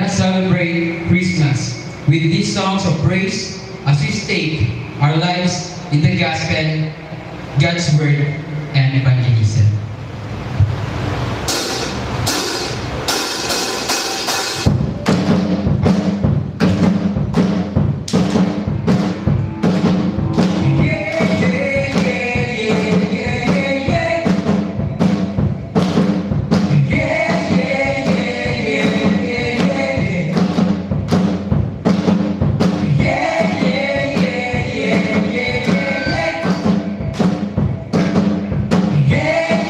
us celebrate Christmas with these songs of praise as we stake our lives in the gospel, God's word, and evangelism. Yeah.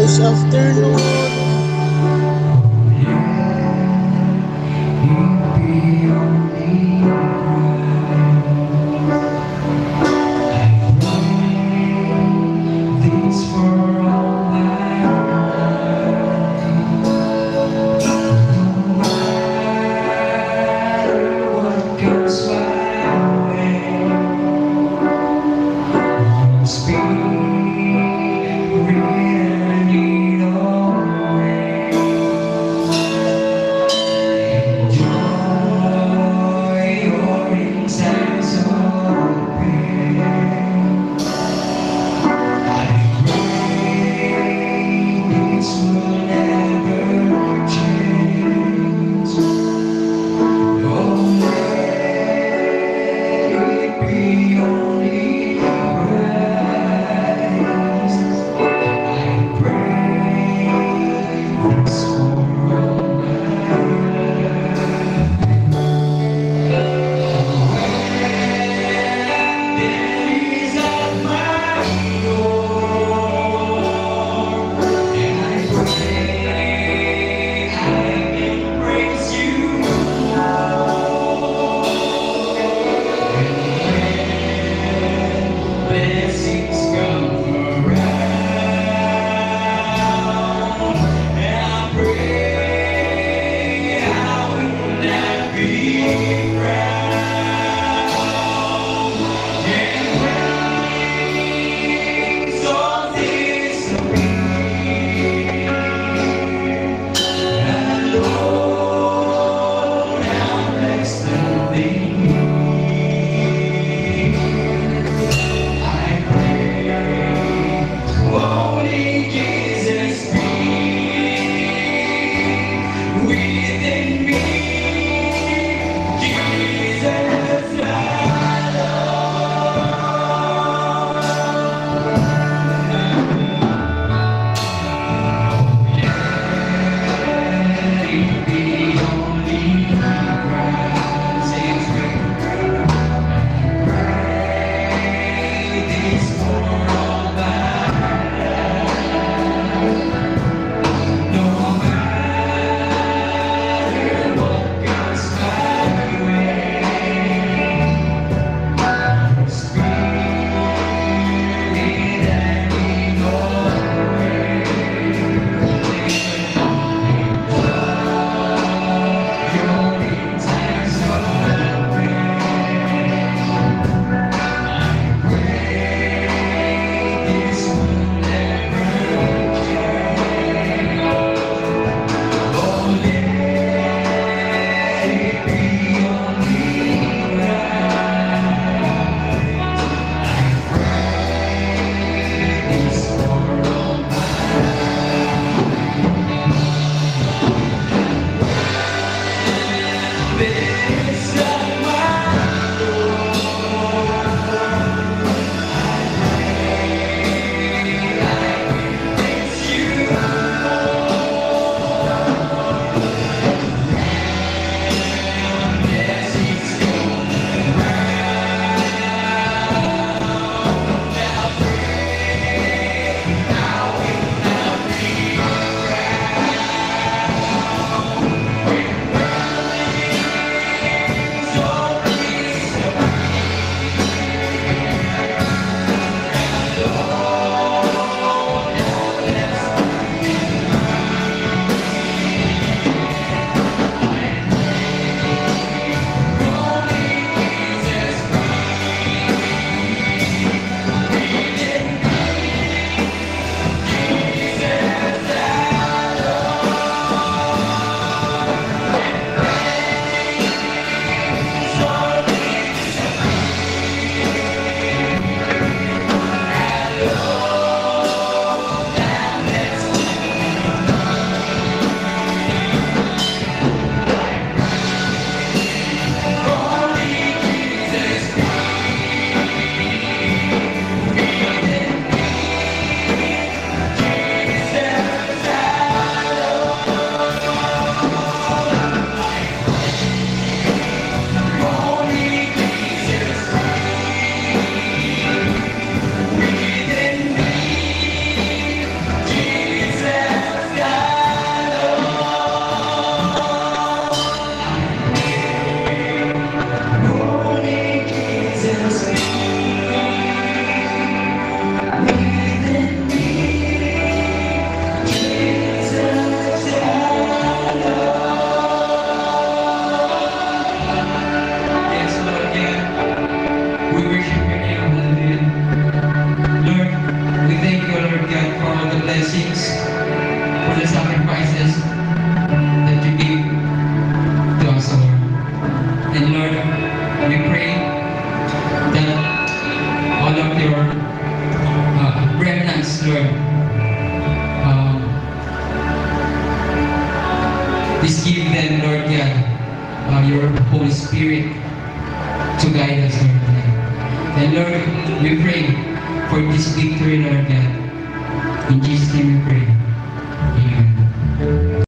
this afternoon. Within me, And Lord, we pray that all of your remnants, Lord, please give them, Lord God, your Holy Spirit to guide us, Lord God. And Lord, we pray for this victory, Lord God. In Jesus' name we pray. Amen.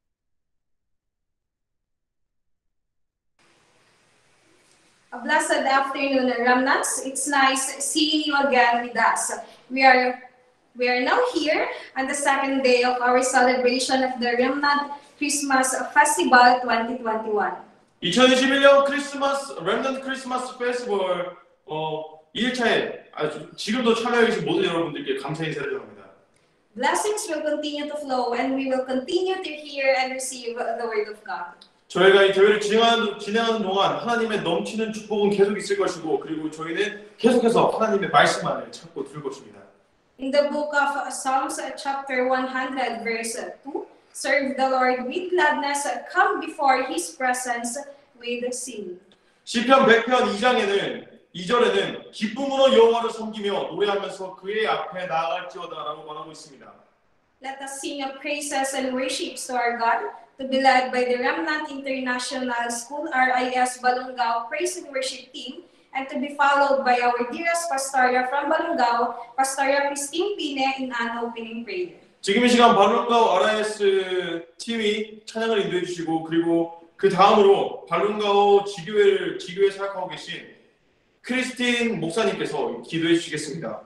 A blessed afternoon, remnants. It's nice seeing you again with us. We are now here on the second day of our celebration of the Remnant Christmas Festival 2021. 2021년 크리스마스 remnant 크리스마스 페스티벌 2일차에 지금도 참여해 계신 모든 여러분들께 감사 인사를 전합니다. Blessings will continue to flow and we will continue to hear and receive the word of God. 저희가 이 대회를 진행하는 동안 하나님의 넘치는 축복은 계속 있을 것이고 그리고 저희는 계속해서 하나님의 말씀만을 찾고 들을 것입니다. In the book of Psalms chapter 100 verse 2, serve the Lord with gladness, come before His presence with singing. 시편 100편 2절에는 기쁨으로 여호와를 섬기며 노래하면서 그의 앞에 나아갈지어다라고 말하고 있습니다. Let us sing praises and worships to our God, to be led by the Remnant International School RIS Balungao Praise and Worship Team, and to be followed by our dearest Pastoria from Balungao, Pastoria Christine Pine in an opening prayer. 지금 이 시간 발룬가오 RIS 팀이 찬양을 인도해 주시고 그리고 그 다음으로 발룬가오 지교회 사역하고 계신 크리스틴 목사님께서 기도해 주시겠습니다.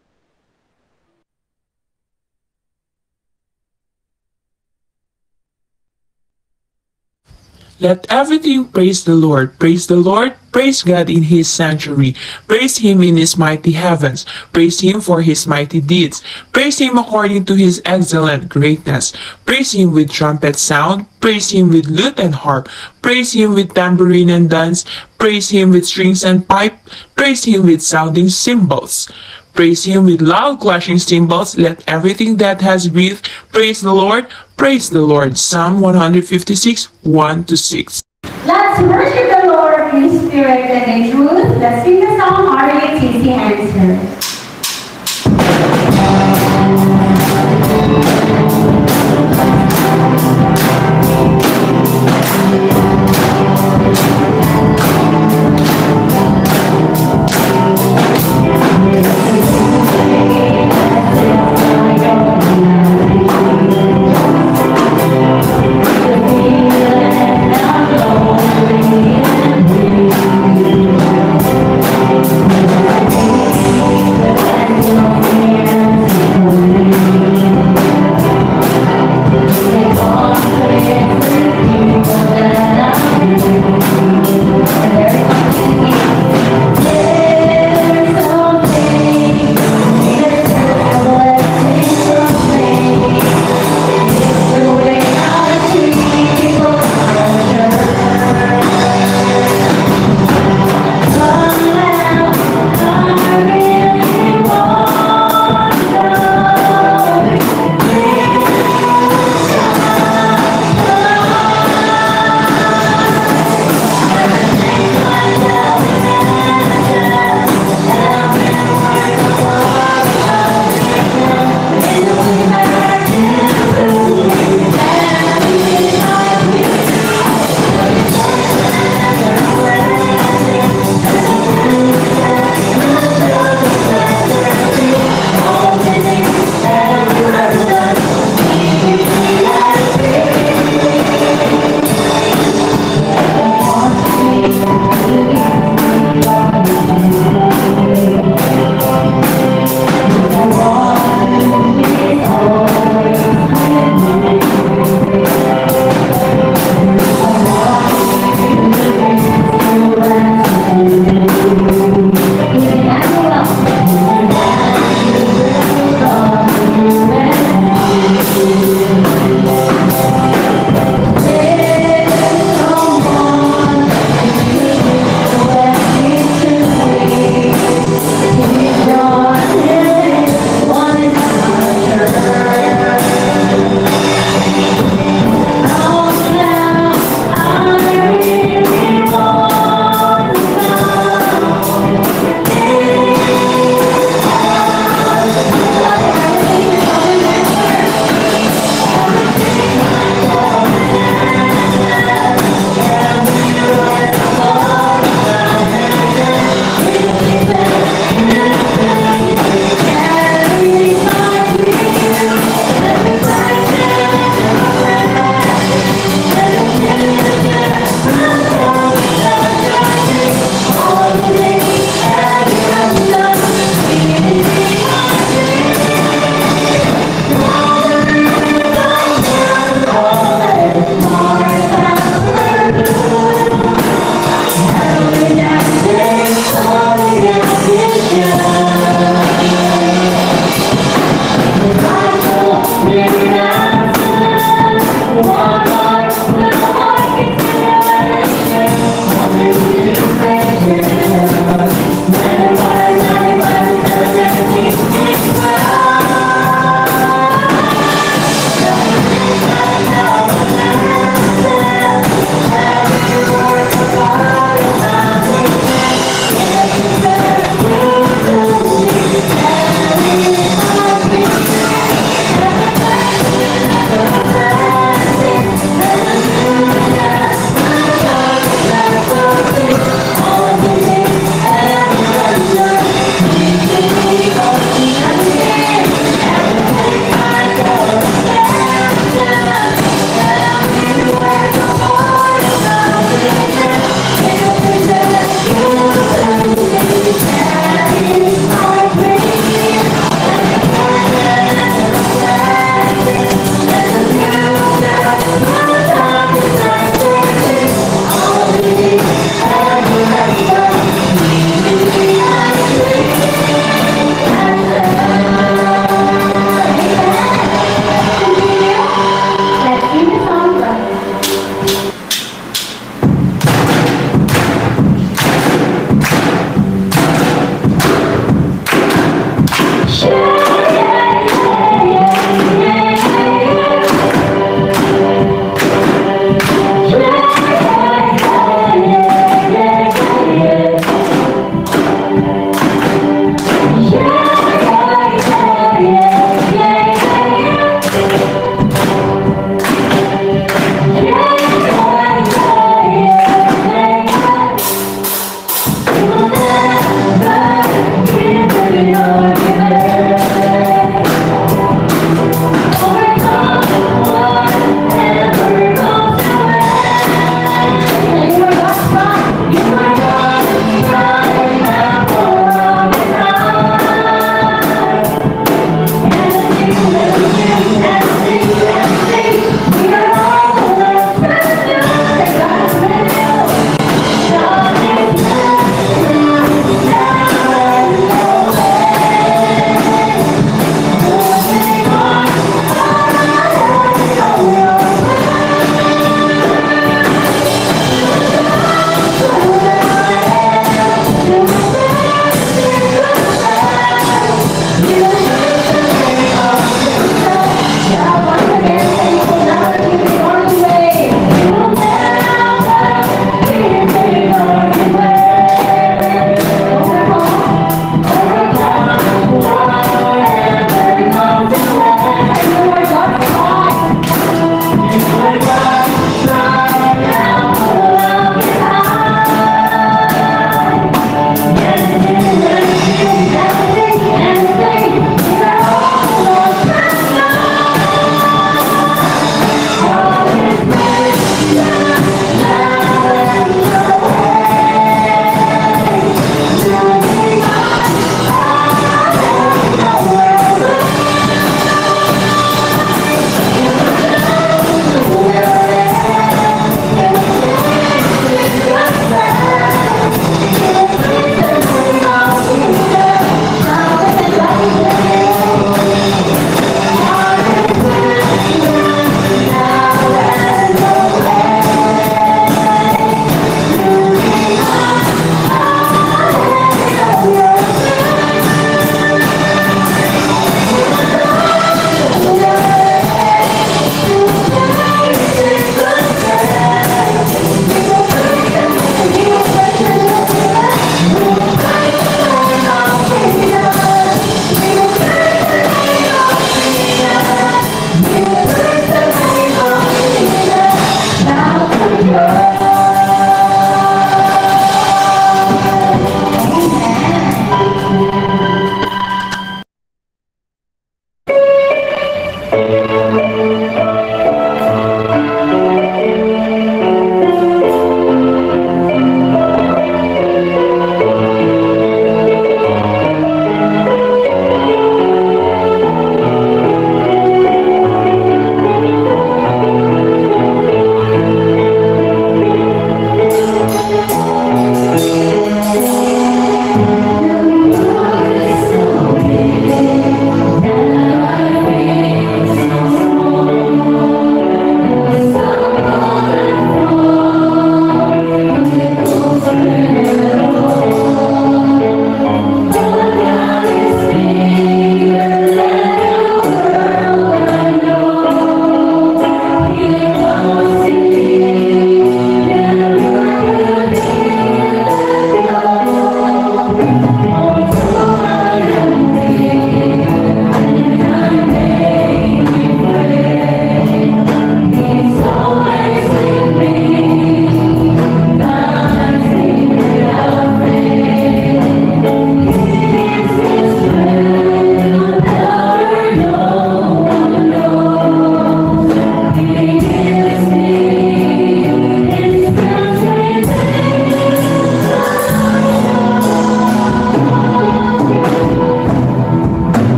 Let everything praise the Lord. Praise the Lord. Praise God in His sanctuary. Praise Him in His mighty heavens. Praise Him for His mighty deeds. Praise Him according to His excellent greatness. Praise Him with trumpet sound. Praise Him with lute and harp. Praise Him with tambourine and dance. Praise Him with strings and pipe. Praise Him with sounding cymbals. Praise Him with loud clashing cymbals. Let everything that has breath praise the Lord. Praise the Lord. Psalm 156, 1-6. Let's worship the Lord in spirit and in truth. Let's sing the song Heartily Tasty Answer. Yeah.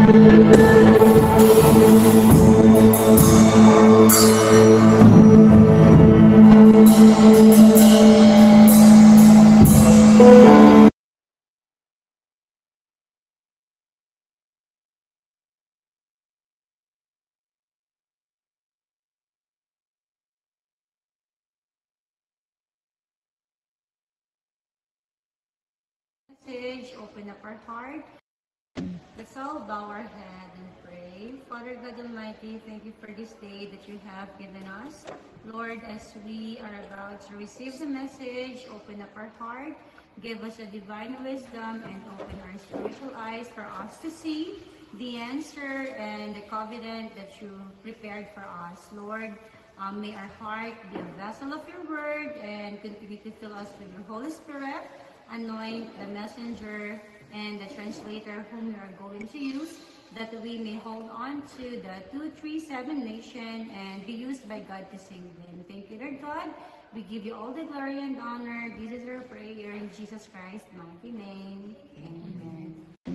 Message, open up our heart. Let's all bow our head and pray. Father God Almighty, thank you for this day that you have given us. Lord, as we are about to receive the message, open up our heart, give us a divine wisdom, and open our spiritual eyes for us to see the answer and the covenant that you prepared for us. Lord, may our heart be a vessel of your word and continue to fill us with your Holy Spirit. Anoint the messenger and the translator whom we are going to use, that we may hold on to the 237 nation and be used by God to save them. Thank you, Lord God. We give you all the glory and honor. This is our prayer in Jesus Christ's mighty name. Amen.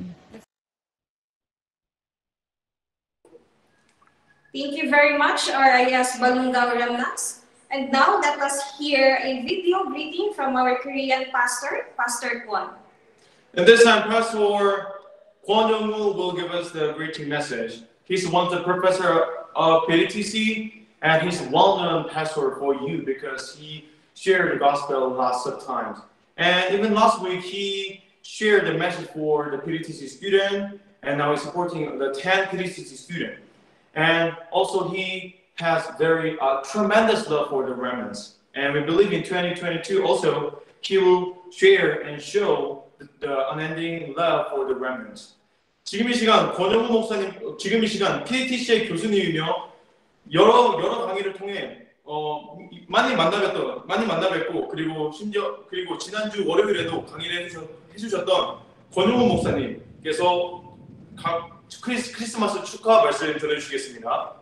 Thank you very much, RIS Balungao Ramnas. And now let us hear a video greeting from our Korean pastor, Pastor Kwon. And this time, Pastor Kwon Jung-woo will give us the greeting message. He's one of the professor of PDTC, and he's a well-known pastor for you because he shared the gospel lots of times. And even last week, he shared the message for the PDTC student, and now he's supporting the 10 PDTC student. And also, he has very tremendous love for the remnants. And we believe in 2022 also, he will share and show the unending love for the remnants. 지금 이 시간 권영우 목사님, 지금 이 시간 PATC의 교수님이며 여러 강의를 통해 많이 만나뵙고 그리고 지난주 월요일에도 강의를 해주셨던 권영우 목사님께서 크리스마스 축하 말씀 전해주시겠습니다.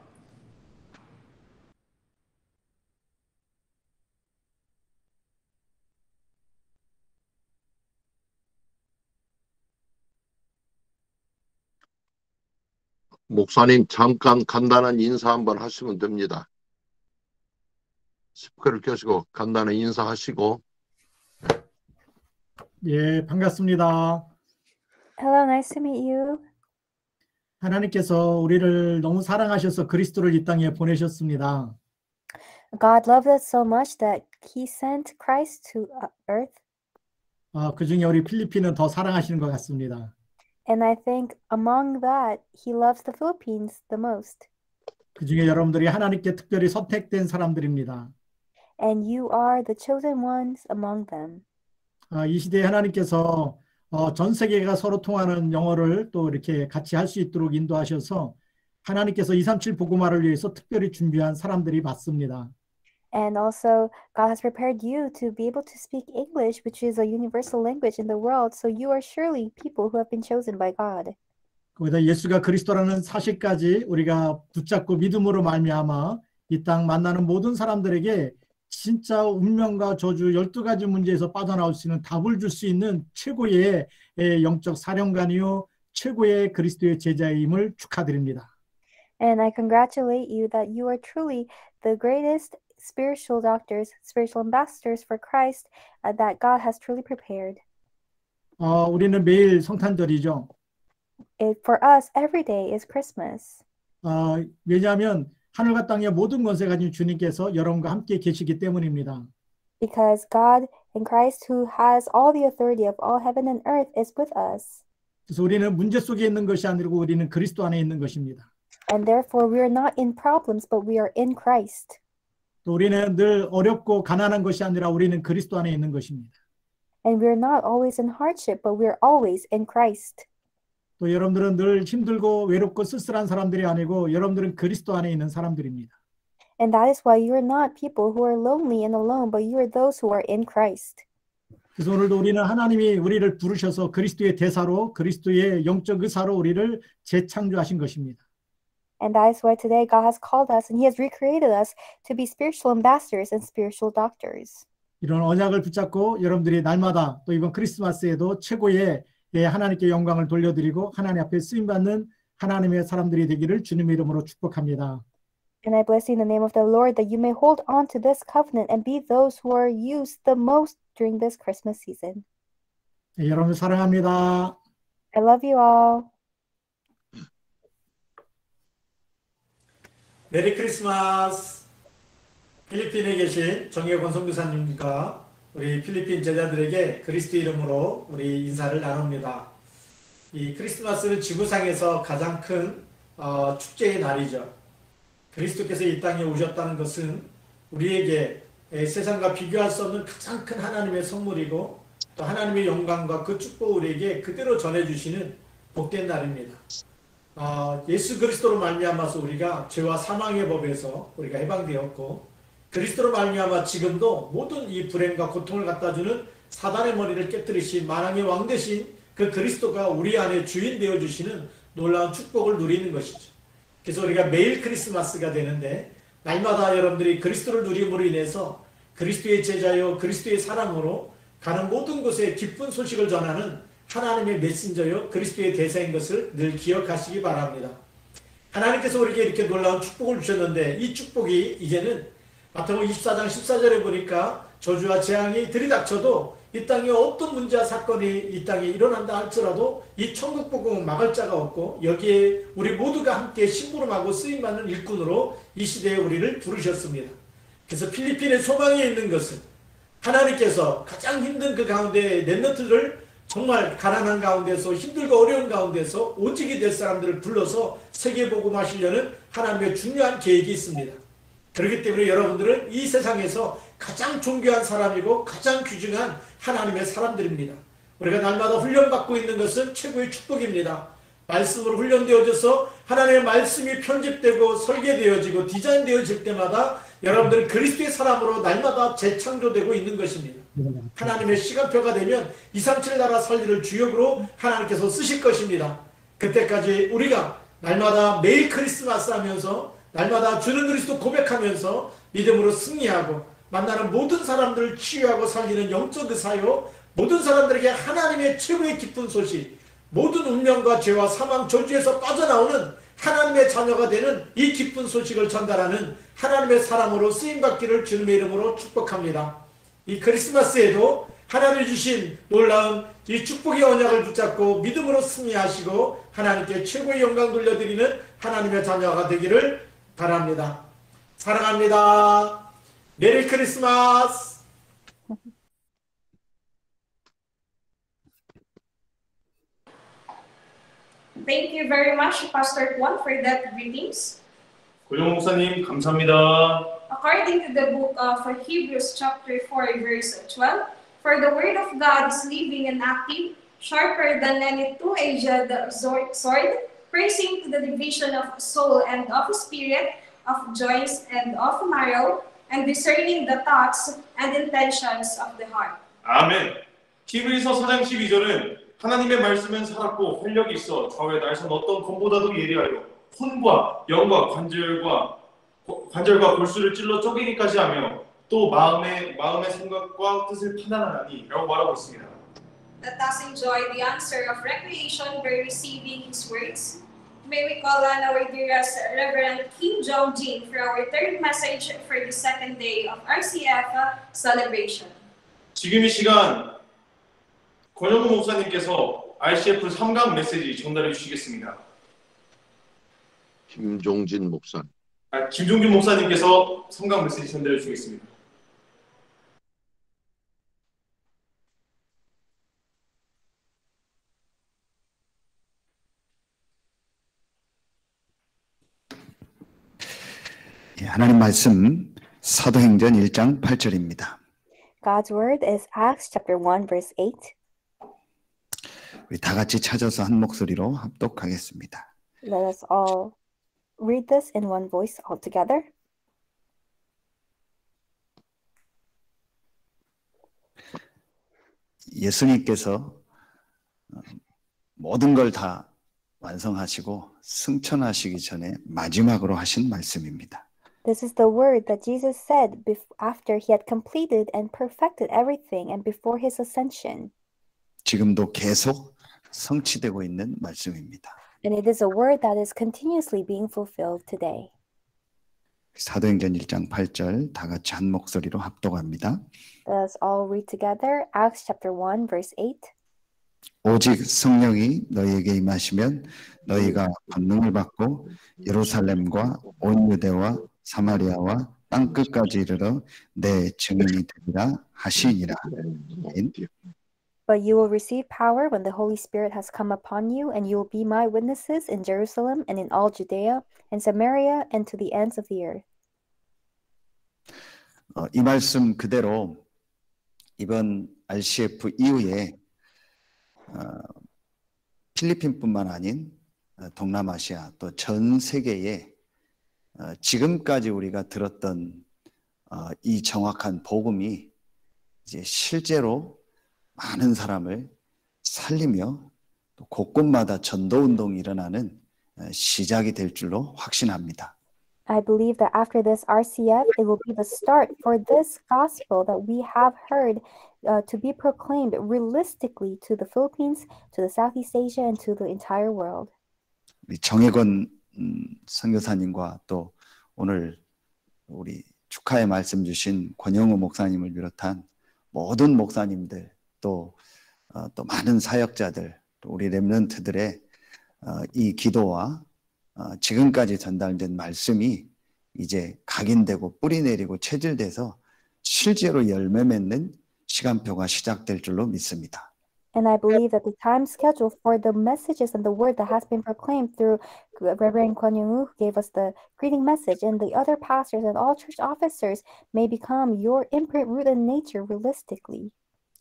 목사님 잠깐 간단한 인사 한번 하시면 됩니다. 스피커를 켜시고 간단한 인사하시고. 예, 반갑습니다. Hello, nice to meet you. 하나님께서 우리를 너무 사랑하셔서 그리스도를 이 땅에 보내셨습니다. God loved us so much that He sent Christ to earth. 그 중에 우리 필리핀은 더 사랑하시는 것 같습니다. And I think among that, He loves the Philippines the most. 그 중에 여러분들이 하나님께 특별히 선택된 사람들입니다. And you are the chosen ones among them. 이 시대에 하나님께서 전 세계가 서로 통하는 영어를 또 이렇게 같이 할 수 있도록 인도하셔서 하나님께서 237 복음화를 위해서 특별히 준비한 사람들이 맞습니다. And also, God has prepared you to be able to speak English, which is a universal language in the world. So you are surely people who have been chosen by God. 거기다 예수가 그리스도라는 사실까지 우리가 붙잡고 믿음으로 말미암아 이 땅 만나는 모든 사람들에게 진짜 운명과 저주 12가지 문제에서 빠져나올 수 있는 답을 줄 수 있는 최고의 영적 사령관이요 최고의 그리스도의 제자임을 축하드립니다. And I congratulate you that you are truly the greatest spiritual doctors, spiritual ambassadors for Christ that God has truly prepared. 우리는 매일 성탄절이죠. For us, every day is Christmas. 왜냐하면 하늘과 땅의 모든 권세 가진 주님께서 여러분과 함께 계시기 때문입니다. Because God in Christ, who has all the authority of all heaven and earth, is with us. 그래서 우리는 문제 속에 있는 것이 아니고 우리는 그리스도 안에 있는 것입니다. And therefore, we are not in problems, but we are in Christ. 또 우리는 늘 어렵고 가난한 것이 아니라 우리는 그리스도 안에 있는 것입니다. And we are not always in hardship, but we are always in Christ. 또 여러분들은 늘 힘들고 외롭고 쓸쓸한 사람들이 아니고 여러분들은 그리스도 안에 있는 사람들입니다. And that is why you are not people who are lonely and alone, but you are those who are in Christ. 그래서 오늘도 우리는 하나님이 우리를 부르셔서 그리스도의 대사로 그리스도의 영적 의사로 우리를 재창조하신 것입니다. And that is why today God has called us and He has recreated us to be spiritual ambassadors and spiritual doctors. 이런 언약을 붙잡고 여러분들이 날마다 또 이번 크리스마스에도 최고의 하나님께 영광을 돌려드리고 하나님 앞에 쓰임받는 하나님의 사람들이 되기를 주님의 이름으로 축복합니다. And I bless you in the name of the Lord that you may hold on to this covenant and be those who are used the most during this Christmas season. 네, 여러분 사랑합니다. I love you all. 메리 크리스마스. 필리핀에 계신 정혜권 선교사님과 우리 필리핀 제자들에게 그리스도 이름으로 우리 인사를 나눕니다. 이 크리스마스는 지구상에서 가장 큰 축제의 날이죠. 그리스도께서 이 땅에 오셨다는 것은 우리에게 세상과 비교할 수 없는 가장 큰 하나님의 선물이고 또 하나님의 영광과 그 축복을 우리에게 그대로 전해주시는 복된 날입니다. 예수 그리스도로 말미암아서 우리가 죄와 사망의 법에서 우리가 해방되었고 그리스도로 말미암아 지금도 모든 이 불행과 고통을 갖다주는 사단의 머리를 깨뜨리신 만왕의 왕 되신 그 그리스도가 우리 안에 주인 되어주시는 놀라운 축복을 누리는 것이죠. 그래서 우리가 매일 크리스마스가 되는데 날마다 여러분들이 그리스도를 누림으로 인해서 그리스도의 제자요 그리스도의 사랑으로 가는 모든 곳에 기쁜 소식을 전하는 하나님의 메신저요 그리스도의 대사인 것을 늘 기억하시기 바랍니다. 하나님께서 우리에게 이렇게 놀라운 축복을 주셨는데 이 축복이 이제는 마태복음 24장 14절에 보니까 저주와 재앙이 들이닥쳐도 이 땅에 어떤 문제와 사건이 이 땅에 일어난다 할지라도 이 천국 복음은 막을 자가 없고 여기에 우리 모두가 함께 심부름하고 쓰임받는 일꾼으로 이 시대에 우리를 부르셨습니다. 그래서 필리핀의 소망이 있는 것은 하나님께서 가장 힘든 그 가운데 렘넌트를 정말 가난한 가운데서 힘들고 어려운 가운데서 오직이 될 사람들을 불러서 세계 복음하시려는 하나님의 중요한 계획이 있습니다. 그렇기 때문에 여러분들은 이 세상에서 가장 존귀한 사람이고 가장 귀중한 하나님의 사람들입니다. 우리가 날마다 훈련받고 있는 것은 최고의 축복입니다. 말씀으로 훈련되어져서 하나님의 말씀이 편집되고 설계되어지고 디자인되어질 때마다 여러분들은 그리스도의 사람으로 날마다 재창조되고 있는 것입니다. 하나님의 시간표가 되면 237 나라 살리를 주역으로 하나님께서 쓰실 것입니다. 그때까지 우리가 날마다 매일 크리스마스 하면서 날마다 주는 그리스도 고백하면서 믿음으로 승리하고 만나는 모든 사람들을 치유하고 살리는 영적 의사요 모든 사람들에게 하나님의 최고의 기쁜 소식 모든 운명과 죄와 사망 저주에서 빠져나오는 하나님의 자녀가 되는 이 기쁜 소식을 전달하는 하나님의 사람으로 쓰임받기를 주님의 이름으로 축복합니다. 이 크리스마스에도 하나님이 주신 놀라운 이 축복의 언약을 붙잡고 믿음으로 승리하시고 하나님께 최고의 영광 돌려드리는 하나님의 자녀가 되기를 바랍니다. 사랑합니다. 메리 크리스마스. Thank you very much, Pastor Juan, for that greetings. 고정 목사님 감사합니다. According to the book of Hebrews chapter 4 verse 12, for the word of God is living and active, sharper than any two-edged sword, piercing to the division of soul and of spirit, of joints and of marrow, and discerning the thoughts and intentions of the heart. 아멘. 히브리서 4장 12절은 하나님의 말씀은 살았고 활력이 있어 좌우에 날선 어떤 검보다도 예리하여 혼과 영과 관절과 골수를 찔러 쪼개기까지 하며 또 마음의 생각과 뜻을 판단하나니 라고 말하고 있습니다. Let us enjoy the answer of recreation by receiving His words. May we call on our dearest Reverend Kim Jong-jin for our third message for the second day of RCF celebration. 지금 이 시간 권영우 목사님께서 RCF 3강 메시지 전달해 주시겠습니다. 김종진 목사. 김종진 목사님께서 3강 메시지 전달해 주시겠습니다. 하나님 말씀 사도행전 1장 8절입니다. God's word is Acts chapter 1 verse 8. 우리 다 같이 찾아서 한 목소리로 합독하겠습니다. Let us all read this in one voice all together. 예수님께서 모든 걸 다 완성하시고 승천하시기 전에 마지막으로 하신 말씀입니다. This is the word that Jesus said after he had completed and perfected everything and before his ascension. 지금도 계속 성취되고 있는 말씀입니다. And it is a word that is continuously being fulfilled today. 사도행전 1장 8절 다 같이 한 목소리로 합독합니다. Let us all read together Acts chapter 1 verse 8. 오직 성령이 너희에게 임하시면 너희가 권능을 받고 예루살렘과 온 유대와 사마리아와 땅끝까지 이르러 내 증인이 되리라 하시니라. But you will receive power when the Holy Spirit has come upon you, and you will be my witnesses in Jerusalem and in all Judea and Samaria and to the ends of the earth. 이 말씀 그대로 이번 RCF 이후에 필리핀뿐만 아닌 동남아시아 또 전 세계에 지금까지 우리가 들었던 이 정확한 복음이 이제 실제로 많은 사람을 살리며 또 곳곳마다 전도 운동이 일어나는 시작이 될 줄로 확신합니다. I believe that after this RCF, it will be the start for this gospel that we have heard to be proclaimed realistically to the Philippines, to the Southeast Asia, and to the entire world. 우리 정혜권 선교사님과 또 오늘 우리 축하의 말씀 주신 권영우 목사님을 비롯한 모든 목사님들 또 많은 사역자들 또 우리 렘넌트들의 이 기도와 지금까지 전달된 말씀이 이제 각인되고 뿌리내리고 체질돼서 실제로 열매 맺는 시간표가 시작될 줄로 믿습니다. And I believe that the time schedule for the messages and the word that has been proclaimed through Reverend Kwon Young-woo, who gave us the greeting message, and the other pastors and all church officers may become your imprint, root, and nature realistically.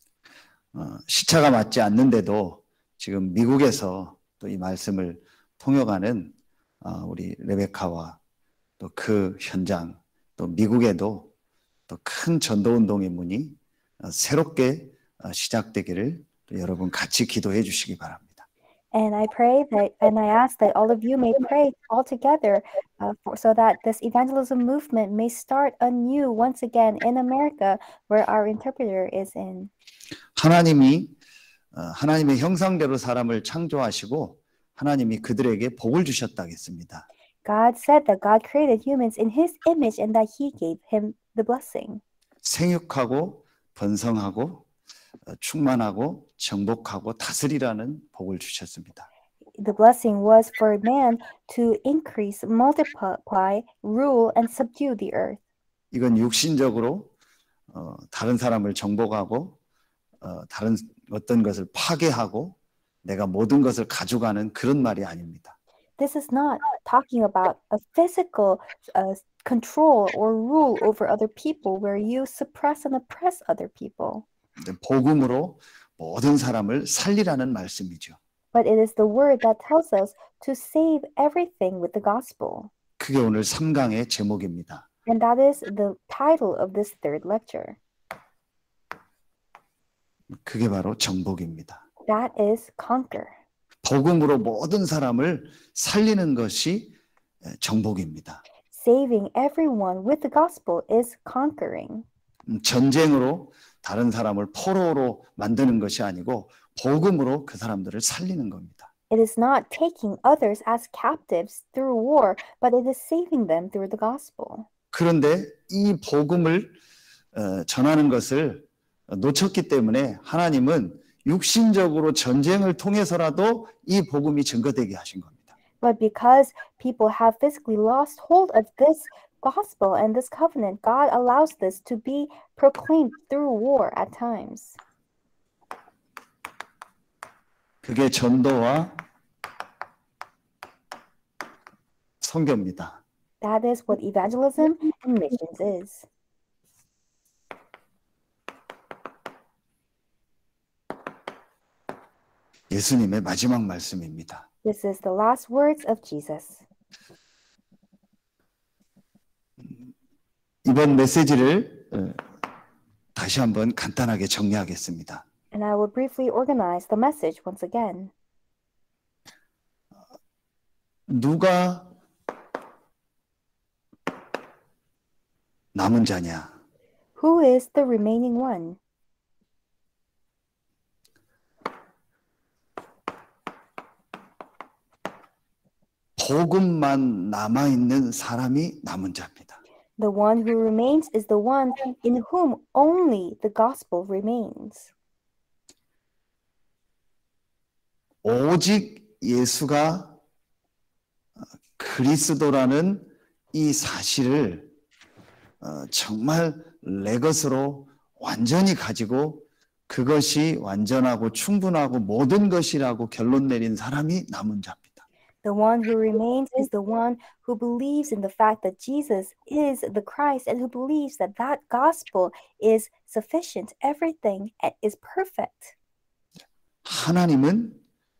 시차가 맞지 않는데도 지금 미국에서 또 이 말씀을 통역하는 우리 레베카와 또 그 현장 또 미국에도 또 큰 전도운동의 문이 새롭게 시작되기를 또 여러분 같이 기도해 주시기 바랍니다. And I pray that, and I ask that all of you may pray all together so that this evangelism movement may start anew once again in America, where our interpreter is in. 하나님이 하나님의 형상대로 사람을 창조하시고 하나님이 그들에게 복을 주셨다 했습니다. God said that God created humans in His image and that He gave him the blessing. 생육하고 번성하고 충만하고 정복하고 다스리라는 복을 주셨습니다. The blessing was for man to increase, multiply, rule, and subdue the earth. 이건 육신적으로 다른 사람을 정복하고 다른 어떤 것을 파괴하고 내가 모든 것을 가져가는 그런 말이 아닙니다. This is not talking about a physical control or rule over other people where you suppress and oppress other people. 복음으로 모든 사람을 살리라는 말씀이죠. But it is the word that tells us to save everything with the gospel. 그게 오늘 3강의 제목입니다. And that is the title of this third lecture. 그게 바로 정복입니다. That is conquer. 복음으로 모든 사람을 살리는 것이 정복입니다. Saving everyone with the gospel is conquering. 전쟁으로 다른 사람을 포로로 만드는 것이 아니고 복음으로 그 사람들을 살리는 겁니다. It is not taking others as captives through war, but it is saving them through the gospel. 그런데 이 복음을 전하는 것을 놓쳤기 때문에 하나님은 육신적으로 전쟁을 통해서라도 이 복음이 증거되게 하신 겁니다. But because people have physically lost hold of this gospel and this covenant, God allows this to be proclaimed through war at times. 그게 전도와 선교입니다. That is what evangelism and missions is. 예수님의 마지막 말씀입니다. This is the last words of Jesus. 이번 메시지를 다시 한번 간단하게 정리하겠습니다. And I will briefly organize the message once again. 누가 남은 자냐? Who is the remaining one? 복음만 남아있는 사람이 남은 자입니다. The one who remains is the one in whom only the gospel remains. 오직 예수가 그리스도라는 이 사실을 정말 내 것으로 완전히 가지고 그것이 완전하고 충분하고 모든 것이라고 결론 내린 사람이 남은 자입니다. The one who remains is the one who believes in the fact that Jesus is the Christ and who believes that that gospel is sufficient, everything is perfect. 하나님은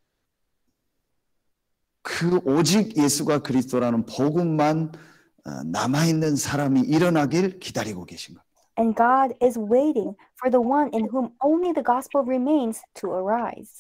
그 오직 예수가 그리스도라는 복음만 남아있는 사람이 일어나길 기다리고 계신 겁니다. And God is waiting for the one in whom only the gospel remains to arise.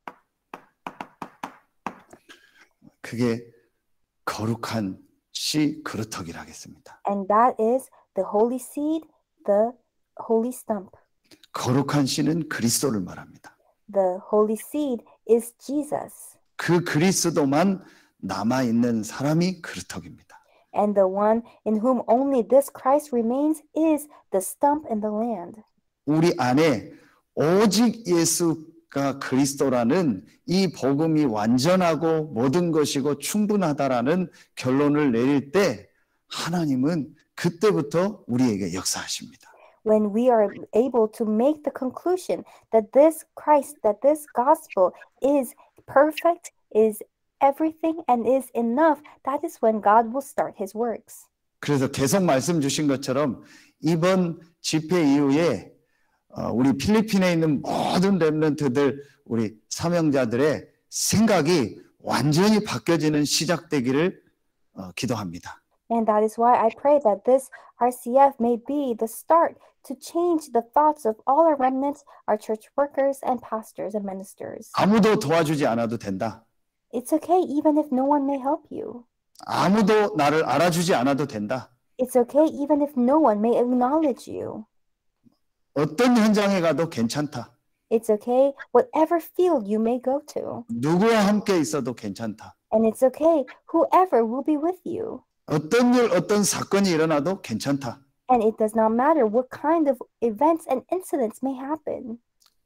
그게 거룩한 씨 그루터기라 하겠습니다. And that is the holy seed, the holy stump. 거룩한 씨는 그리스도를 말합니다. The holy seed is Jesus. 그 그리스도만 남아있는 사람이 그루터기입니다. And the one in whom only this Christ remains is the stump in the land. 우리 안에 오직 예수가 그리스도라는 이 복음이 완전하고 모든 것이고 충분하다라는 결론을 내릴 때 하나님은 그때부터 우리에게 역사하십니다. When we are able to make the conclusion that this Christ, that this gospel is perfect, is everything, and is enough, that is when God will start his works. 그래서 계속 말씀 주신 것처럼 이번 집회 이후에 우리 필리핀에 있는 모든 렘넌트들, 우리 사명자들의 생각이 완전히 바뀌어지는 시작되기를 기도합니다. And that is why I pray that this RCF may be the start to change the thoughts of all our remnants, our church workers and pastors and ministers. 아무도 도와주지 않아도 된다. It's okay even if no one may help you. 아무도 나를 알아주지 않아도 된다. It's okay even if no one may acknowledge you. 어떤 현장에 가도 괜찮다. It's okay whatever field you may go to. 누구와 함께 있어도 괜찮다. And it's okay whoever will be with you. 어떤 일, 어떤 사건이 일어나도 괜찮다. And it does not matter what kind of events and incidents may happen.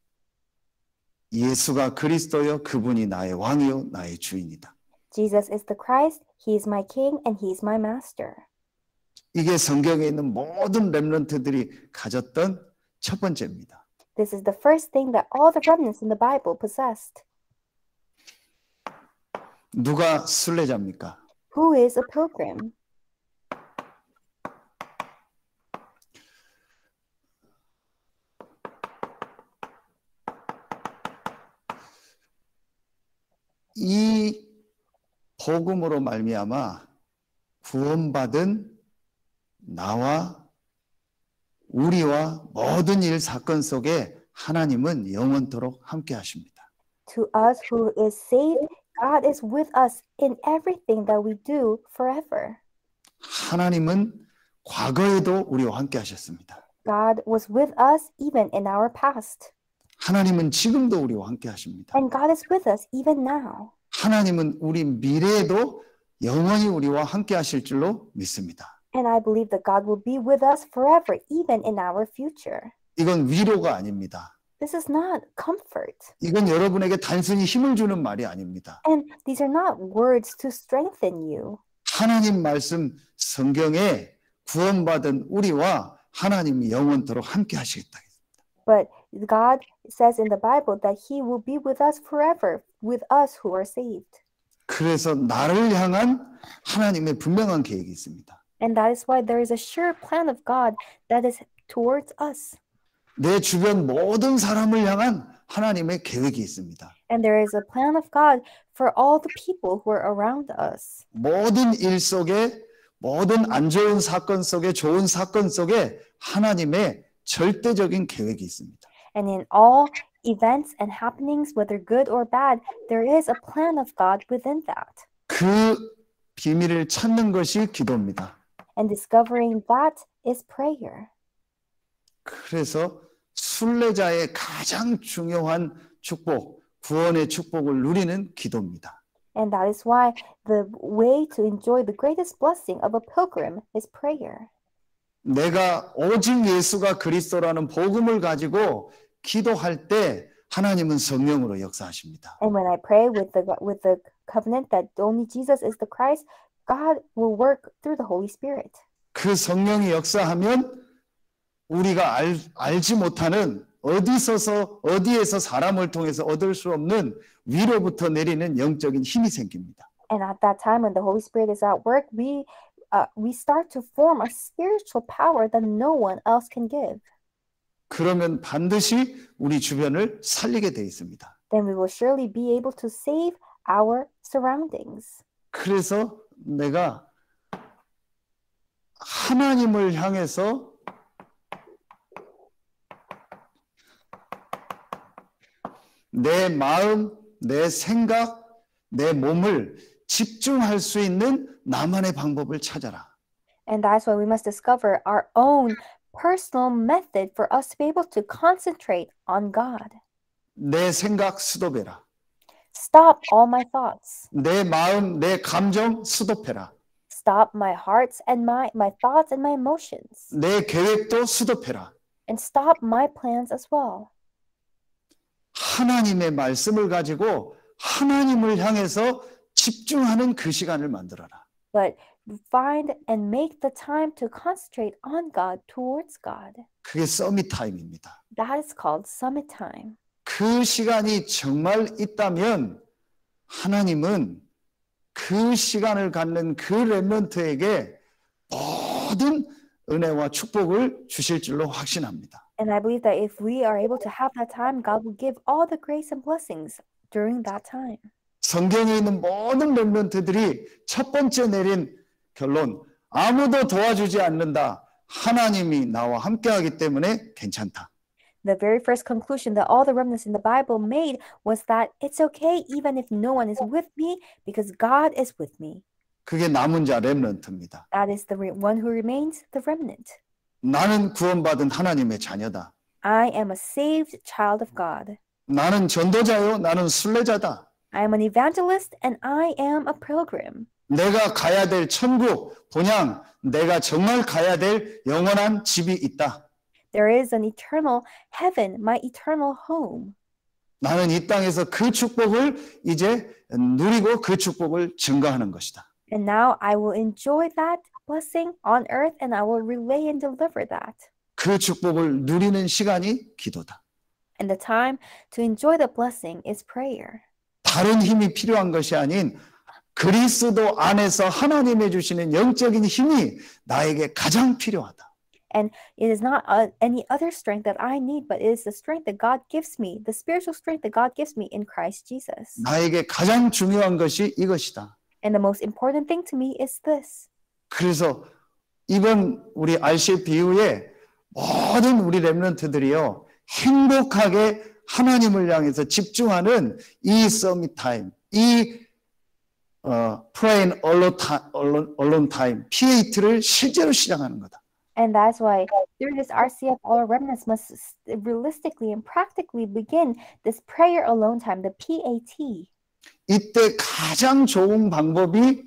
예수가 그리스도여 그분이 나의 왕이요 나의 주인이다. Jesus is the Christ, he is my king and he is my master. 이게 성경에 있는 모든 렘넌트들이 가졌던 첫 번째입니다. This is the first thing that all the remnants in the Bible possessed. 누가 순례자입니까? Who is a pilgrim? 이 복음으로 말미암아 구원받은 나와 우리와 모든 일 사건 속에 하나님은 영원토록 함께 하십니다. To us who is saved, God is with us in everything that we do forever. 하나님은 과거에도 우리와 함께 하셨습니다. God was with us even in our past. 하나님은 지금도 우리와 함께 하십니다. And God is with us even now. 하나님은 우리 미래에도 영원히 우리와 함께 하실 줄로 믿습니다. And I believe that God will be with us forever, even in our future. 이건 위로가 아닙니다. This is not comfort. 이건 여러분에게 단순히 힘을 주는 말이 아닙니다. And these are not words to strengthen you. 하나님 말씀 성경에 구원받은 우리와 하나님이 영원토록 함께 하시겠다. But God says in the Bible that he will be with us forever, with us who are saved. 그래서 나를 향한 하나님의 분명한 계획이 있습니다. And that is why there is a sure plan of God that is towards us. 내 주변 모든 사람을 향한 하나님의 계획이 있습니다. And there is a plan of God for all the people who are around us. 모든 일 속에, 모든 안 좋은 사건 속에, 좋은 사건 속에 하나님의 절대적인 계획이 있습니다. And in all events and happenings, whether good or bad, there is a plan of God within that. 그 비밀을 찾는 것이 기도입니다. And discovering that is prayer. 그래서 순례자의 가장 중요한 축복, 구원의 축복을 누리는 기도입니다. And that is why the way to enjoy the greatest blessing of a pilgrim is prayer. 내가 오직 예수가 그리스도라는 복음을 가지고 기도할 때 하나님은 성령으로 역사하십니다. And when I pray with the covenant that only Jesus is the Christ, God will work through the Holy Spirit. 그 성령이 역사하면 우리가 알지 못하는 어디에서 사람을 통해서 얻을 수 없는 위로부터 내리는 영적인 힘이 생깁니다. And at that time when the Holy Spirit is at work, we start to form a spiritual power that no one else can give. 그러면 반드시 우리 주변을 살리게 돼 있습니다. Then we will surely be able to save our surroundings. 그래서 내가 하나님을 향해서 내 마음, 내 생각, 내 몸을 집중할 수 있는 나만의 방법을 찾아라. And that's why we must discover our own personal method for us to be able to concentrate on God. 내 생각 스톱해라. Stop all my thoughts. 내 마음, 내 감정 스톱해라. Stop my hearts and my thoughts and my emotions. 내 계획도 스톱해라. And stop my plans as well. 하나님의 말씀을 가지고 하나님을 향해서 집중하는 그 시간을 만들어라. But find and make the time to concentrate on God, towards God. 그게 서밋 타임입니다. That is called summit time. 그 시간이 정말 있다면 하나님은 그 시간을 갖는 그 렘넌트에게 모든 은혜와 축복을 주실 줄로 확신합니다. And I believe that if we are able to have that time, God will give all the grace and blessings during that time. 성경에 있는 모든 렘넌트들이 첫 번째 내린 결론, 아무도 도와주지 않는다. 하나님이 나와 함께하기 때문에 괜찮다. The very first conclusion that all the remnants in the Bible made was that it's okay even if no one is with me because God is with me. 그게 남은 자 렘넌트입니다. That is the one who remains, the remnant. 나는 구원받은 하나님의 자녀다. I am a saved child of God. 나는 전도자요, 나는 순례자다. I am an evangelist and I am a pilgrim. 내가 가야 될 천국, 본향, 내가 정말 가야 될 영원한 집이 있다. There is an eternal heaven, my eternal home. 나는 이 땅에서 그 축복을 이제 누리고 그 축복을 증거하는 것이다. And now I will enjoy that blessing on earth and I will relay and deliver that. 그 축복을 누리는 시간이 기도다. And the time to enjoy the blessing is prayer. 다른 힘이 필요한 것이 아닌 그리스도 안에서 하나님이 주시는 영적인 힘이 나에게 가장 필요하다. And it is not any other strength that I need, but it is the strength that God gives me, the spiritual strength that God gives me in Christ Jesus. 나에게 가장 중요한 것이 이것이다. And the most important thing to me is this. 그래서 이번 우리 RCF 이후에 모든 우리 렘넌트들이요 행복하게 하나님을 향해서 집중하는 이 서밋 타임, 이 Praying Alone Time, PAT를 실제로 시작하는 거다. And that's why through this RCF, all remnants must realistically and practically begin this prayer alone time, the PAT. 이때 가장 좋은 방법이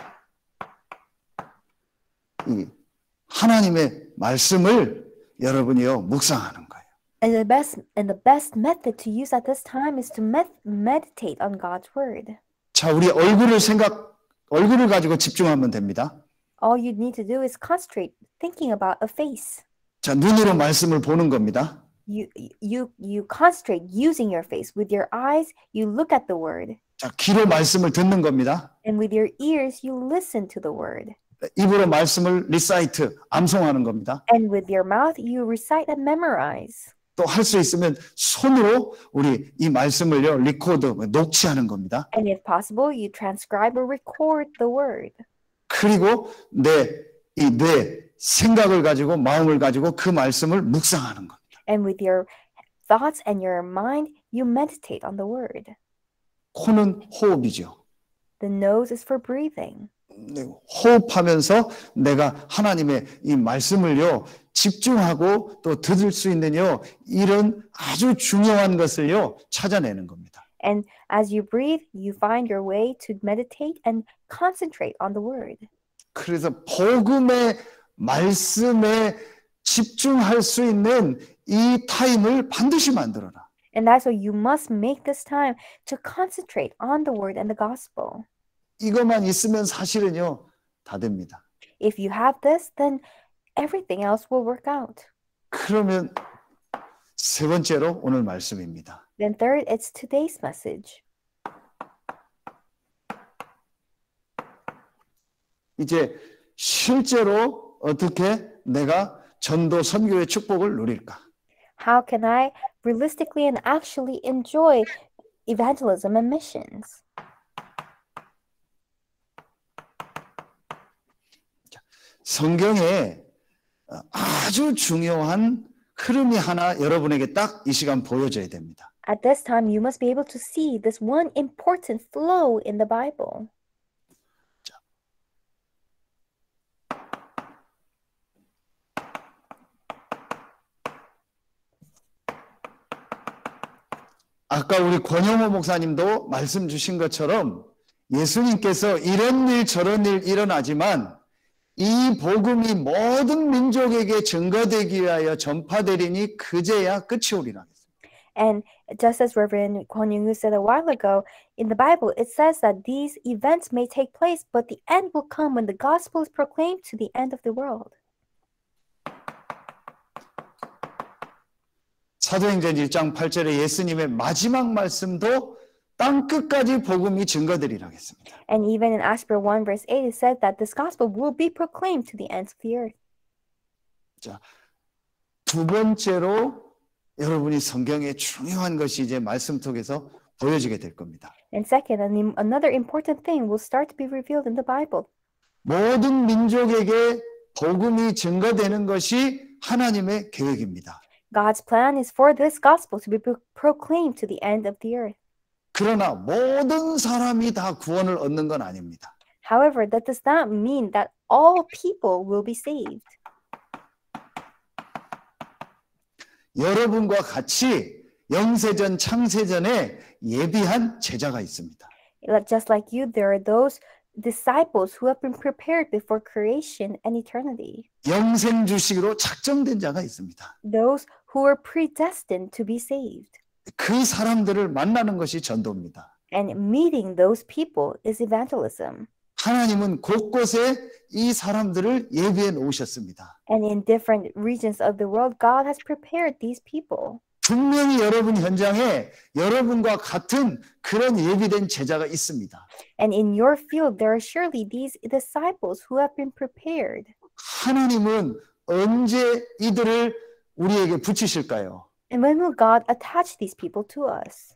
이 하나님의 말씀을 여러분이요 묵상하는 거예요. And the best method to use at this time is to meditate on God's word. 자, 우리 얼굴을 가지고 집중하면 됩니다. All you need to do is concentrate thinking about a face. 자, 눈으로 말씀을 보는 겁니다. You concentrate using your face. With your eyes, you look at the word. 자, 귀로 말씀을 듣는 겁니다. And with your ears, you listen to the word. 입으로 말씀을 리사이트, 암송하는 겁니다. And with your mouth, you recite and memorize. 또 할 수 있으면 손으로 우리 이 말씀을요 리코드, 녹취하는 겁니다. And if possible, you transcribe or record the word. 그리고 내 생각을 가지고 마음을 가지고 그 말씀을 묵상하는 겁니다. And with your thoughts and your mind, you meditate on the word. 코는 호흡이죠. The nose is for breathing. 호흡하면서 내가 하나님의 이 말씀을요 집중하고 또 들을 수 있는요 이런 아주 중요한 것을요 찾아내는 겁니다. And as you breathe, you find your way to meditate and concentrate on the word. 그래서 복음의 말씀에 집중할 수 있는 이 타임을 반드시 만들어라. And that's why you must make this time to concentrate on the word and the gospel. 이것만 있으면 사실은요, 다 됩니다. If you have this, then everything else will work out. 그러면 세 번째로 오늘 말씀입니다. Then third, it's today's message. 이제 실제로 어떻게 내가 전도 선교의 축복을 누릴까? How can I realistically and actually enjoy evangelism and missions? 성경에 아주 중요한 흐름이 하나 여러분에게 딱 이 시간 보여져야 됩니다. At this time, you must be able to see this one important flow in the Bible. 아까 우리 권영호 목사님도 말씀 주신 것처럼 예수님께서 이런 일 저런 일 일어나지만 이 복음이 모든 민족에게 증거되기 위하여 전파되리니 그제야 끝이 오리라. And just as Reverend Kwon Young-woo said a while ago, in the Bible it says that these events may take place, but the end will come when the gospel is proclaimed to the end of the world. 사도행전 1장 8절에 예수님의 마지막 말씀도 땅 끝까지 복음이 증거되리라 했습니다. And even in Acts 1 verse 8 it said that this gospel will be proclaimed to the ends of the earth. 자, 두 번째로 여러분이 성경에 중요한 것이 이제 말씀 속에서 보여지게 될 겁니다. And second, another important thing will start to be revealed in the Bible. 모든 민족에게 복음이 증거되는 것이 하나님의 계획입니다. God's plan is for this gospel to be proclaimed to the end of the earth. 그러나 모든 사람이 다 구원을 얻는 건 아닙니다. However, that does not mean that all people will be saved. 여러분과 같이 영세전 창세전에 예비한 제자가 있습니다. Just like you, there are those disciples who have been prepared before creation and eternity. 영생 주식으로 작정된 자가 있습니다. Those who are predestined to be saved. 그 사람들을 만나는 것이 전도입니다. And meeting those people is evangelism. 하나님은 곳곳에 이 사람들을 예비해 놓으셨습니다. And in different regions of the world, God has prepared these people. 분명히 여러분 현장에 여러분과 같은 그런 예비된 제자가 있습니다. And in your field, there are surely these disciples who have been prepared. 하나님은 언제 이들을 우리에게 붙이실까요? And when will God attach these people to us?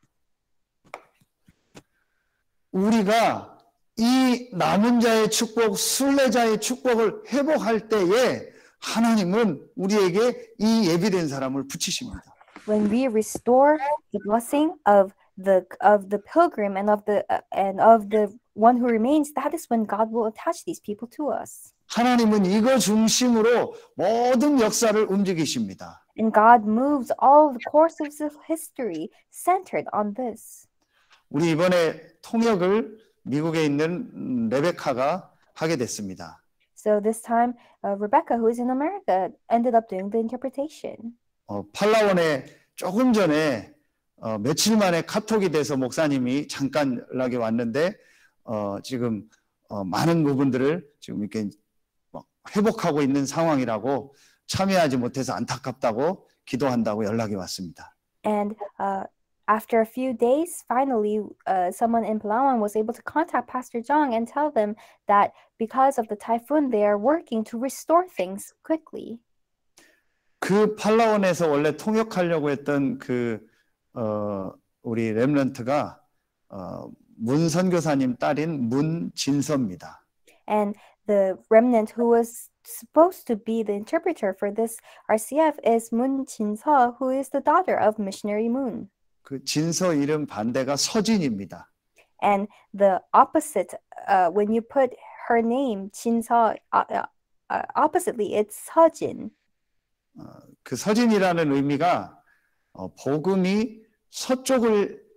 우리가 이 남은 자의 축복, 순례자의 축복을 회복할 때에 하나님은 우리에게 이 예비된 사람을 붙이십니다. When we restore the blessing of the pilgrim and of the one who remains, that is when God will attach these people to us. 하나님은 이거 중심으로 모든 역사를 움직이십니다. And God moves all the courses of history centered on this. 우리 이번에 통역을 미국에 있는 레베카가 하게 됐습니다. So this time, Rebecca, who is in America, ended up doing the interpretation. 팔라원에 조금 전에 며칠 만에 카톡이 돼서 목사님이 잠깐 연락이 왔는데 지금 많은 부분들을 지금 이렇게 회복하고 있는 상황이라고 참여하지 못해서 안타깝다고 기도한다고 연락이 왔습니다. And after a few days, finally, someone in Palawan was able to contact Pastor Jong and tell them that because of the typhoon, they are working to restore things quickly. 그 팔라원에서 원래 통역하려고 했던 우리 렘넌트가 문 선교사님 딸인 문진서입니다. And the remnant who was supposed to be the interpreter for this RCF is Moon Jin-seo, who is the daughter of missionary Moon. 그 진서 이름 반대가 서진입니다. And the opposite, when you put her name, Jin-seo, oppositely, it's Seojin. 그 서진이라는 의미가 복음이 서쪽을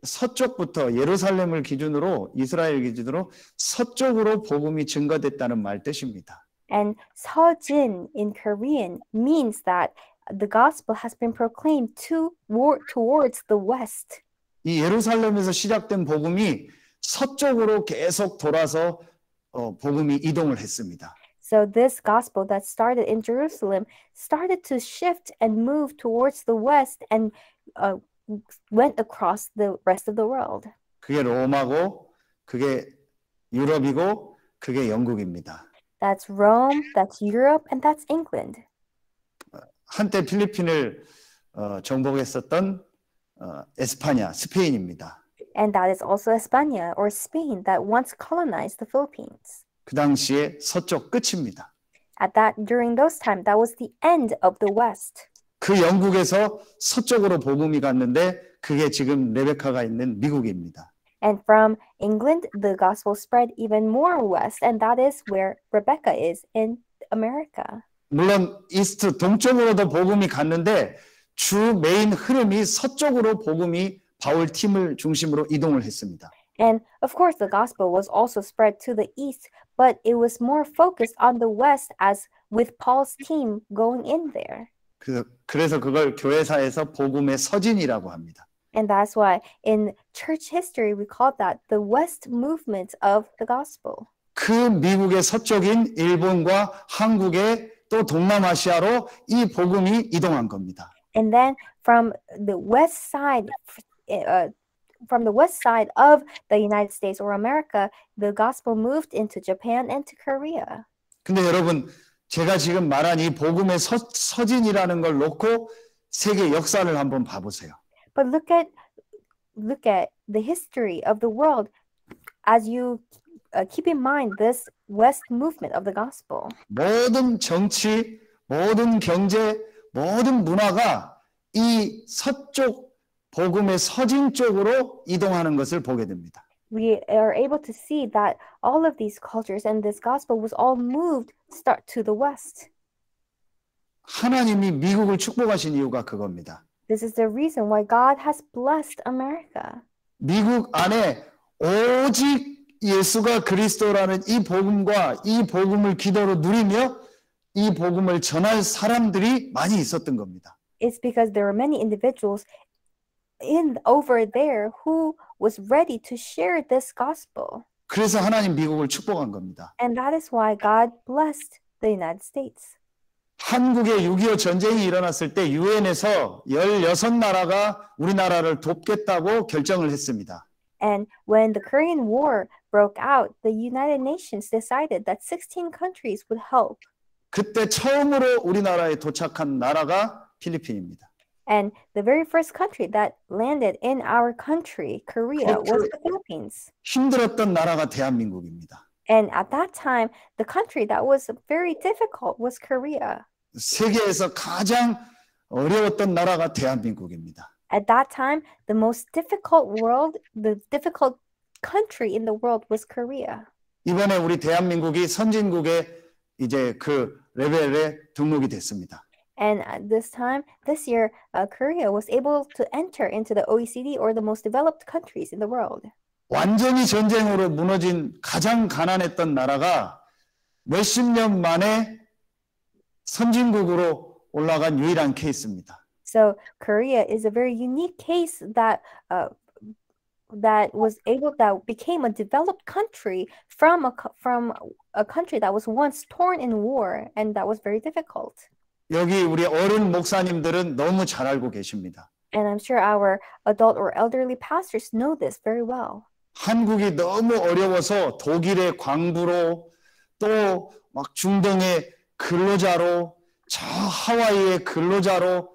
서쪽부터 예루살렘을 기준으로 이스라엘 기준으로 서쪽으로 복음이 증가됐다는 말 뜻입니다. And Seojin in Korean means that the gospel has been proclaimed towards the west. 이 예루살렘에서 시작된 복음이 서쪽으로 계속 돌아서 복음이 이동을 했습니다. So this gospel that started in Jerusalem started to shift and move towards the west and went across the rest of the world. 그게 로마고, 그게 유럽이고, 그게 영국입니다. That's Rome, that's Europe, and that's England. 한때 필리핀을 정복했었던 에스파냐, 스페인입니다. And that is also España or Spain that once colonized the Philippines. 그 당시에 서쪽 끝입니다. During those times, that was the end of the West. 그 영국에서 서쪽으로 복음이 갔는데 그게 지금 레베카가 있는 미국입니다. And from England, the gospel spread even more west, and that is where Rebecca is in America. 물론 이스트 동쪽으로도 복음이 갔는데 주 메인 흐름이 서쪽으로 복음이 바울 팀을 중심으로 이동을 했습니다. And of course, the gospel was also spread to the east, but it was more focused on the west, as with Paul's team going in there. 그래서 그걸 교회사에서 복음의 서진이라고 합니다. And that's why in church history we call that the West movement of the gospel. 그 미국의 서쪽인 일본과 한국의 또 동남아시아로 이 복음이 이동한 겁니다. And then from the west side of the United States or America, the gospel moved into Japan and to Korea. 근데 여러분, 제가 지금 말한 이 복음의 서진이라는 걸 놓고 세계 역사를 한번 봐보세요. But look at the history of the world as you keep in mind this West movement of the gospel. 모든 정치, 모든 경제, 모든 문화가 이 서쪽 복음의 서진 쪽으로 이동하는 것을 보게 됩니다. We are able to see that all of these cultures and this gospel was all moved start to the west. 하나님이 미국을 축복하신 이유가 그겁니다. This is the reason why God has blessed America. 미국 안에 오직 예수가 그리스도라는 이 복음과 이 복음을 기도로 누리며 이 복음을 전할 사람들이 많이 있었던 겁니다. It's because there are many individuals over there who was ready to share this gospel. 그래서 하나님 미국을 축복한 겁니다. And that is why God blessed the United States. 한국에 6.25 전쟁이 일어났을 때 유엔에서 16나라가 우리나라를 돕겠다고 결정을 했습니다. And when the Korean War broke out, the United Nations decided that 16 countries would help. 그때 처음으로 우리나라에 도착한 나라가 필리핀입니다. And the very first country that landed in our country, Korea, was the Philippines. 힘들었던 나라가 대한민국입니다. And at that time, the country that was very difficult was Korea. 세계에서 가장 어려웠던 나라가 대한민국입니다. At that time, the difficult country in the world was Korea. 이번에 우리 대한민국이 선진국의 이제 그 레벨에 등록이 됐습니다. And this year, Korea was able to enter into the OECD or the most developed countries in the world. 완전히 전쟁으로 무너진 가장 가난했던 나라가 몇십 년 만에 선진국으로 올라간 유일한 케이스입니다. So Korea is a very unique case that became a developed country from a country that was once torn in war and that was very difficult. 여기 우리 어른 목사님들은 너무 잘 알고 계십니다. And I'm sure our adult or elderly pastors know this very well. 한국이 너무 어려워서 독일의 광부로 또 막 중동의 근로자로 저 하와이의 근로자로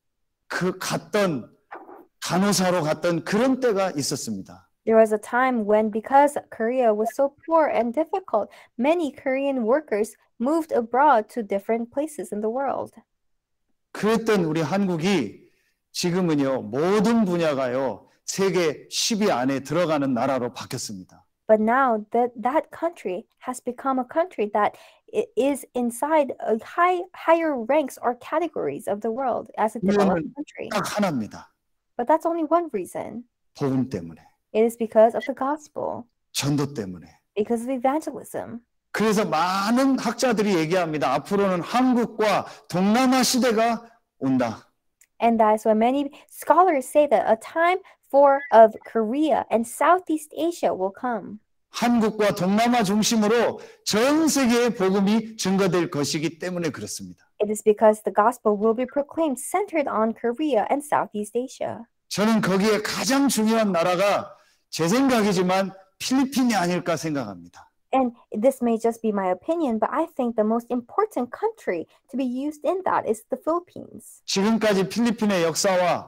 간호사로 갔던 그런 때가 있었습니다. There was a time when, because Korea was so poor and difficult, many Korean workers moved abroad to different places in the world. 그랬던 우리 한국이 지금은요, 모든 분야가요, 세계 10위 안에 들어가는 나라로 바뀌었습니다. But now that country has become a country that is inside a higher ranks or categories of the world as a developed country. 딱 하나입니다. But that's only one reason. 복음 때문에, It is because of the gospel, 전도 때문에. because of evangelism. 그래서 많은 학자들이 얘기합니다. 앞으로는 한국과 동남아 시대가 온다. And that's why many scholars say that a time of Korea and Southeast Asia will come. 한국과 동남아 중심으로 전 세계의 복음이 증거될 것이기 때문에 그렇습니다. It is because the gospel will be proclaimed centered on Korea and Southeast Asia. 저는 거기에 가장 중요한 나라가 제 생각이지만 필리핀이 아닐까 생각합니다. And this may just be my opinion, but I think the most important country to be used in that is the Philippines. 지금까지 필리핀의 역사와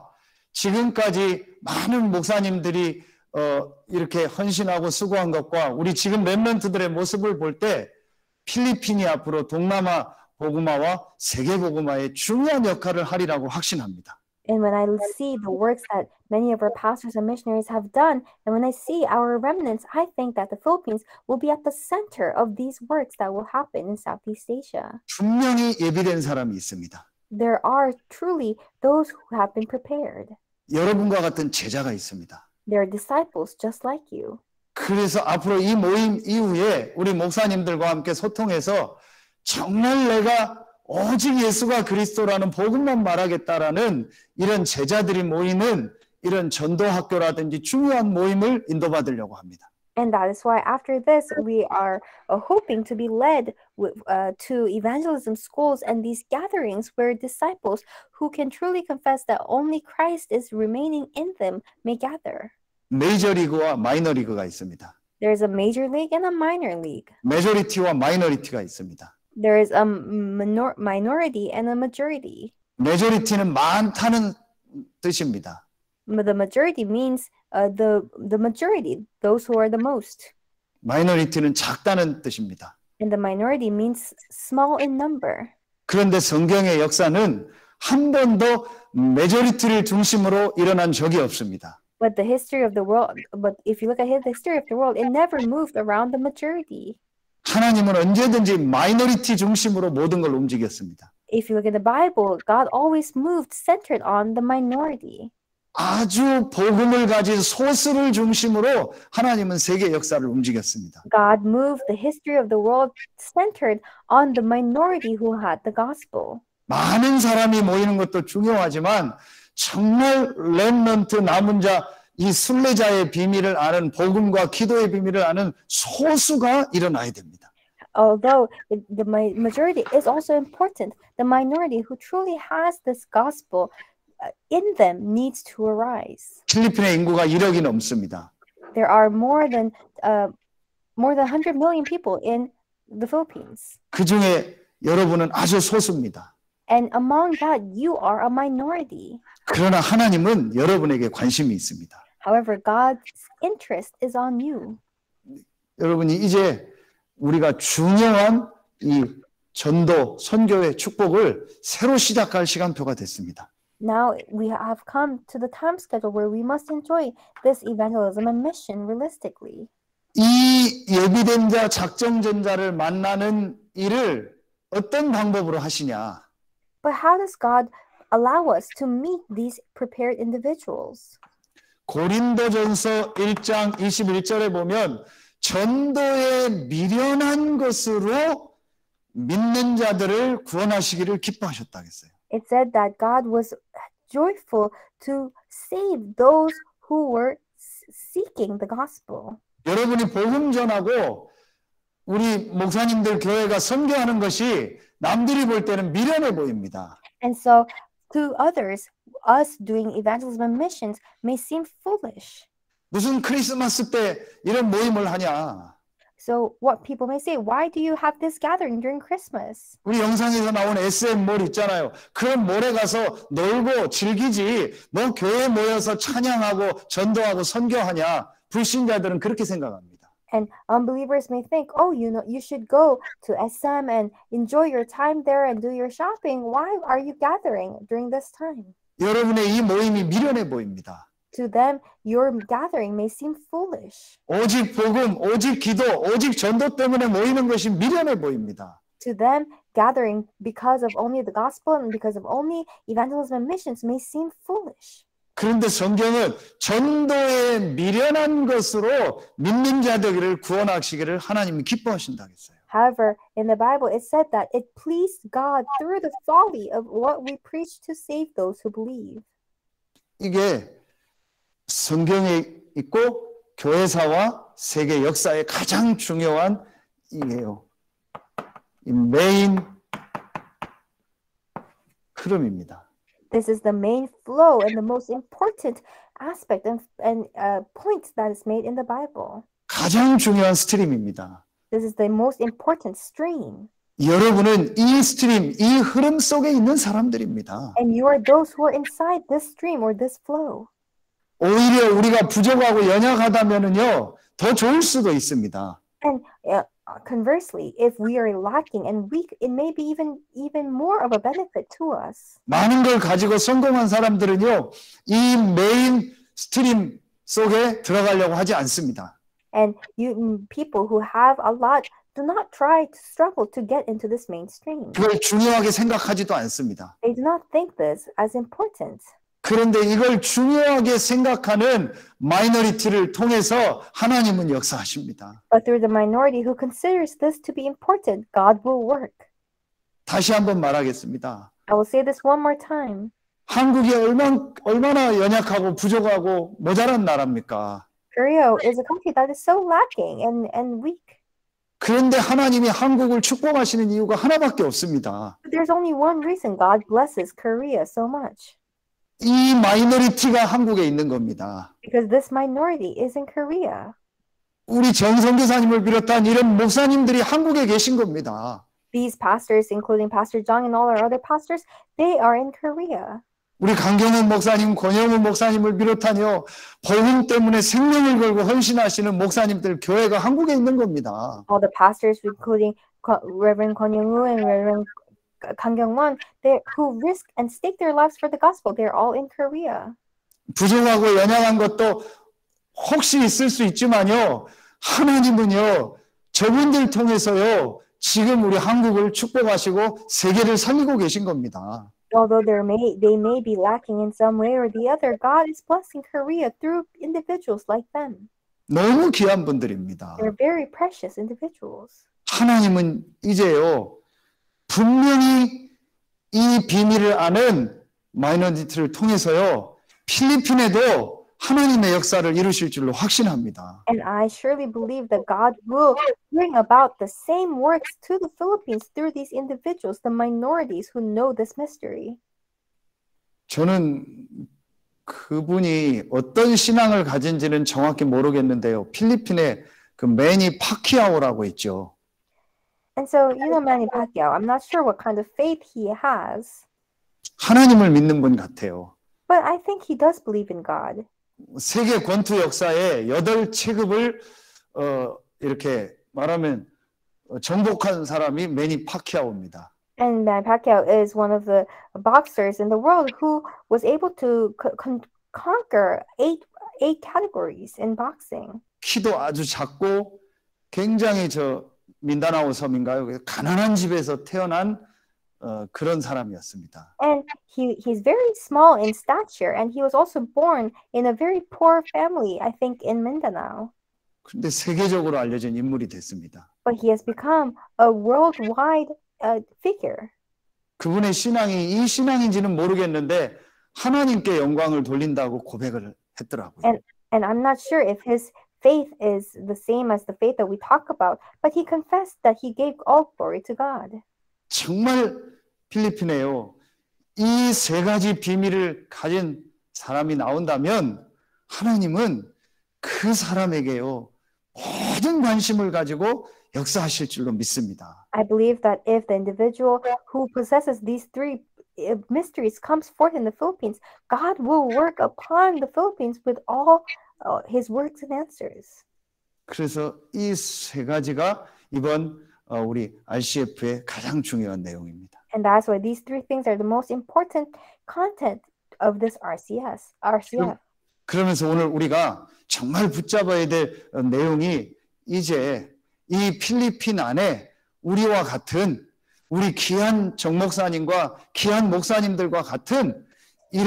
지금까지 많은 목사님들이 이렇게 헌신하고 수고한 것과 우리 지금 렘넌트들의 모습을 볼 때 필리핀이 앞으로 동남아 복음화와 세계 복음화의 중요한 역할을 하리라고 확신합니다. And when I see the works that many of our pastors and missionaries have done, and when I see our remnants, I think that the Philippines will be at the center of these works that will happen in Southeast Asia. 분명히 예비된 사람이 있습니다. There are truly those who have been prepared. 여러분과 같은 제자가 있습니다. They are disciples just like you. 그래서 앞으로 이 모임 이후에 우리 목사님들과 함께 소통해서 정말 내가 오직 예수가 그리스도라는 복음만 말하겠다라는 이런 제자들이 모이는 이런 전도학교라든지 중요한 모임을 인도받으려고 합니다. And that is why after this, we are hoping to be led to evangelism schools and these gatherings where disciples who can truly confess that only Christ is remaining in them may gather. 메이저리그와 마이너리그가 있습니다. There is a major league and a minor league. 메조리티와 마이너리티가 있습니다. There is a minority and a majority. 메조리티는 많다는 뜻입니다. The majority means the majority, those who are the most. 마이너리티는 작다는 뜻입니다. And the minority means small in number. 그런데 성경의 역사는 한 번도 메조리티를 중심으로 일어난 적이 없습니다. But the history of the world, but if you look at the history of the world, it never moved around the majority. 하나님은 언제든지 마이너리티 중심으로 모든 걸 움직였습니다. If you look at the Bible, God always moved centered on the minority. 아주 복음을 가진 소수를 중심으로 하나님은 세계 역사를 움직였습니다. God moved the history of the world centered on the minority who had the gospel. 많은 사람이 모이는 것도 중요하지만 정말 렘넌트 남은 자, 이 순례자의 비밀을 아는 복음과 기도의 비밀을 아는 소수가 일어나야 됩니다. Although the majority is also important, the minority who truly has this gospel in them needs to arise. 필리핀의 인구가 1억이 넘습니다. There are more than 100 million people in the Philippines. 그 중에 여러분은 아주 소수입니다. And among that, you are a minority. 그러나 하나님은 여러분에게 관심이 있습니다. However, God's interest is on you. 여러분이 이제 우리가 중요한 이 전도, 선교의 축복을 새로 시작할 시간표가 됐습니다. Now we have come to the time schedule where we must enjoy this evangelism and mission realistically. 이 예비된 자, 작정전자를 만나는 일을 어떤 방법으로 하시냐? But how does God allow us to meet these prepared individuals? 고린도전서 1장 21절에 보면 전도에 미련한 것으로 믿는 자들을 구원하시기를 기뻐하셨다 했어요. It said that God was joyful to save those who were seeking the gospel. 여러분이 복음 전하고 우리 목사님들 교회가 선교하는 것이 남들이 볼 때는 미련해 보입니다. And so to others, us doing evangelism and missions may seem foolish. 무슨 크리스마스 때 이런 모임을 하냐? So what people may say, why do you have this gathering during Christmas? 우리 영상에서 나온 SM몰 있잖아요. 그런 몰에 가서 놀고 즐기지 뭐 교회에 모여서 찬양하고 전도하고 선교하냐? 불신자들은 그렇게 생각합니다. And unbelievers may think, oh, you should go to SM and enjoy your time there and do your shopping. Why are you gathering during this time? 여러분의 이 모임이 미련해 보입니다. To them, your gathering may seem foolish. 오직 복음, 오직 기도, 오직 전도 때문에 모이는 것이 미련해 보입니다. To them, gathering because of only the gospel and because of only evangelism and missions may seem foolish. 그런데 성경은 전도에 미련한 것으로 믿는 자들을 구원하시기를 하나님이 기뻐하신다고 했어요. However, in the Bible, it said that it pleased God through the folly of what we preach to save those who believe. 이게 성경에 있고 교회사와 세계 역사의 가장 중요한 이게요. 이 메인 흐름입니다. This is the main flow and the most important aspect and point that is made in the Bible. 가장 중요한 스트림입니다. This is the most important stream. 여러분은 이 스트림, 이 흐름 속에 있는 사람들입니다. And you are those who are inside this stream or this flow. 오히려 우리가 부족하고 연약하다면은요, 더 좋을 수도 있습니다. And conversely, if we are lacking and weak, it may be even more of a benefit to us. 많은 걸 가지고 성공한 사람들은요, 이 메인 스트림 속에 들어가려고 하지 않습니다. And people who have a lot do not try to struggle to get into this mainstream. 그걸 중요하게 생각하지도 않습니다. They do not think this as important. 그런데 이걸 중요하게 생각하는 마이너리티를 통해서 하나님은 역사하십니다. But through the minority who considers this to be important, God will work. 다시 한번 말하겠습니다. I will say this one more time. 한국이 얼마나 연약하고 부족하고 모자란 나라입니까? Korea is a country that is so lacking and weak. 그런데 하나님이 한국을 축복하시는 이유가 하나밖에 없습니다. But there's only one reason God blesses Korea so much. 이 마이너리티가 한국에 있는 겁니다. Because this minority is in Korea. 우리 정선교사님을 비롯한 이런 목사님들이 한국에 계신 겁니다. These pastors, including Pastor Jung and all our other pastors, they are in Korea. 우리 강경훈 목사님, 권영훈 목사님을 비롯하여 복음 때문에 생명을 걸고 헌신하시는 목사님들 교회가 한국에 있는 겁니다. All the pastors, including Reverend Kwon Young-woo and Reverend Kang Kyung-won, who risk and stake their lives for the gospel, they're all in Korea. 부족하고 연약한 것도 혹시 있을 수 있지만요, 하나님은요, 저분들 통해서요, 지금 우리 한국을 축복하시고 세계를 살리고 계신 겁니다. Although they may be lacking in some way or the other, God is blessing Korea through individuals like them. 너무 귀한 분들입니다. They're very precious individuals. 하나님은 이제요, 분명히 이 비밀을 아는 마이너리티를 통해서요, 필리핀에도 하나님의 역사를 이루실 줄로 확신합니다. And I surely believe that God will bring about the same works to the Philippines through these individuals, the minorities who know this mystery. 저는 그분이 어떤 신앙을 가진지는 정확히 모르겠는데요. 필리핀에 그 매니 파키아오라고 있죠. And so, you know Manny Pacquiao, I'm not sure what kind of faith he has, 하나님을 믿는 분 같아요. but I think he does believe in God. 세계 권투 역사의 8체급을 이렇게 말하면 정복한 사람이 매니 파키아오입니다. And Manny Pacquiao is one of the boxers in the world who was able to conquer eight categories in boxing. 키도 아주 작고 굉장히 민다나오 섬인가요? 가난한 집에서 태어난 그런 사람이었습니다. And he's very small in stature, and he was also born in a very poor family, I think, in Mindanao. 그런데 세계적으로 알려진 인물이 됐습니다. But he has become a worldwide figure. 그분의 신앙이 이 신앙인지는 모르겠는데 하나님께 영광을 돌린다고 고백을 했더라고요. And I'm not sure if his faith is the same as the faith that we talk about, but he confessed that he gave all glory to God. 정말 필리핀에요. 이 세 가지 비밀을 가진 사람이 나온다면 하나님은 그 사람에게요, 모든 관심을 가지고 역사하실 줄로 믿습니다. I believe that if the individual who possesses these three mysteries comes forth in the Philippines, God will work upon the Philippines with all his works and answers. 그래서 이 세 가지가 이번 우리 RCF의 가장 중요한 내용입니다. And that's why these three things are the most important content of this RCF. 그러면서 오늘 우리가 정말 붙잡아야 될 내용이 이제 이 필리핀 안에 우리와 같은 우리 귀한 정목사님과 귀한 목사님들과 같은 이런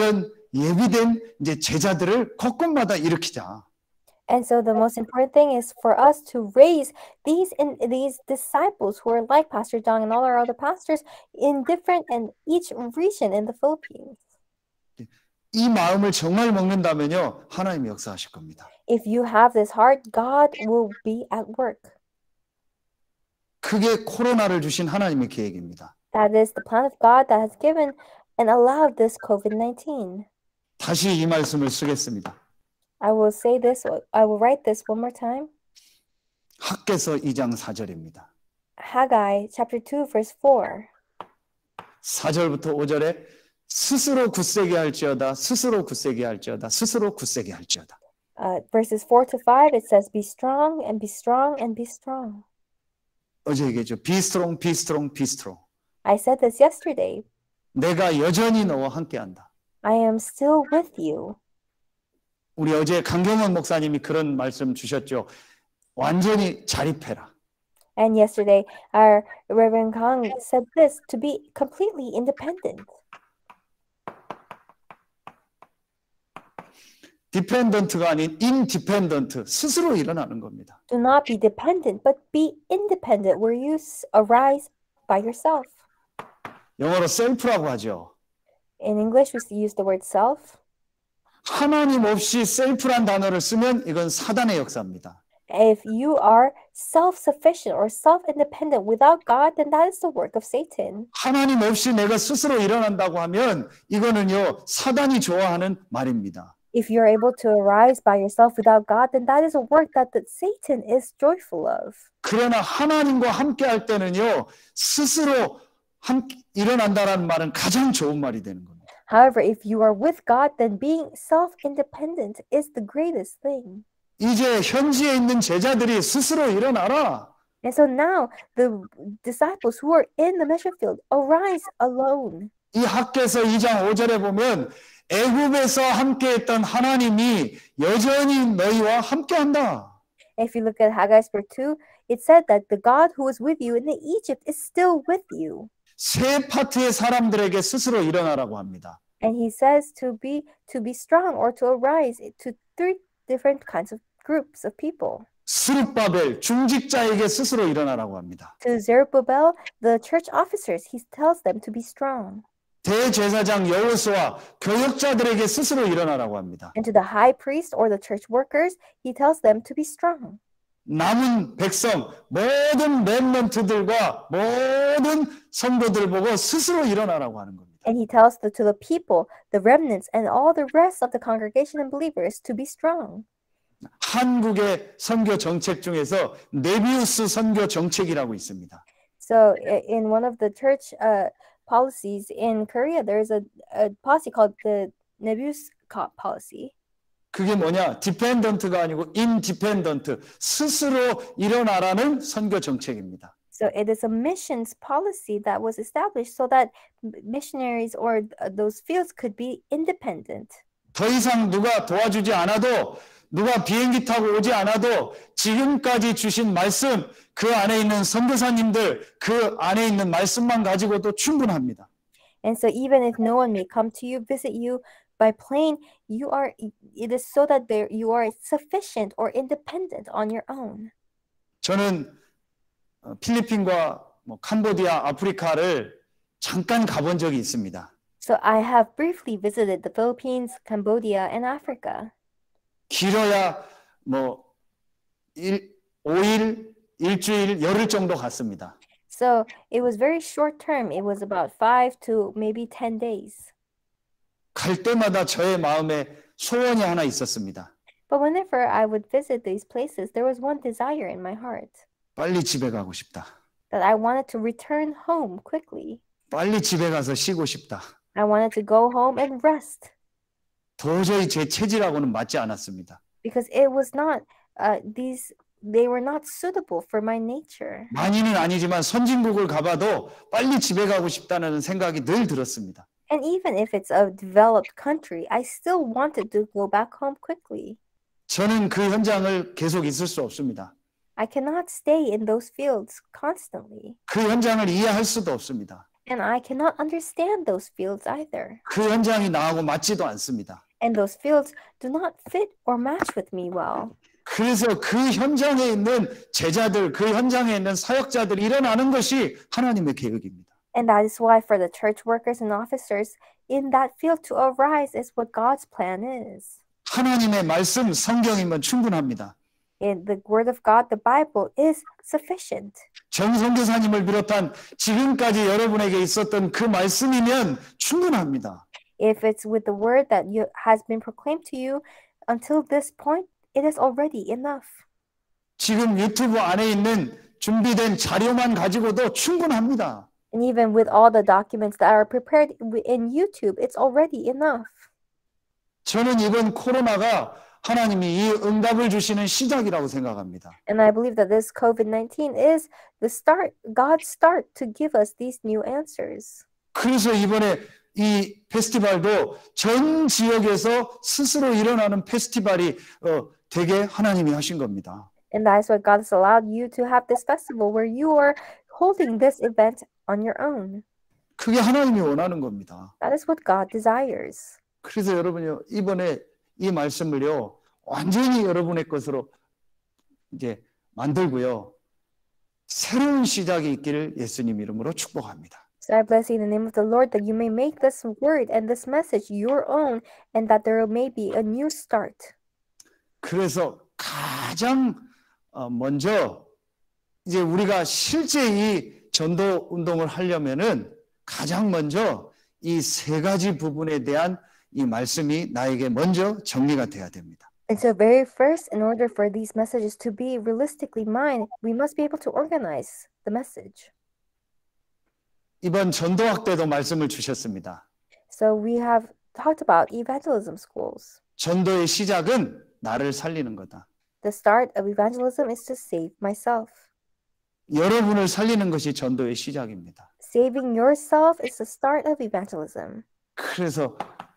예비된 이제 제자들을 곳곳마다 일으키자. And so the most important thing is for us to raise these disciples who are like Pastor Jong and all our other pastors in different and each region in the Philippines. 이 마음을 정말 먹는다면요, 하나님이 역사하실 겁니다. If you have this heart, God will be at work. 그게 코로나를 주신 하나님의 계획입니다. That is the plan of God that has given and allowed this COVID-19. 다시 이 말씀을 쓰겠습니다. I will write this one more time. 학개서 2장 4절입니다. Haggai chapter 2 verse 4. 4절부터 5절에 스스로 굳세게 할지어다, 스스로 굳세게 할지어다, 스스로 굳세게 할지어다. Verses 4 to 5 it says be strong and be strong and be strong. 어제 얘기했죠. Be strong, be strong, be strong. I said this yesterday. 내가 여전히 너와 함께한다. I am still with you. 우리 어제 강경원 목사님이 그런 말씀 주셨죠. 완전히 자립해라. And yesterday our Reverend Kang said this, to be completely independent. 디펜던트가 아닌 인디펜던트, 스스로 일어나는 겁니다. Do not be dependent, but be independent, where you arise by yourself. 영어로 셀프라고 하죠. In English, we use the word self. 하나님 없이 셀프란 단어를 쓰면 이건 사단의 역사입니다. If you are self-sufficient or self-independent without God, then that is the work of Satan. 하나님 없이 내가 스스로 일어난다고 하면 이거는요, 사단이 좋아하는 말입니다. If you're able to arise by yourself without God, then that is a work that Satan is joyful of. 그러나 하나님과 함께 할 때는요, 스스로 일어난다라는 말은 가장 좋은 말이 되는 겁니다. However, if you are with God, then being self-independent is the greatest thing. 이제 현지에 있는 제자들이 스스로 일어나라. And so now the disciples who are in the mission field arise alone. 이 학개서 2장 5절에 보면 애굽에서 함께했던 하나님이 여전히 너희와 함께한다. If you look at Haggai chapter 2, it said that the God who was with you in Egypt is still with you. 세 파트의 사람들에게 스스로 일어나라고 합니다. And he says to be strong or to arise to three different kinds of groups of people. 스룹바벨 중직자에게 스스로 일어나라고 합니다. To Zerubbabel, the church officers, he tells them to be strong. 대제사장 여호수아 교역자들에게 스스로 일어나라고 합니다. And to the high priest or the church workers, he tells them to be strong. 남은 백성 모든 렘넌트들과 모든 성도들 보고 스스로 일어나라고 하는 겁니다. And he tells to the people, the remnants, and all the rest of the congregation and believers to be strong. 한국의 선교 정책 중에서 네비우스 선교 정책이라고 있습니다. So in one of the church policies in Korea, there's a policy called the Nebius policy. 그게 뭐냐? 디펜던트가 아니고 인디펜던트, 스스로 일어나라는 선교 정책입니다. So it is a missions policy that was established so that missionaries or those fields could be independent. 더 이상 누가 도와주지 않아도, 누가 비행기 타고 오지 않아도 지금까지 주신 말씀, 그 안에 있는 선교사님들, 그 안에 있는 말씀만 가지고도 충분합니다. And so even if no one may come to you, visit you by plane, it is so that you are sufficient or independent on your own. 저는 필리핀과 캄보디아, 아프리카를 잠깐 가본 적이 있습니다. So I have briefly visited the Philippines, Cambodia, and Africa. 길어야 5일, 일주일, 열흘 정도 갔습니다. So it was very short term. It was about 5 to maybe 10 days. 갈 때마다 저의 마음에 소원이 하나 있었습니다. But whenever I would visit these places, there was one desire in my heart. 빨리 집에 가고 싶다. That I wanted to return home quickly. 빨리 집에 가서 쉬고 싶다. I wanted to go home and rest. 도저히 제 체질하고는 맞지 않았습니다. Because it was not, they were not suitable for my nature. 많이는 아니지만 선진국을 가봐도 빨리 집에 가고 싶다는 생각이 늘 들었습니다. And even if it's a developed country, I still wanted to go back home quickly. 저는 그 현장을 계속 있을 수 없습니다. I cannot stay in those fields constantly. 그 현장을 이해할 수도 없습니다. And I cannot understand those fields either. 그 현장이 나하고 맞지도 않습니다. And those fields do not fit or match with me well. 그래서 그 현장에 있는 제자들, 그 현장에 있는 사역자들이 일어나는 것이 하나님의 계획입니다. And that is why for the church workers and officers in that field to arise is what God's plan is. 하나님의 말씀, 성경이면 충분합니다. In the word of God, the Bible is sufficient. 정선교사님을 비롯한 지금까지 여러분에게 있었던 그 말씀이면 충분합니다. If it's with the word that has been proclaimed to you until this point, it is already enough. 지금 유튜브 안에 있는 준비된 자료만 가지고도 충분합니다. And even with all the documents that are prepared in YouTube, it's already enough. 저는 이번 코로나가 하나님이 이 응답을 주시는 시작이라고 생각합니다. And I believe that this COVID-19 is the start, God's start to give us these new answers. 그래서 이번에 이 페스티벌도 전 지역에서 스스로 일어나는 페스티벌이 되게 하나님이 하신 겁니다. And that is why God has allowed you to have this festival where you are holding this event on your own. 그게 하나님이 원하는 겁니다. That is what God desires. 그래서 여러분요, 이번에 이 말씀을요, 완전히 여러분의 것으로 이제 만들고요, 새로운 시작이 있기를 예수님 이름으로 축복합니다. So I bless you in the name of the Lord that you may make this word and this message your own and that there may be a new start. 그래서 가장 먼저 이제 우리가 실제 이 전도 운동을 하려면은 가장 먼저 이 세 가지 부분에 대한 이 말씀이 나에게 먼저 정리가 돼야 됩니다. And so very first, in order for these messages to be realistically mine, we must be able to organize the message. 이번 전도학 때도 말씀을 주셨습니다. So we have talked about evangelism schools. 전도의 시작은 나를 살리는 거다. The start of evangelism is to save myself. 여러분을 살리는 것이 전도의 시작입니다. Saving yourself is the start of evangelism. 그래서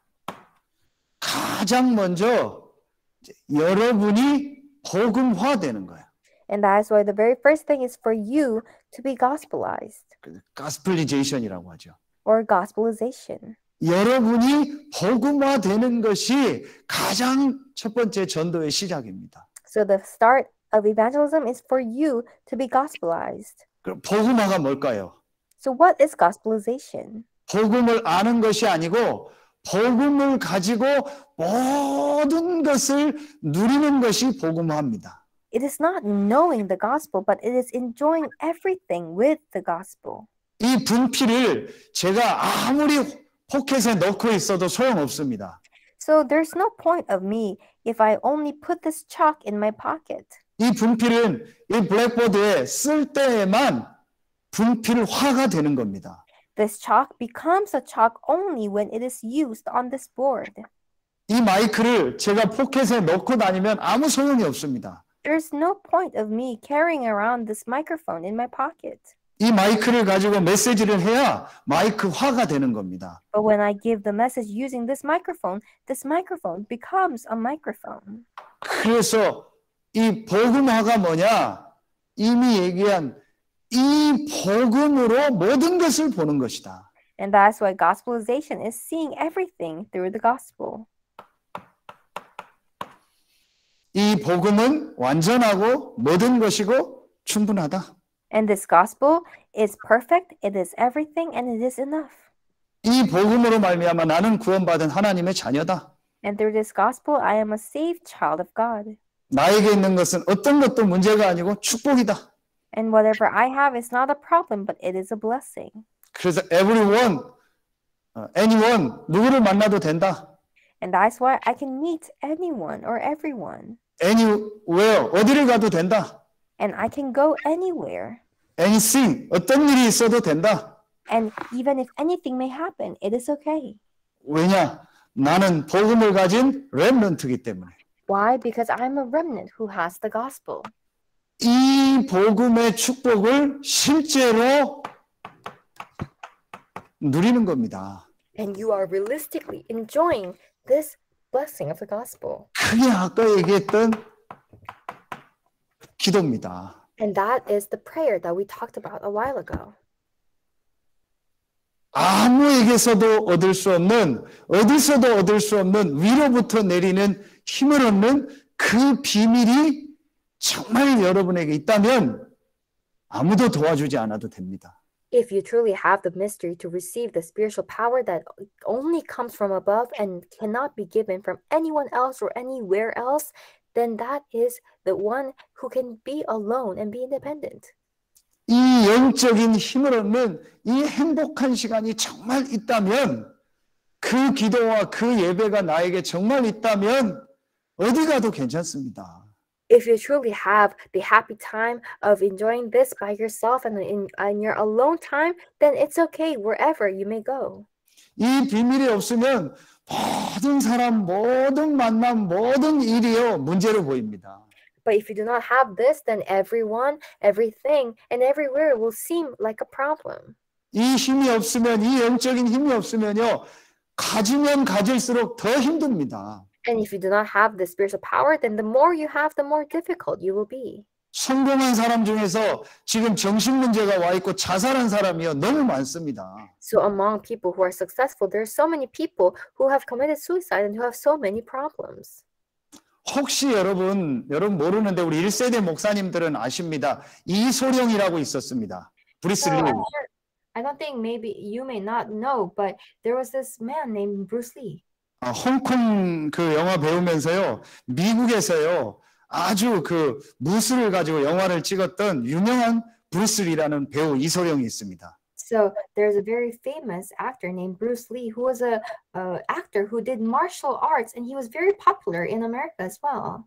가장 먼저 여러분이 복음화되는 거예요. And that is why the very first thing is for you to be gospelized 가스플리제이션이라고 하죠. or gospelization. 여러분이 복음화되는 것이 가장 첫 번째 전도의 시작입니다. So the start of evangelism is for you to be gospelized. 그럼 복음화가 뭘까요? So what is gospelization? 복음을 아는 것이 아니고 복음을 가지고 모든 것을 누리는 것이 복음화입니다. It is not knowing the gospel, but it is enjoying everything with the gospel. 이 분필을 제가 아무리 포켓에 넣고 있어도 소용없습니다. So there's no point of me if I only put this chalk in my pocket. 이 분필은 이 블랙보드에 쓸 때에만 분필화가 되는 겁니다. This chalk becomes a chalk only when it is used on this board. 이 마이크를 제가 포켓에 넣고 다니면 아무 소용이 없습니다. There's no point of me carrying around this microphone in my pocket. 이 마이크를 가지고 메시지를 해야 마이크화가 되는 겁니다. But when I give the message using this microphone becomes a microphone. 그래서 이 복음화가 뭐냐? 이미 얘기한 이 복음으로 모든 것을 보는 것이다. And that's why gospelization is seeing everything through the gospel. 이 복음은 완전하고 모든 것이고 충분하다. And this gospel is perfect, it is everything, and it is enough. 이 복음으로 말미암아 나는 구원받은 하나님의 자녀다. And through this gospel, I am a saved child of God. 나에게 있는 것은 어떤 것도 문제가 아니고 축복이다. And whatever I have is not a problem, but it is a blessing. 그래서 everyone, anyone, 누구를 만나도 된다. And that's why I can meet anyone or everyone. anywhere, 어디를 가도 된다. And I can go anywhere. anything, 어떤 일이 있어도 된다. And even if anything may happen, it is okay. 왜냐? 나는 복음을 가진 렘넌트이기 때문에. Why? Because I'm a remnant who has the gospel. 이 복음의 축복을 실제로 누리는 겁니다. And you are realistically enjoying this blessing of the gospel. 그게 아까 얘기했던 기도입니다. And that is the prayer that we talked about a while ago. 아무에게서도 얻을 수 없는, 어디서도 얻을 수 없는 위로부터 내리는 힘을 얻는 그 비밀이 정말 여러분에게 있다면 아무도 도와주지 않아도 됩니다. If you truly have the mystery to receive the spiritual power that only comes from above and cannot be given from anyone else or anywhere else, then that is the one who can be alone and be independent. 이 영적인 힘을 얻는 이 행복한 시간이 정말 있다면, 그 기도와 그 예배가 나에게 정말 있다면 어디 가도 괜찮습니다. If you truly have the happy time of enjoying this by yourself and in your alone time, then it's okay wherever you may go. 이 비밀이 없으면 모든 사람, 모든 만남, 모든 일이요 문제로 보입니다. But if you do not have this, then everyone, everything, and everywhere will seem like a problem. 이 힘이 없으면, 이 영적인 힘이 없으면요, 가지면 가질수록 더 힘듭니다. And if you do not have the spiritual power, then the more you have, the more difficult you will be. 성공한 사람 중에서 지금 정신 문제가 와 있고 자살한 사람이요 너무 많습니다. So among people who are successful, there are so many people who have committed suicide and who have so many problems. 혹시 여러분 모르는데 우리 1세대 목사님들은 아십니다. 이소룡이라고 있었습니다. 브루스 리. I don't think maybe you may not know, but there was this man named Bruce Lee. 홍콩 그 영화 배우면서요, 미국에서요, 아주 그 무술을 가지고 영화를 찍었던 유명한 브루스 리라는 배우 이소룡이 있습니다. So there's a very famous actor named Bruce Lee who was a actor who did martial arts and he was very popular in America as well.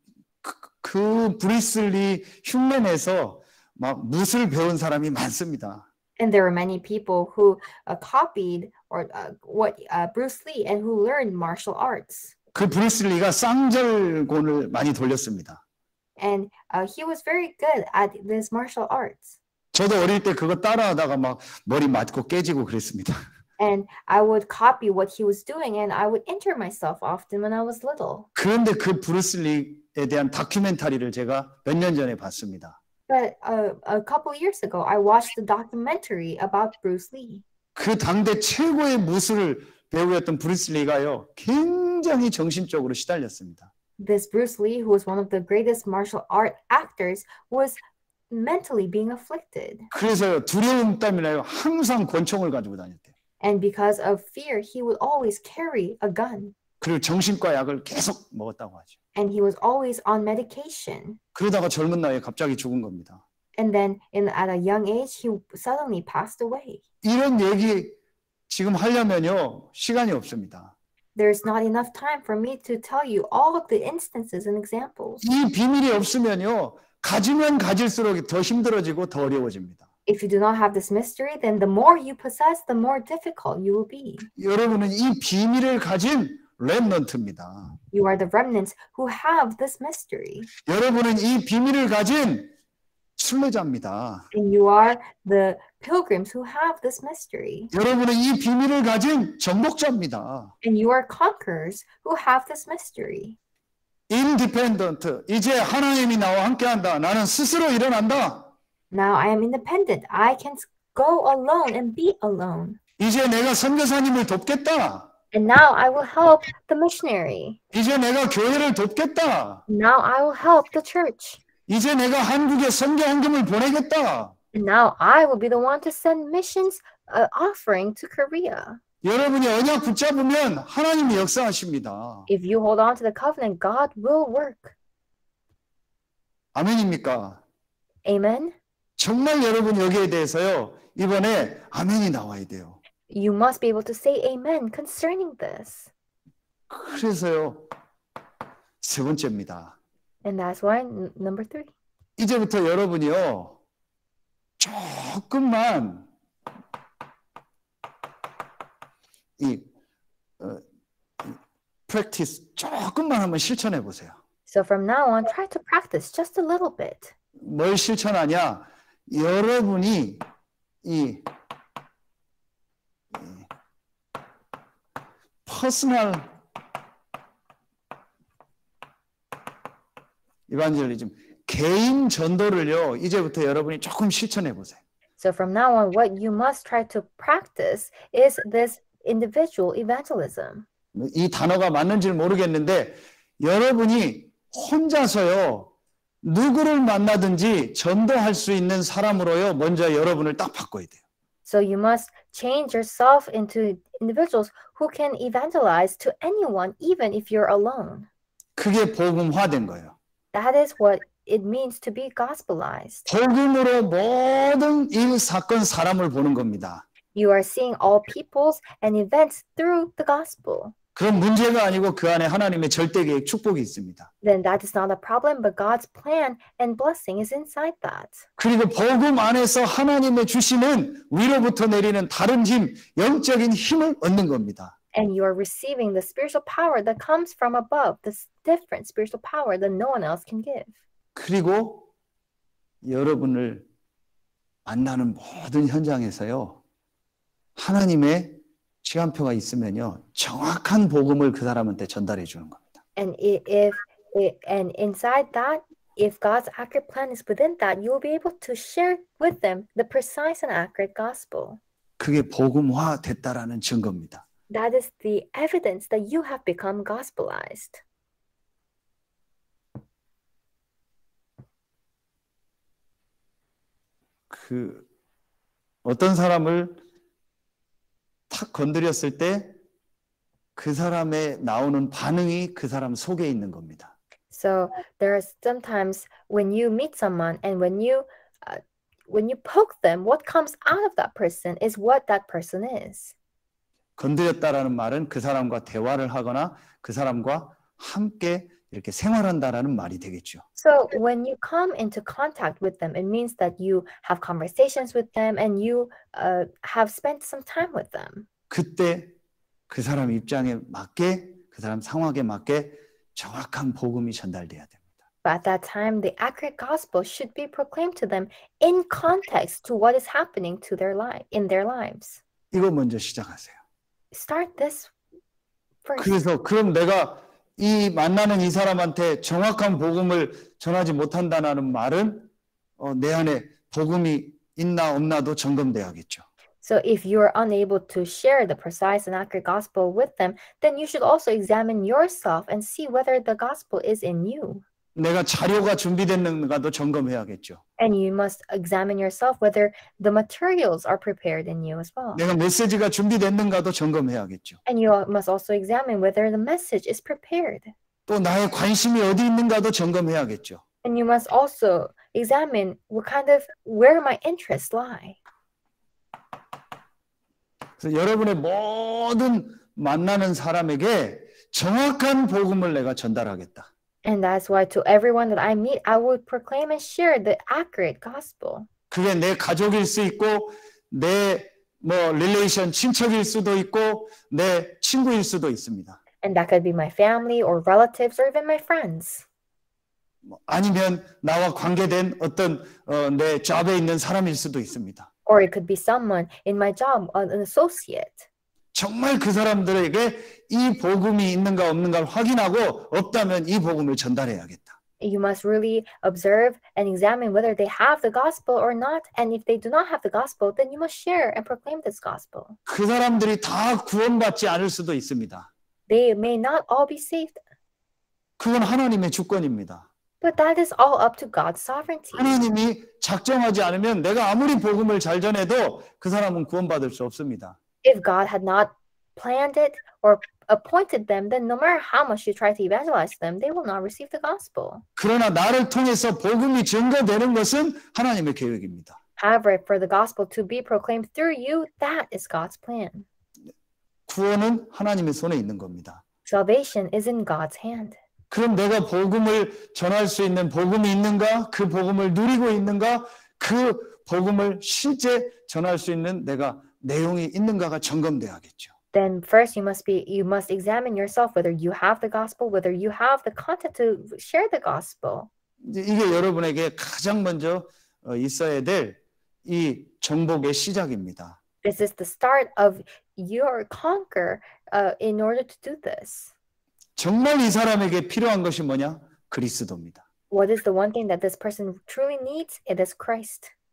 그 브루스 리 흉내내서 막 무술 배운 사람이 많습니다. And there were many people who copied or what Bruce Lee and who learned martial arts. 그 브루스 리가 쌍절곤을 많이 돌렸습니다. And he was very good at this martial arts. 저도 어릴 때 그거 따라하다가 막 머리 맞고 깨지고 그랬습니다. And I would copy what he was doing and I would injure myself often when I was little. 그런데 그 브루스 리에 대한 다큐멘터리를 제가 몇 년 전에 봤습니다. But a couple years ago, I watched a documentary about Bruce Lee. 그 당대 최고의 무술 배우였던 브루스 리가요, 굉장히 정신적으로 시달렸습니다. This Bruce Lee, who was one of the greatest martial art actors, was mentally being afflicted. 그래서 두려움 때문에 항상 권총을 가지고 다녔대요. And because of fear, he would always carry a gun. 그리고 정신과 약을 계속 먹었다고 하죠. And he was always on medication. 그러다가 젊은 나이에 갑자기 죽은 겁니다. And then at a young age, he suddenly passed away. 이런 얘기 지금 하려면요, 시간이 없습니다. There's not enough time for me to tell you all of the instances and examples. 이 비밀이 없으면요, 가지면 가질수록 더 힘들어지고 더 어려워집니다. If you do not have this mystery, then the more you possess, the more difficult you will be. 여러분은 이 비밀을 가진 렘넌트입니다. You are the remnants who have this mystery. 여러분은 이 비밀을 가진 순례자입니다. And you are the pilgrims who have this mystery. 여러분은 이 비밀을 가진 정복자입니다. And you are conquerors who have this mystery. 인디펜던트. 이제 하나님이 나와 함께한다. 나는 스스로 일어난다. Now I am independent. I can go alone and be alone. 이제 내가 선교사님을 돕겠다. And now I will help the missionary. 이제 내가 교회를 돕겠다. Now I will help the church. 이제 내가 한국에 선교 헌금을 보내겠다. And now I will be the one to send missions offering to Korea. 여러분이 언약 붙잡으면 하나님이 역사하십니다. If you hold on to the covenant, God will work. 아멘입니까? Amen. 정말 여러분 여기에 대해서요, 이번에 아멘이 나와야 돼요. You must be able to say amen concerning this. 그래서요, 세 번째입니다. And that's why number 3. 이제부터 여러분이요, 조금만 practice 조금만 한번 실천해 보세요. So from now on, try to practice just a little bit. 뭘 실천하냐? 여러분이 이 퍼스널 이반젤리즘, 개인 전도를요, 이제부터 여러분이 조금 실천해 보세요. So from now on, what you must try to practice is this individual evangelism. 이 단어가 맞는지는 모르겠는데 여러분이 혼자서요 누구를 만나든지 전도할 수 있는 사람으로요 먼저 여러분을 딱 바꿔야 돼요. So you must change yourself into individuals who can evangelize to anyone, even if you're alone. 그게 복음화된 거예요. That is what it means to be gospelized. 복음으로 모든 일, 사건, 사람을 보는 겁니다. You are seeing all peoples and events through the gospel. 그런 문제가 아니고 그 안에 하나님의 절대 계획, 축복이 있습니다. Then that is not a problem, but God's plan and blessing is inside that. 그리고 복음 안에서 하나님의 주시는 위로부터 내리는 다른 힘, 영적인 힘을 얻는 겁니다. And you are receiving the spiritual power that comes from above, this different spiritual power that no one else can give. 그리고 여러분을 만나는 모든 현장에서요. 하나님의 시간표가 있으면요. 정확한 복음을 그 사람한테 전달해 주는 겁니다. And and inside that, if God's accurate plan is within that, you will be able to share with them the precise and accurate gospel. 그게 복음화 됐다라는 증거입니다. That is the evidence that you have become gospelized. 그 어떤 사람을 탁 건드렸을 때 그 사람의 나오는 반응이 그 사람 속에 있는 겁니다. So there are sometimes when you meet someone and when you poke them, what comes out of that person is what that person is. 건드렸다라는 말은 그 사람과 대화를 하거나 그 사람과 함께 이렇게 생활한다라는 말이 되겠죠. So when you come into contact with them, it means that you have conversations with them and you have spent some time with them. 그때 그 사람 입장에 맞게, 그 사람 상황에 맞게 정확한 복음이 전달돼야 됩니다. But at that time, the accurate gospel should be proclaimed to them in context to what is happening to their life, in their lives. 이거 먼저 시작하세요. Start this first. 그래서 그럼 내가 이 만나는 이 사람한테 정확한 복음을 전하지 못한다는 말은 내 안에 복음이 있나 없나도 점검돼야겠죠. So if you are unable to share the precise and accurate gospel with them, then you should also examine yourself and see whether the gospel is in you. 내가 자료가 준비됐는가도 점검해야겠죠. And you must examine yourself whether the materials are prepared in you as well. 내가 메시지가 준비됐는가도 점검해야겠죠. And you must also examine whether the message is prepared. 또 나의 관심이 어디 있는가도 점검해야겠죠. And you must also examine where my interests lie. 그래서 여러분의 모든 만나는 사람에게 정확한 복음을 내가 전달하겠다. And that's why to everyone that I meet, I will proclaim and share the accurate gospel. 그게 내 가족일 수 있고 내 릴레이션 친척일 수도 있고 내 친구일 수도 있습니다. And that could be my family or relatives or even my friends. 아니면 나와 관계된 어떤 내 잡에 있는 사람일 수도 있습니다. Or it could be someone in my job, an associate. 정말 그 사람들에게 이 복음이 있는가 없는가를 확인하고 없다면 이 복음을 전달해야겠다. You must really observe and examine whether they have the gospel or not. And if they do not have the gospel, then you must share and proclaim this gospel. 그 사람들이 다 구원받지 않을 수도 있습니다. They may not all be saved. 그건 하나님의 주권입니다. But that is all up to God's sovereignty. 하나님이 작정하지 않으면 내가 아무리 복음을 잘 전해도 그 사람은 구원받을 수 없습니다. If God had not planned it or appointed them, then no matter how much you try to evangelize them, they will not receive the gospel. 그러나 나를 통해서 복음이 증거되는 것은 하나님의 계획입니다. However, for the gospel to be proclaimed through you, that is God's plan. 구원은 하나님의 손에 있는 겁니다. Salvation is in God's hand. 그럼 내가 복음을 전할 수 있는 복음이 있는가? 그 복음을 누리고 있는가? 그 복음을 실제 전할 수 있는 내가 내용이 있는가가 점검돼야겠죠. Then first you must examine yourself whether you have the gospel, whether you have the content to share the gospel. 이게 여러분에게 가장 먼저 있어야 될 이 정복의 시작입니다. This is the start of your conquer in order to do this. 정말 이 사람에게 필요한 것이 뭐냐? 그리스도입니다. What is the one thing that this person truly needs? It is Christ.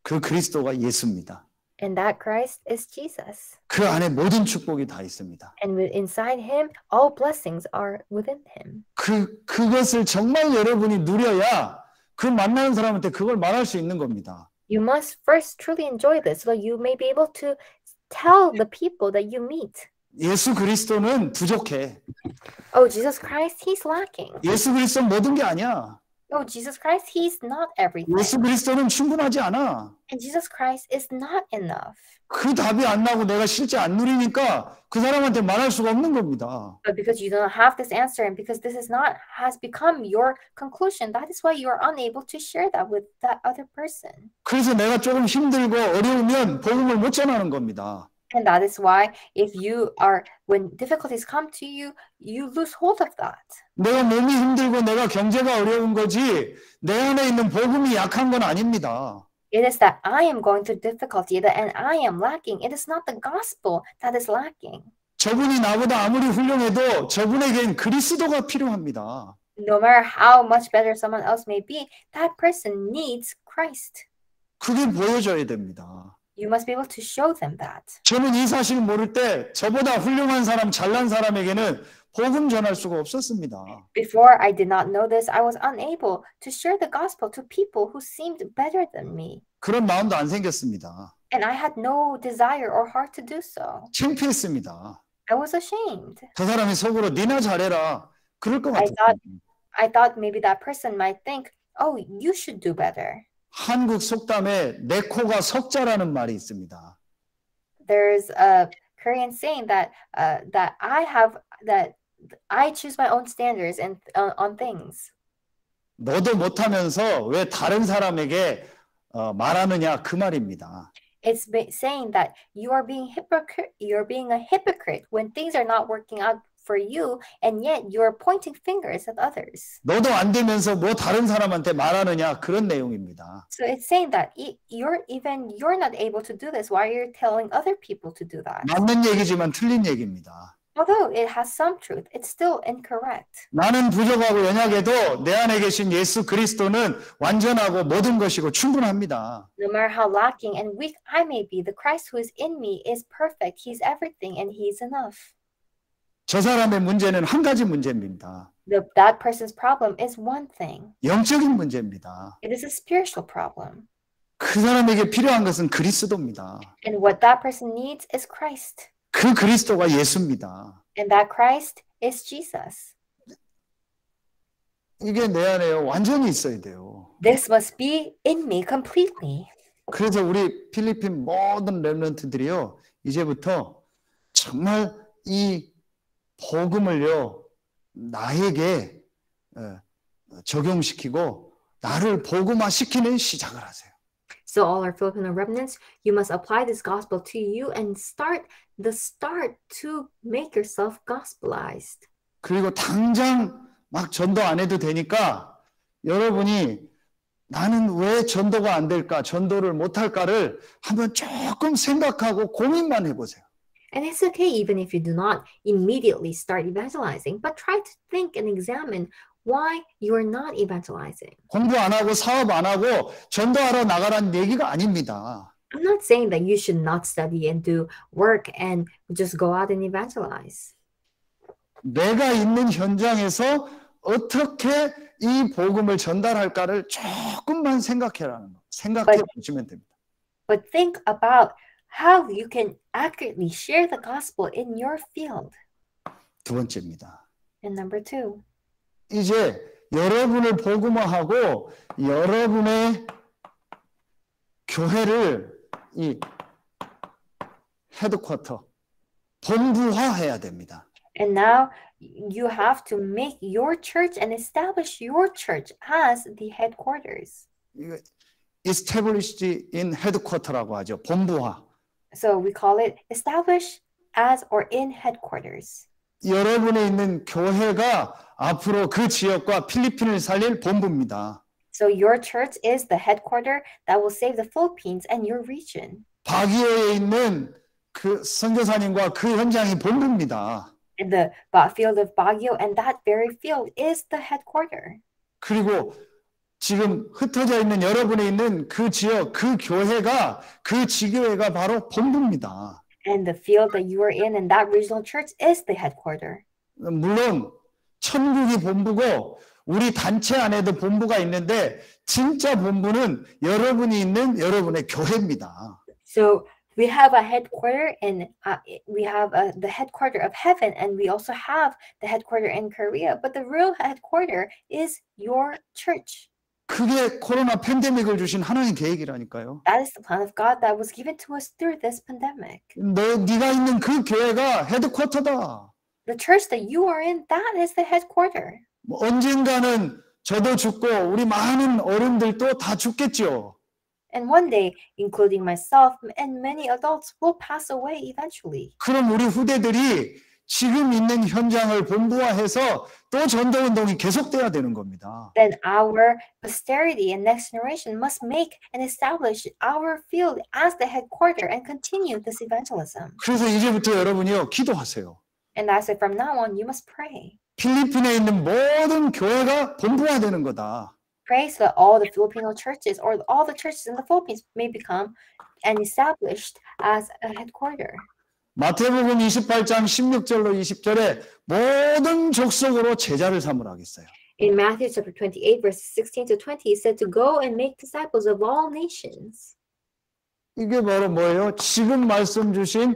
그 그리스도가 예수입니다. And that Christ is Jesus. 그 안에 모든 축복이 다 있습니다. And inside him, all blessings are within him. 그것을 정말 여러분이 누려야 그 만나는 사람한테 그걸 말할 수 있는 겁니다. You must first truly enjoy this so you may be able to tell the people that you meet. 예수 그리스도는 부족해. Oh, Jesus Christ, he's lacking. 예수 그리스도는 모든 게 아니야. Oh, Jesus Christ, he's not everything. 예수 그리스도는 충분하지 않아. And Jesus Christ is not enough. 그 답이 안 나고 내가 실제 안 누리니까 그 사람한테 말할 수가 없는 겁니다. But because you don't have this answer and because this has become your conclusion, that is why you are unable to share that with that other person. 그래서 내가 조금 힘들고 어려우면 복음을 못 전하는 겁니다. And that is why when difficulties come to you, you lose hold of that. 내가 몸이 힘들고 내가 경제가 어려운 거지 내 안에 있는 복음이 약한 건 아닙니다. It is that I am going through difficulty and I am lacking. It is not the gospel that is lacking. 저분이 나보다 아무리 훌륭해도 저분에겐 그리스도가 필요합니다. No matter how much better someone else may be, that person needs Christ. 그게 보여줘야 됩니다. You must be able to show them that. 저는 이 사실을 모를 때 저보다 훌륭한 사람, 잘난 사람에게는 복음 전할 수가 없었습니다. Before I did not know this, I was unable to share the gospel to people who seemed better than me. 그런 마음도 안 생겼습니다. And I had no desire or heart to do so. 창피했습니다. I was ashamed. 저 사람이 속으로 니나 잘해라. 그럴 것 같아요. I thought maybe that person might think, oh, you should do better. 한국 속담에 내 코가 석자라는 말이 있습니다. There's a Korean saying that I choose my own standards and on things. 너도 못하면서 왜 다른 사람에게 말하느냐 그 말입니다. It's saying that you are being a hypocrite when things are not working out for you, and yet you're pointing fingers at others. 너도 안 되면서 뭐 다른 사람한테 말하느냐 그런 내용입니다. So it's saying that you're not able to do this. Why are you telling other people to do that? 맞는 얘기지만 틀린 얘기입니다. Although it has some truth, it's still incorrect. 나는 부족하고 연약해도 내 안에 계신 예수 그리스도는 완전하고 모든 것이고 충분합니다. No matter how lacking and weak I may be, the Christ who is in me is perfect. He's everything and he's enough. 저 사람의 문제는 한 가지 문제입니다. That person's problem is one thing. 영적인 문제입니다. It is a spiritual problem. 그 사람에게 필요한 것은 그리스도입니다. And what that person needs is Christ. 그 그리스도가 예수입니다. And that Christ is Jesus. 이게 내 안에 완전히 있어야 돼요. This must be in me completely. 그래서 우리 필리핀 모든 렘넌트들이요, 이제부터 정말 이 복음을요 나에게 적용시키고 나를 복음화시키는 시작을 하세요. So all our Filipino remnants, you must apply this gospel to you and start to make yourself gospelized. 그리고 당장 막 전도 안 해도 되니까 여러분이 나는 왜 전도가 안 될까, 전도를 못 할까를 한번 조금 생각하고 고민만 해보세요. And it's okay even if you do not immediately start evangelizing, but try to think and examine why you are not evangelizing. 공부 안 하고 사업 안 하고 전도하러 나가라는 얘기가 아닙니다. I'm not saying that you should not study and do work and just go out and evangelize. 내가 있는 현장에서 어떻게 이 복음을 전달할까를 조금만 생각해 보시면 됩니다. But think about how you can accurately share the gospel in your field. 두 번째입니다. And number two. 이제 여러분을 복음화하고 여러분의 교회를 이 헤드쿼터, 본부화해야 됩니다. And now you have to make your church and establish your church as the headquarters. Established in headquarter라고 하죠. 본부화. So we call it establish as or in headquarters. 여러분에 있는 교회가 앞으로 그 지역과 필리핀을 살릴 본부입니다. So your church is the headquarter that will save the Philippines and your region. 바기오에 있는 그 선교사님과 그 현장이 본부입니다. And the field of Baguio and that very field is the headquarter. 그리고 지금 흩어져 있는 여러분이 있는 그 지역, 그 교회가, 그 지교회가 바로 본부입니다. And the field that you are in that regional church is the headquarter. 물론 천국이 본부고 우리 단체 안에도 본부가 있는데 진짜 본부는 여러분이 있는 여러분의 교회입니다. So we have a headquarter and we have the headquarter of heaven, and we also have the headquarter in Korea. But the real headquarter is your church. 그게 코로나 팬데믹을 주신 하나님 계획이라니까요. That is the plan of God that was given to us through this pandemic. 네가 있는 그 교회가 헤드쿼터다. The church that you are in, that is the headquarter. 언젠가는 저도 죽고 우리 많은 어른들도 다 죽겠죠. And one day, including myself and many adults, will pass away eventually. 그럼 우리 후대들이 지금 있는 현장을 본부화해서 또 전도운동이 계속돼야 되는 겁니다. Then our posterity and next generation must make and establish our field as the headquarter and continue this evangelism. 그래서 이제부터 여러분이요, 기도하세요. And that's why from now on, you must pray. 필리핀에 있는 모든 교회가 본부화되는 거다. Pray so that all the Filipino churches or all the churches in the Philippines may become and established as a headquarter. 마태복음 28장 16절로 20절에 모든 족속으로 제자를 삼으라 하겠어요. In Matthew chapter 28, verses 16 to 20, it said to go and make disciples of all nations. 이게 바로 뭐예요? 지금 말씀 주신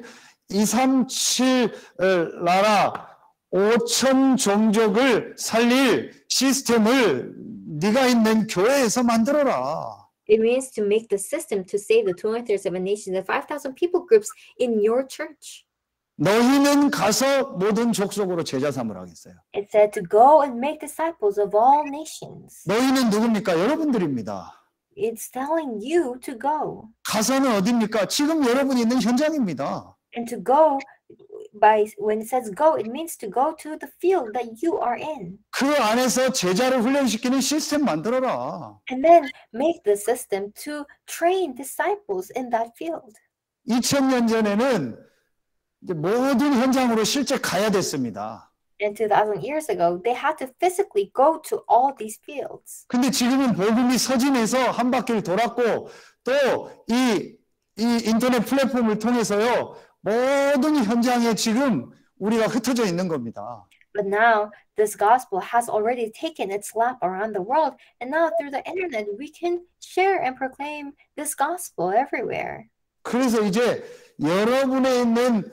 237 나라 5천 종족을 살릴 시스템을 네가 있는 교회에서 만들어라. It means to make the system to save the 237 nations and 5,000 people groups in your church. 너희는 가서 모든 족속으로 제자 삼으라 하겠어요. It said to go and make disciples of all nations. 너희는 누굽니까? 여러분들입니다. It's telling you to go. 가서는 어디입니까? 지금 여러분이 있는 현장입니다. And to go, when it says go, it means to go to the field that you are in. 그 안에서 제자를 훈련시키는 시스템 만들어라. And then make the system to train disciples in that field. 2000년 전에는 이제 모든 현장으로 실제 가야 됐습니다. And 2,000 years ago, they had to physically go to all these fields. 근데 지금은 복음이 서진해서 한 바퀴를 돌았고 또 이 인터넷 플랫폼을 통해서요. 모든 현장에 지금 우리가 흩어져 있는 겁니다. But now this gospel has already taken its lap around the world, and now through the internet we can share and proclaim this gospel everywhere. 그래서 이제 여러분에 있는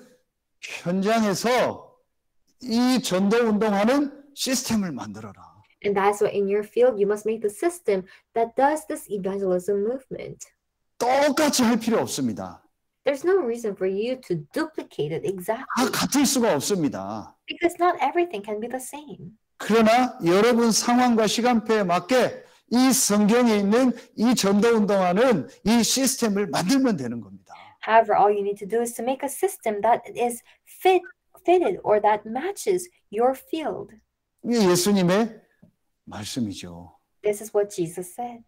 현장에서 이 전도 운동하는 시스템을 만들어라. And that's why in your field you must make the system that does this evangelism movement. 똑같이 할 필요 없습니다. There's no reason for you to duplicate it exactly. 다 같을 수가 없습니다. Because not everything can be the same. 그러나 여러분 상황과 시간표에 맞게 이 성경에 있는 이 전도 운동하는 이 시스템을 만들면 되는 겁니다. However, all you need to do is to make a system that is fitted or that matches your field. 이게 예수님의 말씀이죠. This is what Jesus said.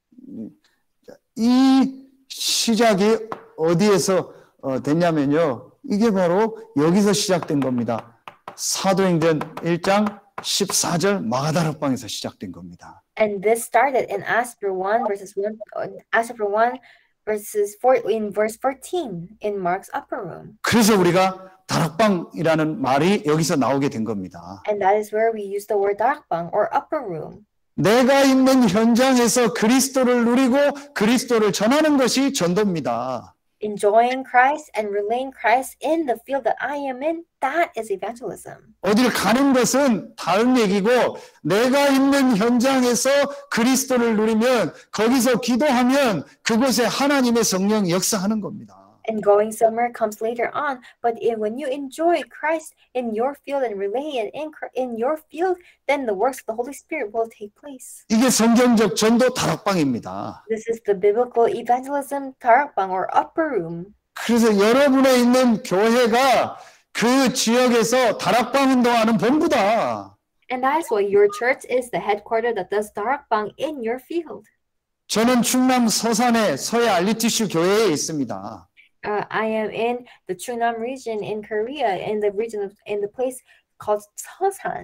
이 시작이 어디에서 됐냐면요. 이게 바로 여기서 시작된 겁니다. 사도행전 1장 14절 마가다락방에서 시작된 겁니다. And this started in Acts 1 verses 1 verses 4 in verse 14 in Mark's upper room. 그래서 우리가 다락방이라는 말이 여기서 나오게 된 겁니다. And that is where we use the word darakbang or upper room. 내가 있는 현장에서 그리스도를 누리고 그리스도를 전하는 것이 전도입니다. Enjoying Christ and relaying Christ in the field that I am in, that is evangelism. 어딜 가는 것은 다른 얘기고 내가 있는 현장에서 그리스도를 누리면 거기서 기도하면 그곳에 하나님의 성령이 역사하는 겁니다. And going somewhere comes later on, but when you enjoy Christ in your field and relay it in your field, then the works of the Holy Spirit will take place. 이게 성경적 전도 다락방입니다. This is the biblical evangelism darakbang or upper room. 그래서 여러분에 있는 교회가 그 지역에서 다락방 운동하는 본부다. And that's why your church is the headquarters that does darakbang in your field. 저는 충남 서산의 서해 알리티슈 교회에 있습니다. I am in the Chungnam region in Korea, in the place called Seosan.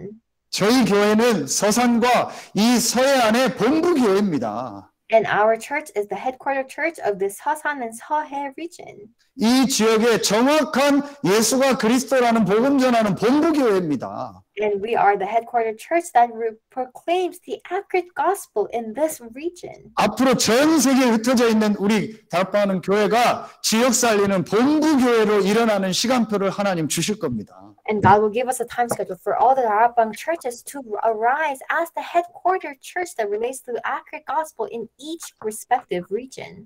저희 교회는 서산과 이 서해안의 본부 교회입니다. And our church is the headquarter church of this Seosan and Seohae region. 이 지역에 정확한 예수가 그리스도라는 복음 전하는 본부 교회입니다. And we are the headquarter church that proclaims the accurate gospel in this region. 앞으로 전 세계에 흩어져 있는 우리 다락방하는 교회가 지역 살리는 본부 교회로 일어나는 시간표를 하나님 주실 겁니다. And God will give us a time schedule for all the Darabang churches to arise as the headquarter church that relates to the accurate gospel in each respective region.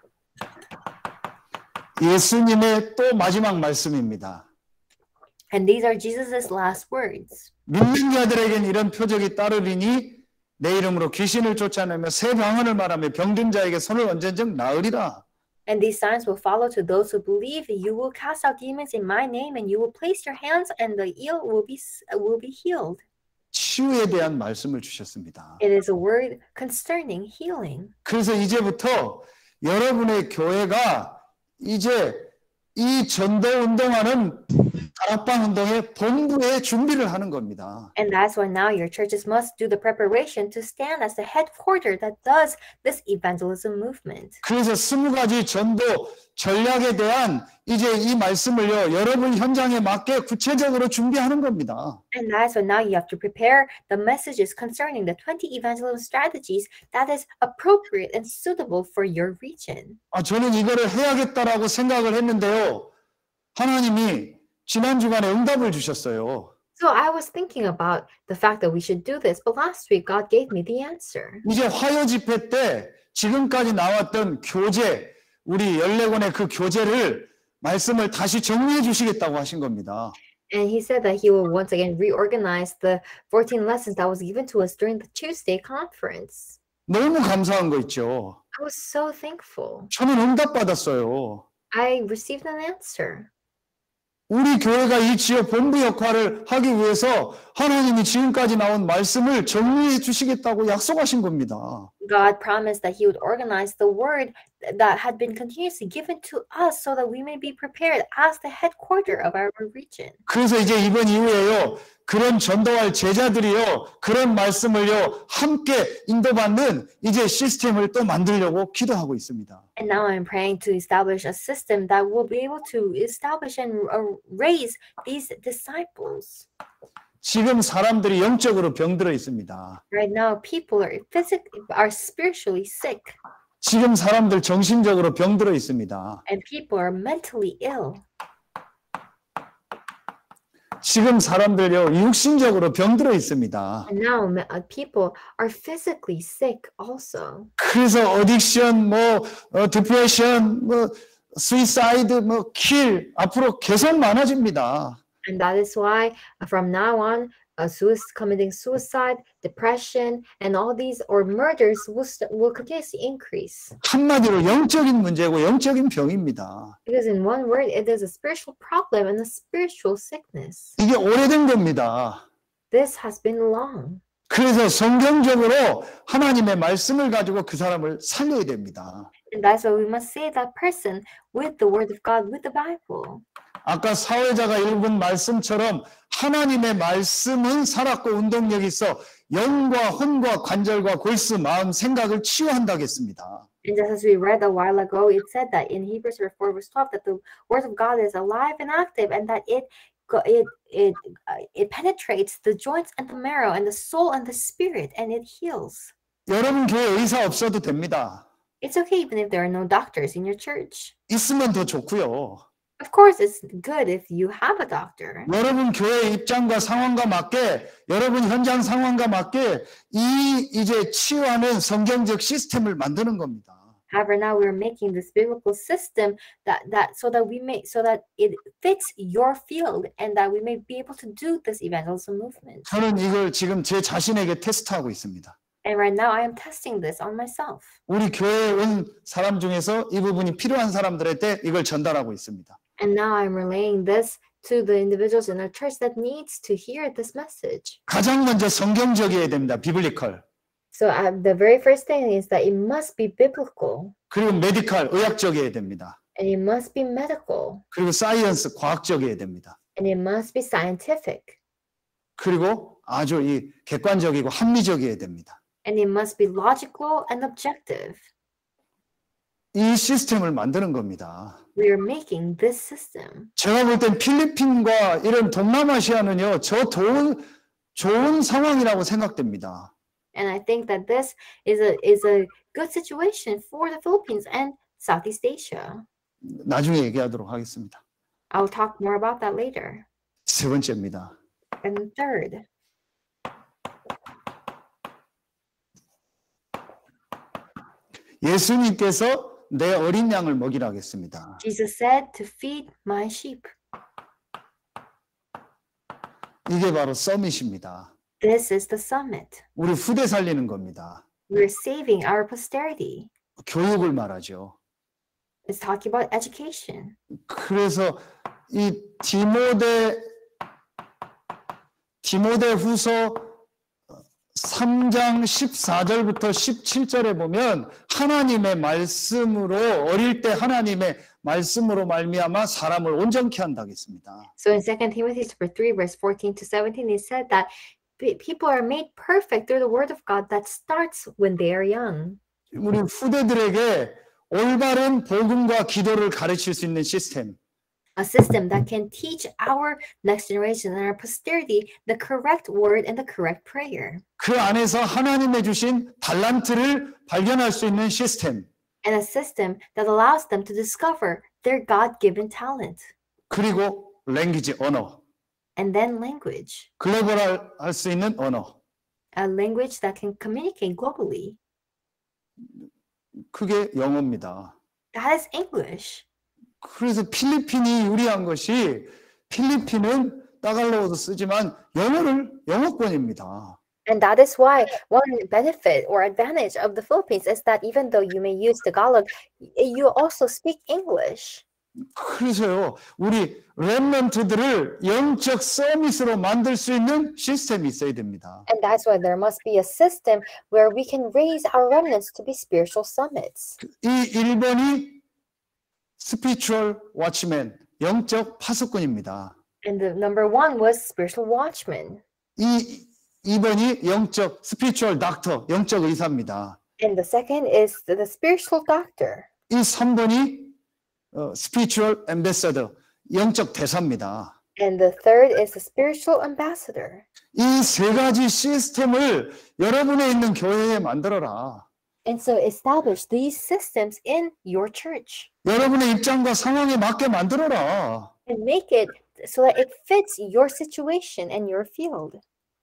예수님의 또 마지막 말씀입니다. And these are Jesus' last words. 믿는 자들에겐 이런 표적이 따르리니 내 이름으로 귀신을 쫓아내며 새 방언을 말하며 병든 자에게 손을 얹은즉 나으리라. And these signs will follow to those who believe. You will cast out demons in my name, and you will place your hands, and the ill will be healed. 치유에 대한 말씀을 주셨습니다. It is a word concerning healing. 그래서 이제부터 여러분의 교회가 이제 이 전도 운동하는 다락방 운동의 본부에 준비를 하는 겁니다. And that's why now your churches must do the preparation to stand as the headquarter that does this evangelism movement. 그래서 20가지 전도 전략에 대한 이제 이 말씀을요, 여러분 현장에 맞게 구체적으로 준비하는 겁니다. And that's why now you have to prepare the messages concerning the 20 evangelism strategies that is appropriate and suitable for your region. 저는 이거를 해야겠다라고 생각을 했는데요. 하나님이 지난 주간에 응답을 주셨어요. So I was thinking about the fact that we should do this, but last week God gave me the answer. 이제 화요 집회 때 지금까지 나왔던 교재, 우리 14권의 그 교재를 말씀을 다시 정리해 주시겠다고 하신 겁니다. And he said that he will once again reorganize the 14 lessons that was given to us during the Tuesday conference. 너무 감사한 거 있죠. I was so thankful. 저는 응답 받았어요. I received an answer. 우리 교회가 이 지역 본부 역할을 하기 위해서 하나님이 지금까지 나온 말씀을 정리해 주시겠다고 약속하신 겁니다. God promised that he would organize the word that had been continuously given to us so that we may be prepared as the headquarter of our region. 그래서 이제 이번 이후에요, 그런 전도할 제자들이요, 그런 말씀을요, 함께 인도받는 이제 시스템을 또 만들려고 기도하고 있습니다. And now I'm praying to establish a system that will be able to establish and raise these disciples. 지금 사람들이 영적으로 병들어 있습니다. Right now, people are spiritually sick. 지금 사람들 정신적으로 병들어 있습니다. And people are mentally ill. 지금 사람들요, 육신적으로 병들어 있습니다. And now people are physically sick also. 그래서 어딕션, 디프레션, 수이사이드, 킬 앞으로 계속 많아집니다. And that is why from now on, committing suicide, depression, and all these or murders will continuously increase. 한마디로 영적인 문제고 영적인 병입니다. Because in one word, it is a spiritual problem and a spiritual sickness. 이게 오래된 겁니다. This has been long. 그래서 성경적으로 하나님의 말씀을 가지고 그 사람을 살려야 됩니다. And that's why we must save that person with the word of God, with the Bible. 아까 사회자가 읽은 말씀처럼 하나님의 말씀은 살았고 운동력이 있어 영과 혼과 관절과 골수, 마음, 생각을 치유한다고 했습니다. And just as we read a while ago, it said that in Hebrews 4 verse 12 that the word of God is alive and active and that it penetrates the joints and the marrow and the soul and the spirit and it heals. 여러분 교회 의사 없어도 됩니다. It's okay even if there are no doctors in your church. 있으면 더 좋고요. Of course, it's good if you have a doctor. 여러분 교회 입장과 상황과 맞게, 여러분 현장 상황과 맞게 이제 치유하는 성경적 시스템을 만드는 겁니다. However, now we're making this biblical system so that it fits your field and that we may be able to do this evangelism movement. 저는 이걸 지금 제 자신에게 테스트하고 있습니다. And right now I am testing this on myself. 우리 교회에 온 사람 중에서 이 부분이 필요한 사람들한테 이걸 전달하고 있습니다. And now I'm relaying this to the individuals in our church that needs to hear this message. 가장 먼저 성경적이어야 됩니다. 비블리컬. So the very first thing is that it must be biblical. 그리고 메디컬, 의학적이어야 됩니다. And it must be medical. 그리고 사이언스, 과학적이어야 됩니다. And it must be scientific. 그리고 아주 이 객관적이고 합리적이어야 됩니다. And it must be logical and objective. 이 시스템을 만드는 겁니다. We are making this system. 제가 볼 땐 필리핀과 이런 동남아시아는요, 저 좋은 상황이라고 생각됩니다. And I think that this is a good situation for the Philippines and Southeast Asia. 나중에 얘기하도록 하겠습니다. I'll talk more about that later. 세 번째입니다. And third, 예수님께서 내 어린 양을 먹이라 하겠습니다. Jesus said to feed my sheep. 이게 바로 서밋입니다. This is the summit. 우리 후대 살리는 겁니다. We're saving our posterity. 교육을 말하죠. It's talking about education. 그래서 이 디모데후서 3장 14절부터 17절에 보면 하나님의 말씀으로 어릴 때 하나님의 말씀으로 말미암아 사람을 온전케 한다 했습니다. So in 2 Timothy chapter 3 verse 14 to 17 it said that people are made perfect through the word of God that starts when they are young. 우리 후대들에게 올바른 복음과 기도를 가르칠 수 있는 시스템. A system that can teach our next generation and our posterity the correct word and the correct prayer. 그 안에서 하나님의 주신 달란트를 발견할 수 있는 시스템. And a system that allows them to discover their God-given talent. 그리고 랭귀지 언어. And then language. 글로벌할 수 있는 언어. A language that can communicate globally. 그게 영어입니다. That is English. 그래서 필리핀이 유리한 것이 필리핀은 따갈로그도 쓰지만 영어권입니다. And that is why one benefit or advantage of the Philippines is that even though you may use Tagalog, you also speak English. 그래서요, 우리 렘넌트들을 영적 서밋으로 만들 수 있는 시스템이 있어야 됩니다. And that's why there must be a system where we can raise our remnants to be spiritual summits. 이 1번이 spiritual watchman, 영적 파수꾼입니다. And the number one was spiritual watchman. 이 2번이 영적 spiritual doctor, 영적 의사입니다. And the second is the spiritual doctor. 이 3번이 spiritual ambassador, 영적 대사입니다. And the third is the spiritual ambassador. 이 세 가지 시스템을 여러분의 있는 교회에 만들어라. And so establish these systems in your church. 여러분의 입장과 상황에 맞게 만들어라. And make it so that it fits your situation and your field.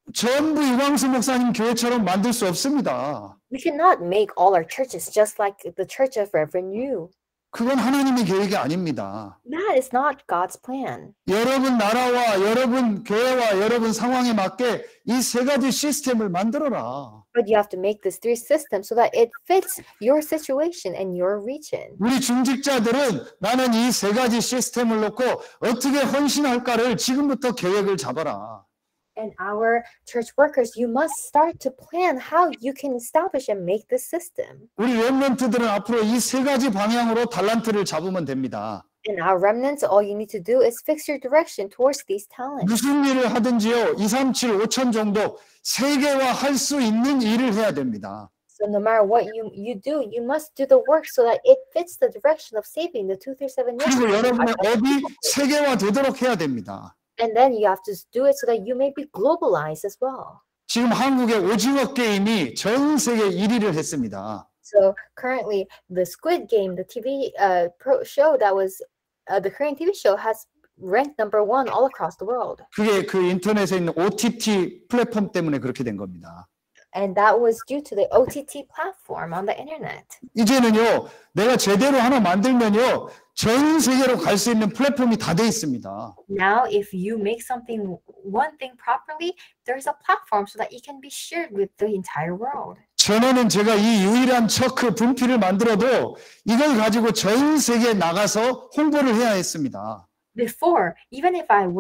전부 이광수 목사님 교회처럼 만들 수 없습니다. We cannot make all our churches just like the church of Reverend Yu. 그건 하나님의 계획이 아닙니다. That is not God's plan. 여러분 나라와 여러분 교회와 여러분 상황에 맞게 이 세 가지 시스템을 만들어라. But you have to make these three systems so that it fits your situation and your region. 우리 중직자들은 나는 이 세 가지 시스템을 놓고 어떻게 헌신할까를 지금부터 계획을 잡아라. And our church workers, you must start to plan how you can establish and make this system. 우리 렘넌트들은 앞으로 이 세 가지 방향으로 달란트를 잡으면 됩니다. And our remnants, all you need to do is fix your direction towards these talents. 무슨 일을 하든지요, 2, 3, 7, 5천 정도 세계화할 수 있는 일을 해야 됩니다. So no matter what you do, you must do the work so that it fits the direction of saving the 2 through 7 그리고 nations. 여러분의 업이 세계화되도록 해야 됩니다. And then you have to do it so that you may be globalized as well. 지금 한국의 오징어 게임이 전 세계 1위를 했습니다. So currently, the Squid Game, the TV show that was the Korean TV show, has ranked number 1 all across the world. 그게 그 인터넷에 있는 OTT 플랫폼 때문에 그렇게 된 겁니다. And that was due to the OTT platform on the internet. 이제는요, 내가 제대로 하나 만들면요, 전 세계로 갈 수 있는 플랫폼이 다 돼 있습니다. Now, if you make one thing properly, there's a platform so that it can be shared with the entire world. 전에는 제가 이 유일한 척크 분필을 만들어도 이걸 가지고 전 세계에 나가서 홍보를 해야 했습니다. Before, even if I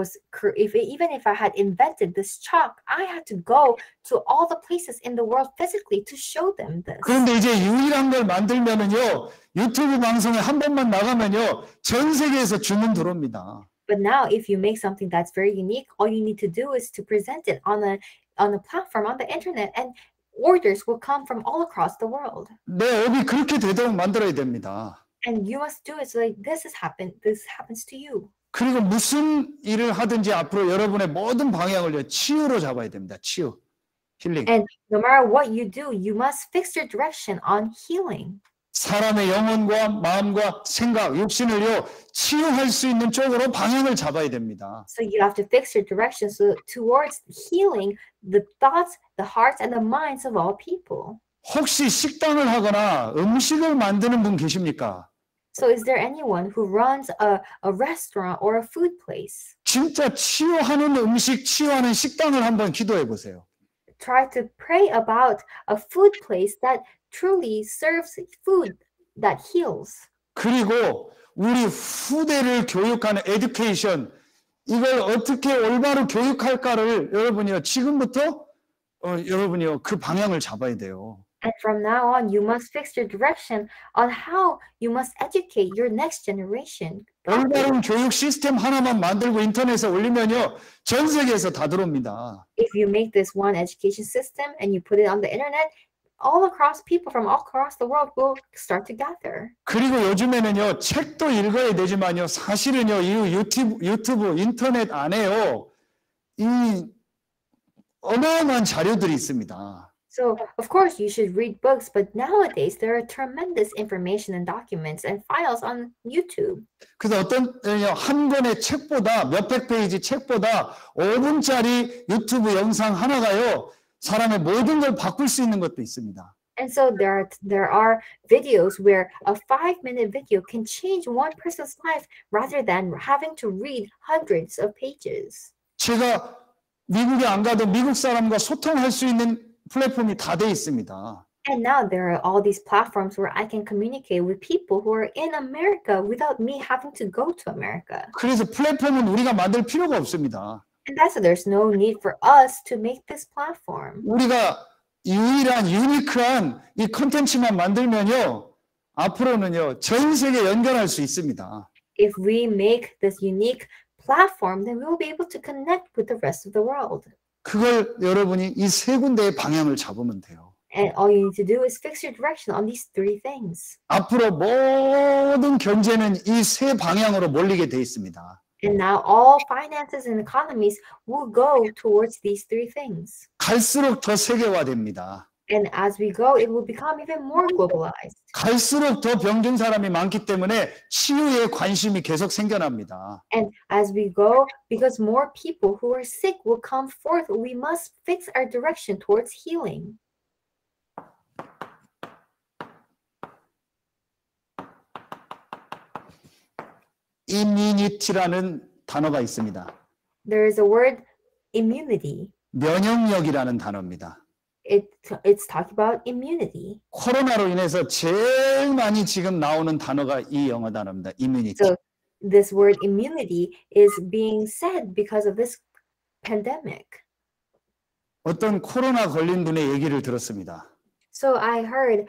had invented this chalk, I had to go to all the places in the world physically to show them this. 그런데 이제 유일한 걸 만들면은요, 유튜브 방송에 한 번만 나가면요, 전 세계에서 주문 들어옵니다. But now, if you make something that's very unique, all you need to do is to present it on a platform on the internet, and orders will come from all across the world. 내 업이 그렇게 되도록 만들어야 됩니다. And you must do it so like this happens to you. 그리고 무슨 일을 하든지 앞으로 여러분의 모든 방향을 치유로 잡아야 됩니다. 치유, 힐링. And no matter what you do, you must fix your direction on healing. 사람의 영혼과 마음과 생각, 육신을요 치유할 수 있는 쪽으로 방향을 잡아야 됩니다. So you have to fix your direction towards healing the thoughts, the hearts, and the minds of all people. 혹시 식당을 하거나 음식을 만드는 분 계십니까? So is there anyone who runs a restaurant or a food place? 진짜 치유하는 음식, 치유하는 식당을 한번 기도해 보세요. Try to pray about a food place that truly serves food that heals. 그리고 우리 후대를 교육하는 에듀케이션, 이걸 어떻게 올바로 교육할까를 여러분이요 지금부터 여러분이요 그 방향을 잡아야 돼요. And from now on, you must fix your direction on how you must educate your next generation. 올바른 교육 시스템 하나만 만들고 인터넷에 올리면요 전 세계에서 다 들어옵니다. If you make this one education system and you put it on the internet, all across people from all across the world will start to gather. 그리고 요즘에는요 책도 읽어야 되지만요 사실은요 이 유튜브 인터넷 안에요 이 어마어마한 자료들이 있습니다. So, of course, you should read books, but nowadays there are tremendous information and documents and files on YouTube. 그래서 어떤 한 권의 책보다 몇백 페이지 책보다 5분짜리 유튜브 영상 하나가요 사람의 모든 걸 바꿀 수 있는 것도 있습니다. And so there are videos where a 5-minute video can change one person's life rather than having to read hundreds of pages. 제가 미국에 안 가도 미국 사람과 소통할 수 있는 플랫폼이 다 돼 있습니다. And now there are all these platforms where I can communicate with people who are in America without me having to go to America. 그래서 플랫폼은 우리가 만들 필요가 없습니다. And that's why there's no need for us to make this platform. 우리가 유일한 유니크한 이 콘텐츠만 만들면요 앞으로는요 전 세계 연결할 수 있습니다. If we make this unique platform, then we will be able to connect with the rest of the world. 그걸 여러분이 이 세 군데의 방향을 잡으면 돼요. And all you need to do is fix your direction on these three things. 앞으로 모든 경제는 이 세 방향으로 몰리게 돼 있습니다. And now all finances and economies will go towards these three things. 갈수록 더 세계화됩니다. And as we go, it will become even more globalized. 갈수록 더 병든 사람이 많기 때문에 치유에 관심이 계속 생겨납니다. And as we go, because more people who are sick will come forth, we must fix our direction towards healing. immunity라는 단어가 있습니다. There is a word immunity. 면역력이라는 단어입니다. It's talking about immunity. 코로나로 인해서 제일 많이 지금 나오는 단어가 이 영어 단어입니다. immunity. So this word immunity is being said because of this pandemic. 어떤 코로나 걸린 분의 얘기를 들었습니다. So I heard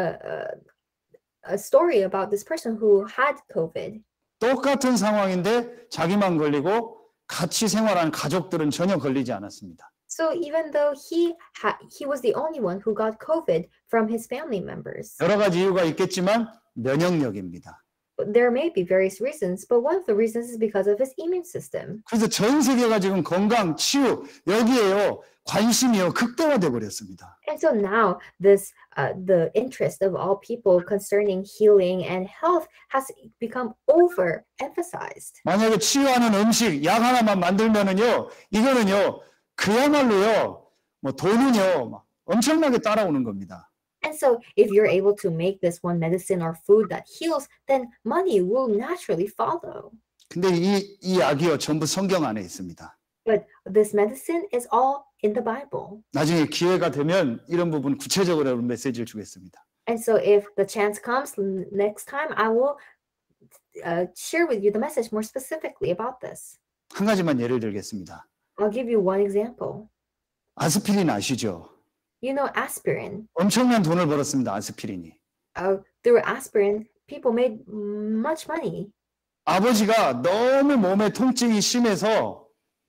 a story about this person who had COVID. 똑같은 상황인데 자기만 걸리고 같이 생활하는 가족들은 전혀 걸리지 않았습니다. So even though he was the only one who got COVID from his family members. 여러 가지 이유가 있겠지만 면역력입니다. There may be various reasons, but one of the reasons is because of his immune system. 그래서 전 세계가 지금 건강, 치유 여기에요 관심이요 극대화돼 버렸습니다. And so now this the interest of all people concerning healing and health has become overemphasized. 만약에 치유하는 음식 약 하나만 만들면은요 이거는요 그야말로요 뭐 돈은요 막 엄청나게 따라오는 겁니다. And so if you're able to make this one medicine or food that heals, then money will naturally follow. 근데 이 약이요 전부 성경 안에 있습니다. But this medicine is all in the Bible. 나중에 기회가 되면 이런 부분 구체적으로 메시지를 주겠습니다. And so if the chance comes next time, I will share with you the message more specifically about this. 한 가지만 예를 들겠습니다. I'll give you one example. 아스피린 아시죠? You know aspirin. 엄청난 돈을 벌었습니다. 아스피린이. Through aspirin, people made much money. 아버지가 너무 몸에 통증이 심해서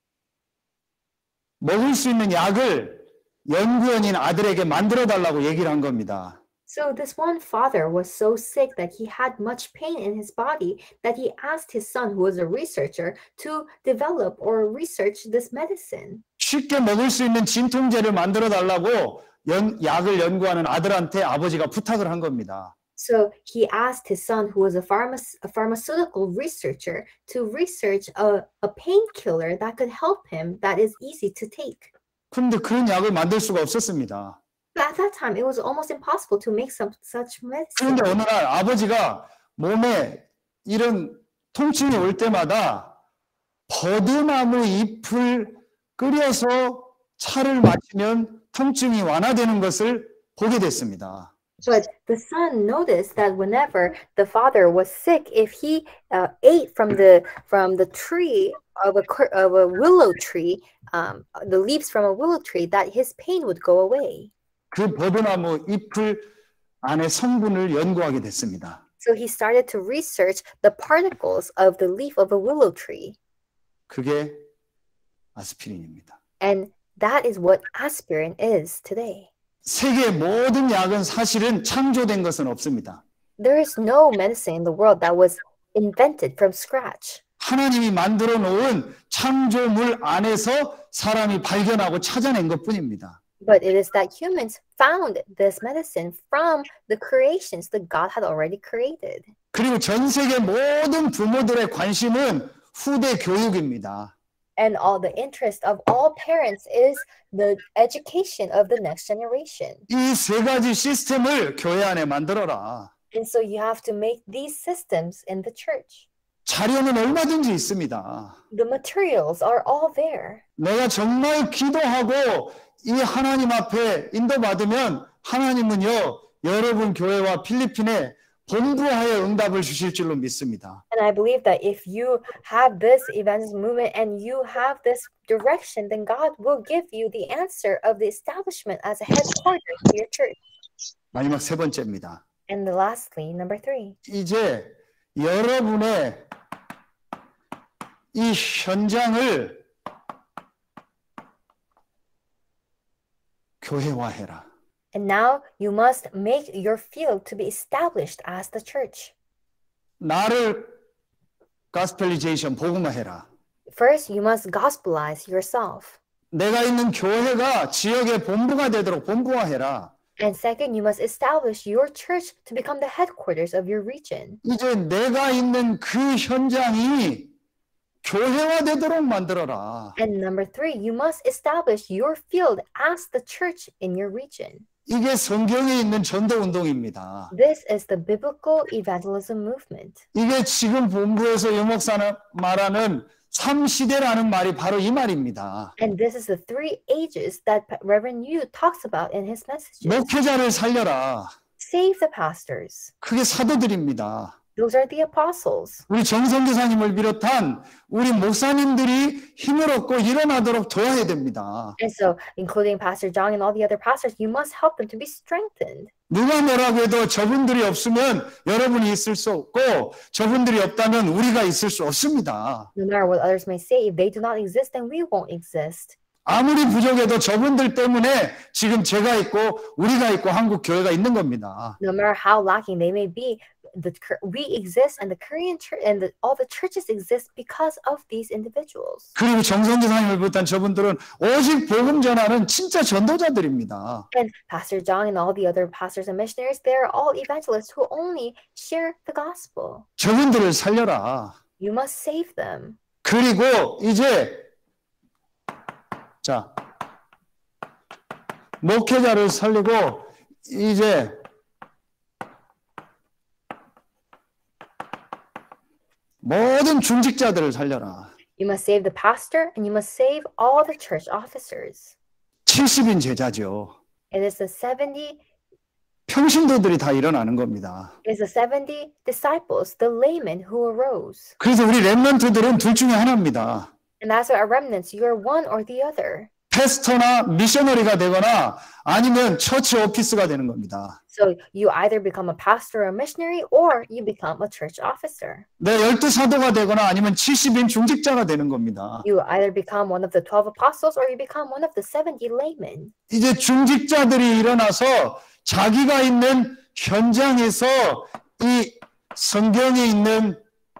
먹을 수 있는 약을 연구원인 아들에게 만들어 달라고 얘기를 한 겁니다. So this one father was so sick that he had much pain in his body that he asked his son, who was a researcher, to develop or research this medicine. 쉽게 먹을 수 있는 진통제를 만들어 달라고 약을 연구하는 아들한테 아버지가 부탁을 한 겁니다. So he asked his son, who was a pharmaceutical researcher, to research a painkiller that could help him, that is easy to take. 근데 그런 약을 만들 수가 없었습니다. But at that time, it was almost impossible to make such medicine. 그런데 어느 날 아버지가 몸에 이런 통증이 올 때마다 버드나무 잎을 끓여서 차를 마시면 통증이 완화되는 것을 보게 됐습니다. But the son noticed that whenever the father was sick, if he ate from the tree of a willow tree, the leaves from a willow tree, that his pain would go away. 그 버드나무 잎을 안에 성분을 연구하게 됐습니다. So he started to research the particles of the leaf of a willow tree. 그게 아스피린입니다. And that is what aspirin is today. 세계의 모든 약은 사실은 창조된 것은 없습니다. There is no medicine in the world that was invented from scratch. 하나님이 만들어 놓은 창조물 안에서 사람이 발견하고 찾아낸 것뿐입니다. But it is that humans found this medicine from the creations that God had already created. 그리고 전 세계 모든 부모들의 관심은 후대 교육입니다. And all the interest of all parents is the education of the next generation. 이 세 가지 시스템을 교회 안에 만들어라. And so you have to make these systems in the church. 자료는 얼마든지 있습니다. The materials are all there. 내가 정말 기도하고 이 하나님 앞에 인도받으면 하나님은요, 여러분 교회와 필리핀에 본부하여 응답을 주실 줄로 믿습니다. And I believe that if you have this evangelism movement and you have this direction, then God will give you the answer of the establishment as a headquarters to your church. 마지막 세 번째입니다. And lastly, number 3. 이제 여러분의 이 현장을 교회화해라. And now you must make your field to be established as the church. 나를 가스펠리제이션 복음화해라. First, you must gospelize yourself. 내가 있는 교회가 지역의 본부가 되도록 본부화해라. And second, you must establish your church to become the headquarters of your region. 이제 내가 있는 그 현장이 교회화되도록 만들어라. And number 3, you must establish your field as the church in your region. 이게 성경에 있는 전도 운동입니다. This is the biblical evangelism movement. 이게 지금 본부에서 유목사는 말하는 3시대라는 말이 바로 이 말입니다. And this is the 3 ages that Reverend Yu talks about in his messages. 목회자를 살려라. Save the pastors. 그게 사도들입니다. Those are the apostles. 우리 정선교사님을 비롯한 우리 목사님들이 힘을 얻고 일어나도록 도와야 됩니다. And so, including Pastor John and all the other pastors, you must help them to be strengthened. 누가 뭐라고 해도 저분들이 없으면 여러분이 있을 수 없고 저분들이 없다면 우리가 있을 수 없습니다. No matter what others may say, if they do not exist, then we won't exist. 아무리 부족해도 저분들 때문에 지금 제가 있고 우리가 있고 한국 교회가 있는 겁니다. No matter how lacking they may be, we exist, and the Korean church and all the churches exist because of these individuals. 그리고 정선교사님을 비롯한 저분들은 오직 복음 전하는 진짜 전도자들입니다. And Pastor John and all the other pastors and missionaries, they are all evangelists who only share the gospel. 저분들을 살려라. You must save them. 그리고 이제 자 목회자를 살리고 이제 모든 중직자들을 살려라. You must save the pastor and you must save all the church officers. 70인 제자죠. It is the 70 평신도들이 다 일어나는 겁니다. It is the 70 disciples, the laymen who arose. 그래서 우리 렘넌트들은 둘 중에 하나입니다. And as our remnants, you are one or the other. 패스터나 미셔너리가 되거나 아니면 처치 오피스가 되는 겁니다. So you either become a pastor or a missionary or you become a church officer. 네, 12사도가 되거나 아니면 70인 중직자가 되는 겁니다. You either become one of the 12 apostles or you become one of the 70 laymen. 이제 중직자들이 일어나서 자기가 있는 현장에서 이 성경에 있는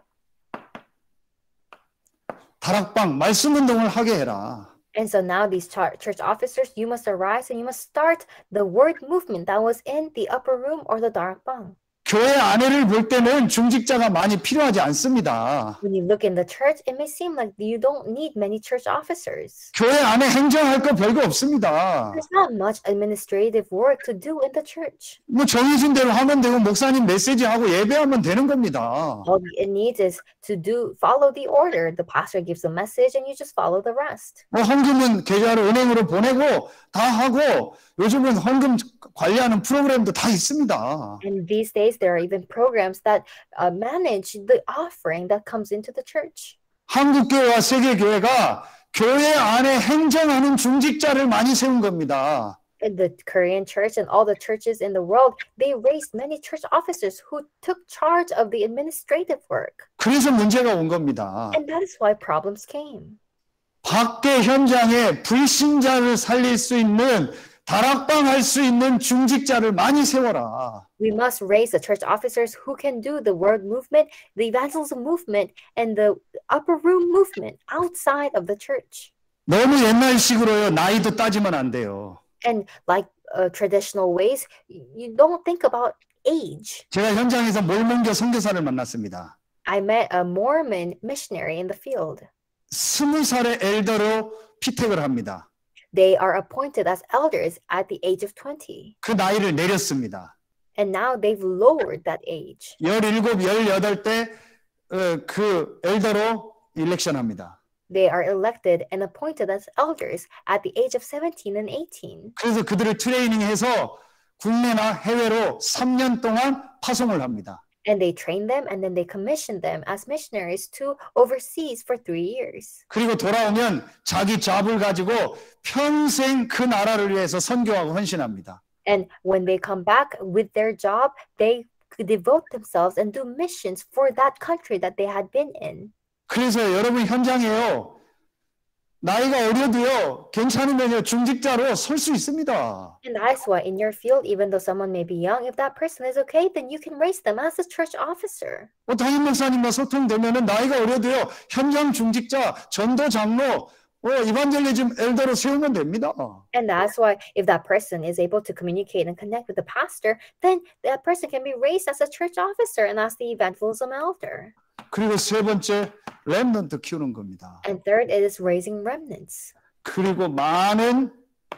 다락방 말씀 운동을 하게 해라. And so now these church officers, you must arise and you must start the word movement that was in the upper room or the darakbang. 교회 안에를 볼 때는 중직자가 많이 필요하지 않습니다. When you look in the church, it may seem like you don't need many church officers. 교회 안에 행정할 거 별거 없습니다. There's not much administrative work to do in the church. 뭐 정해진 대로 하면 되고 목사님 메시지하고 예배하면 되는 겁니다. All it needs is to follow the order. The pastor gives a message and you just follow the rest. 뭐 헌금은 계좌로 은행으로 보내고 다 하고 요즘은 헌금 관리하는 프로그램도 다 있습니다. And these days there are even programs that manage the offering that comes into the church. 한국교회와 세계교회가 교회 안에 행정하는 중직자를 많이 세운 겁니다. In the Korean church and all the churches in the world, they raised many church officers who took charge of the administrative work. 그래서 문제가 온 겁니다. And that is why problems came. 밖에 현장에 불신자를 살릴 수 있는 다락방 할 수 있는 중직자를 많이 세워라. We must raise the church officers who can do the word movement, the evangelism movement, and the upper room movement outside of the church. 너무 옛날식으로요. 나이도 따지면 안 돼요. And like traditional ways, you don't think about age. 제가 현장에서 몰몬교 선교사를 만났습니다. I met a Mormon missionary in the field. 20살의 엘더로 피택을 합니다. They are appointed as elders at the age of 20. 그 나이를 내렸습니다. And now they've lowered that age. 17, 18때 그 엘더로 일렉션 합니다. They are elected and appointed as elders at the age of 17 and 18. 그래서 그들을 트레이닝해서 국내나 해외로 3년 동안 파송을 합니다. And they train them and then they commission them as missionaries to overseas for 3 years. 그리고 돌아오면 자기 잡을 가지고 평생 그 나라를 위해서 선교하고 헌신합니다. And when they come back with their job, they devote themselves and do missions for that country that they had been in. 그래서 여러분 현장에요. 나이가 어려도요. 괜찮으면요. 중직자로 설 수 있습니다. And that's why in your field, even though someone may be young, if that person is okay, then you can raise them as a church officer. 담임 목사님과 소통되면은 나이가 어려도요. 현장 중직자, 전도 장로, 이반젤리즘 엘더로 세우면 됩니다. And that's why if that person is able to communicate and connect with the pastor, then that person can be raised as a church officer and as the evangelism elder. 그리고 세 번째, 렘넌트 키우는 겁니다. And third, it is raising remnants. 그리고 많은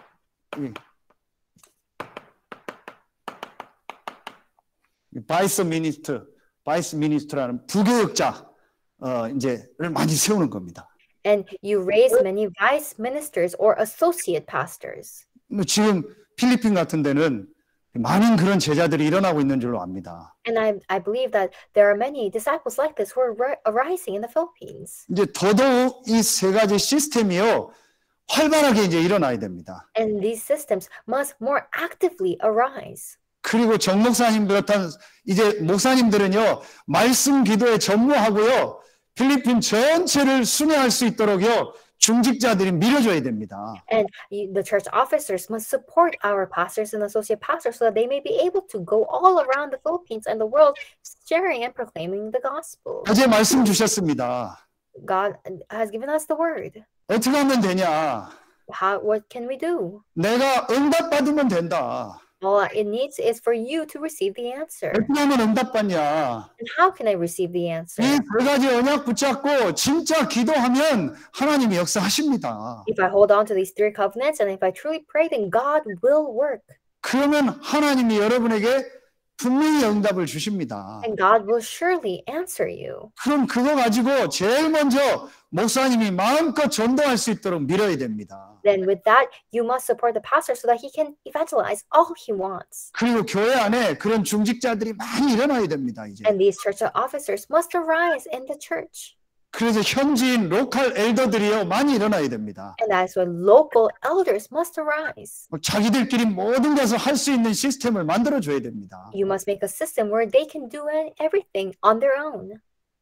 바이스 미니스트라는 부교역자 이제를 많이 세우는 겁니다. And you raise many vice ministers or associate pastors. 지금 필리핀 같은 데는 많은 그런 제자들이 일어나고 있는 줄로 압니다. And I believe that there are many disciples like this who are arising in the Philippines. 이제 더더욱 이 세 가지 시스템이요 활발하게 이제 일어나야 됩니다. And these systems must more actively arise. 그리고 정 목사님 비롯한 이제 목사님들은요 말씀 기도에 전무하고요 필리핀 전체를 순회할 수 있도록요. 중직자들이 밀어줘야 됩니다. And the church officers must support our pastors and associate pastors so that they may be able to go all around the Philippines and the world sharing and proclaiming the gospel. 어제 말씀 주셨습니다. God has given us the word. 어떻게 하면 되냐? What can we do? 내가 응답 받으면 된다. All it needs is for you to receive the answer. 어떻게 하면 응답 받냐? And how can I receive the answer? 이 세 가지 언약 붙잡고 진짜 기도하면 하나님이 역사하십니다. If I hold on to these 3 covenants and if I truly pray, then God will work. 그러면 하나님이 여러분에게 분명히 응답을 주십니다. And God will surely answer you. 그럼 그거 가지고 제일 먼저 목사님이 마음껏 전도할 수 있도록 밀어야 됩니다. Then with that, you must support the pastor so that he can evangelize all he wants. 그리고 교회 안에 그런 중직자들이 많이 일어나야 됩니다. 이제. And these church officers must arise in the church. 그래서 현지인 로컬 엘더들이요 많이 일어나야 됩니다. And that's when local elders must arise. 자기들끼리 모든 것을 할 수 있는 시스템을 만들어 줘야 됩니다. You must make a system where they can do everything on their own.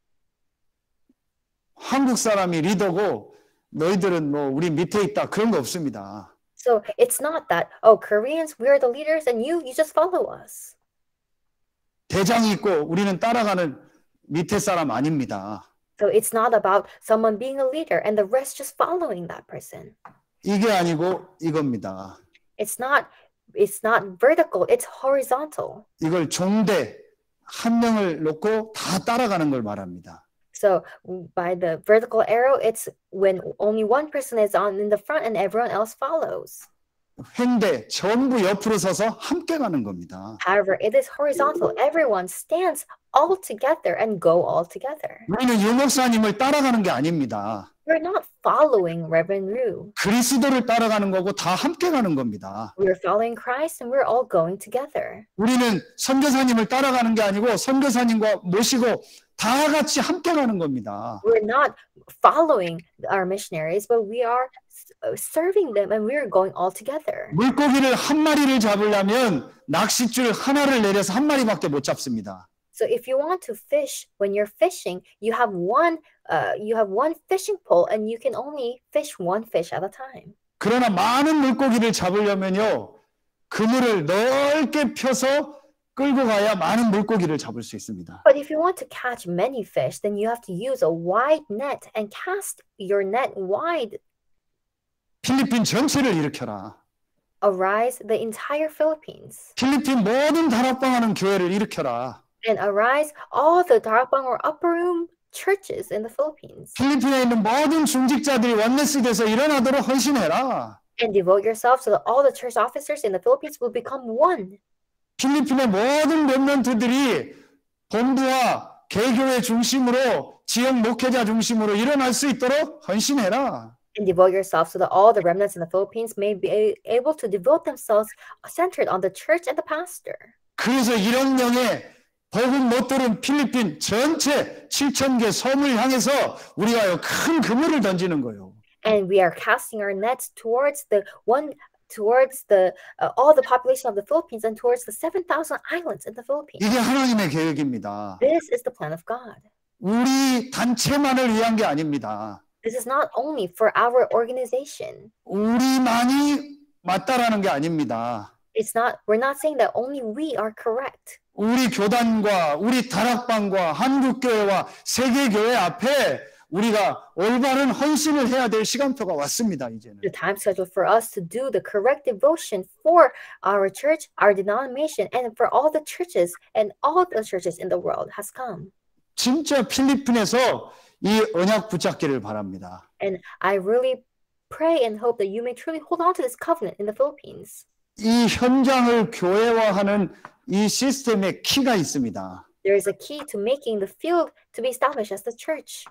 한국 사람이 리더고 너희들은 뭐 우리 밑에 있다 그런 거 없습니다. So it's not that, oh, Koreans, we're the leaders and you just follow us. 대장이 있고 우리는 따라가는 밑에 사람 아닙니다. So it's not about someone being a leader and the rest just following that person. 이게 아니고 이겁니다. It's not vertical, it's horizontal. 이걸 종대 한 명을 놓고 다 따라가는 걸 말합니다. So by the vertical arrow, it's when only one person is in the front and everyone else follows. 횡대 전부 옆으로 서서 함께 가는 겁니다. However, it is horizontal. Everyone stands all together and go all together. 우리는 유 목사님을 따라가는 게 아닙니다. We're not following Reverend Rue. 그리스도를 따라가는 거고 다 함께 가는 겁니다. We're following Christ and we're all going together. 우리는 선교사님을 따라가는 게 아니고 선교사님과 모시고 다 같이 함께 가는 겁니다. We're not following our missionaries, but we are serving them and we're going all together. 물고기를 한 마리를 잡으려면 낚싯줄 하나를 내려서 한 마리밖에 못 잡습니다. So if you want to fish, when you're fishing, you have one fishing pole and you can only fish one fish at a time. 그러나 많은 물고기를 잡으려면요, 그물을 넓게 펴서 끌고 가야 많은 물고기를 잡을 수 있습니다. But if you want to catch many fish, then you have to use a wide net and cast your net wide. 필리핀 전체를 일으켜라. Arise the entire Philippines. 필리핀 모든 다락방 하는 교회를 일으켜라. And arise all the darakbang or upper room churches in the Philippines. 필리핀에 있는 모든 중직자들이 원네스 돼서 일어나도록 헌신해라. And devote yourself so that all the church officers in the Philippines will become one. 필리핀의 모든 렘넌트들이 본부와 개교회 중심으로 지역 목회자 중심으로 일어날 수 있도록 헌신해라. And devote yourself so that all the remnants in the Philippines may be able to devote themselves centered on the church and the pastor. 그래서 이런 영에 복음 못 들은 필리핀 전체 7,000개 섬을 향해서 우리가 큰 그물을 던지는 거예요. And we are casting our nets towards all the population of the Philippines and towards the 7,000 islands in the Philippines. 이게 하나님의 계획입니다. This is the plan of God. 우리 단체만을 위한 게 아닙니다. This is not only for our organization. 우리만이 맞다라는 게 아닙니다. We're not saying that only we are correct. 우리 교단과 우리 다락방과 한국교회와 세계교회 앞에 우리가 올바른 헌신을 해야 될 시간표가 왔습니다. 이제는. The time schedule for us to do the correct devotion for our church, our denomination, and for all the churches and all the churches in the world has come. 진짜 필리핀에서 이 언약 붙잡기를 바랍니다. And I really pray and hope that you may truly hold on to this covenant in the Philippines. 이 현장을 교회화하는 이 시스템에 키가 있습니다. There is a key to making the field to be established as the church.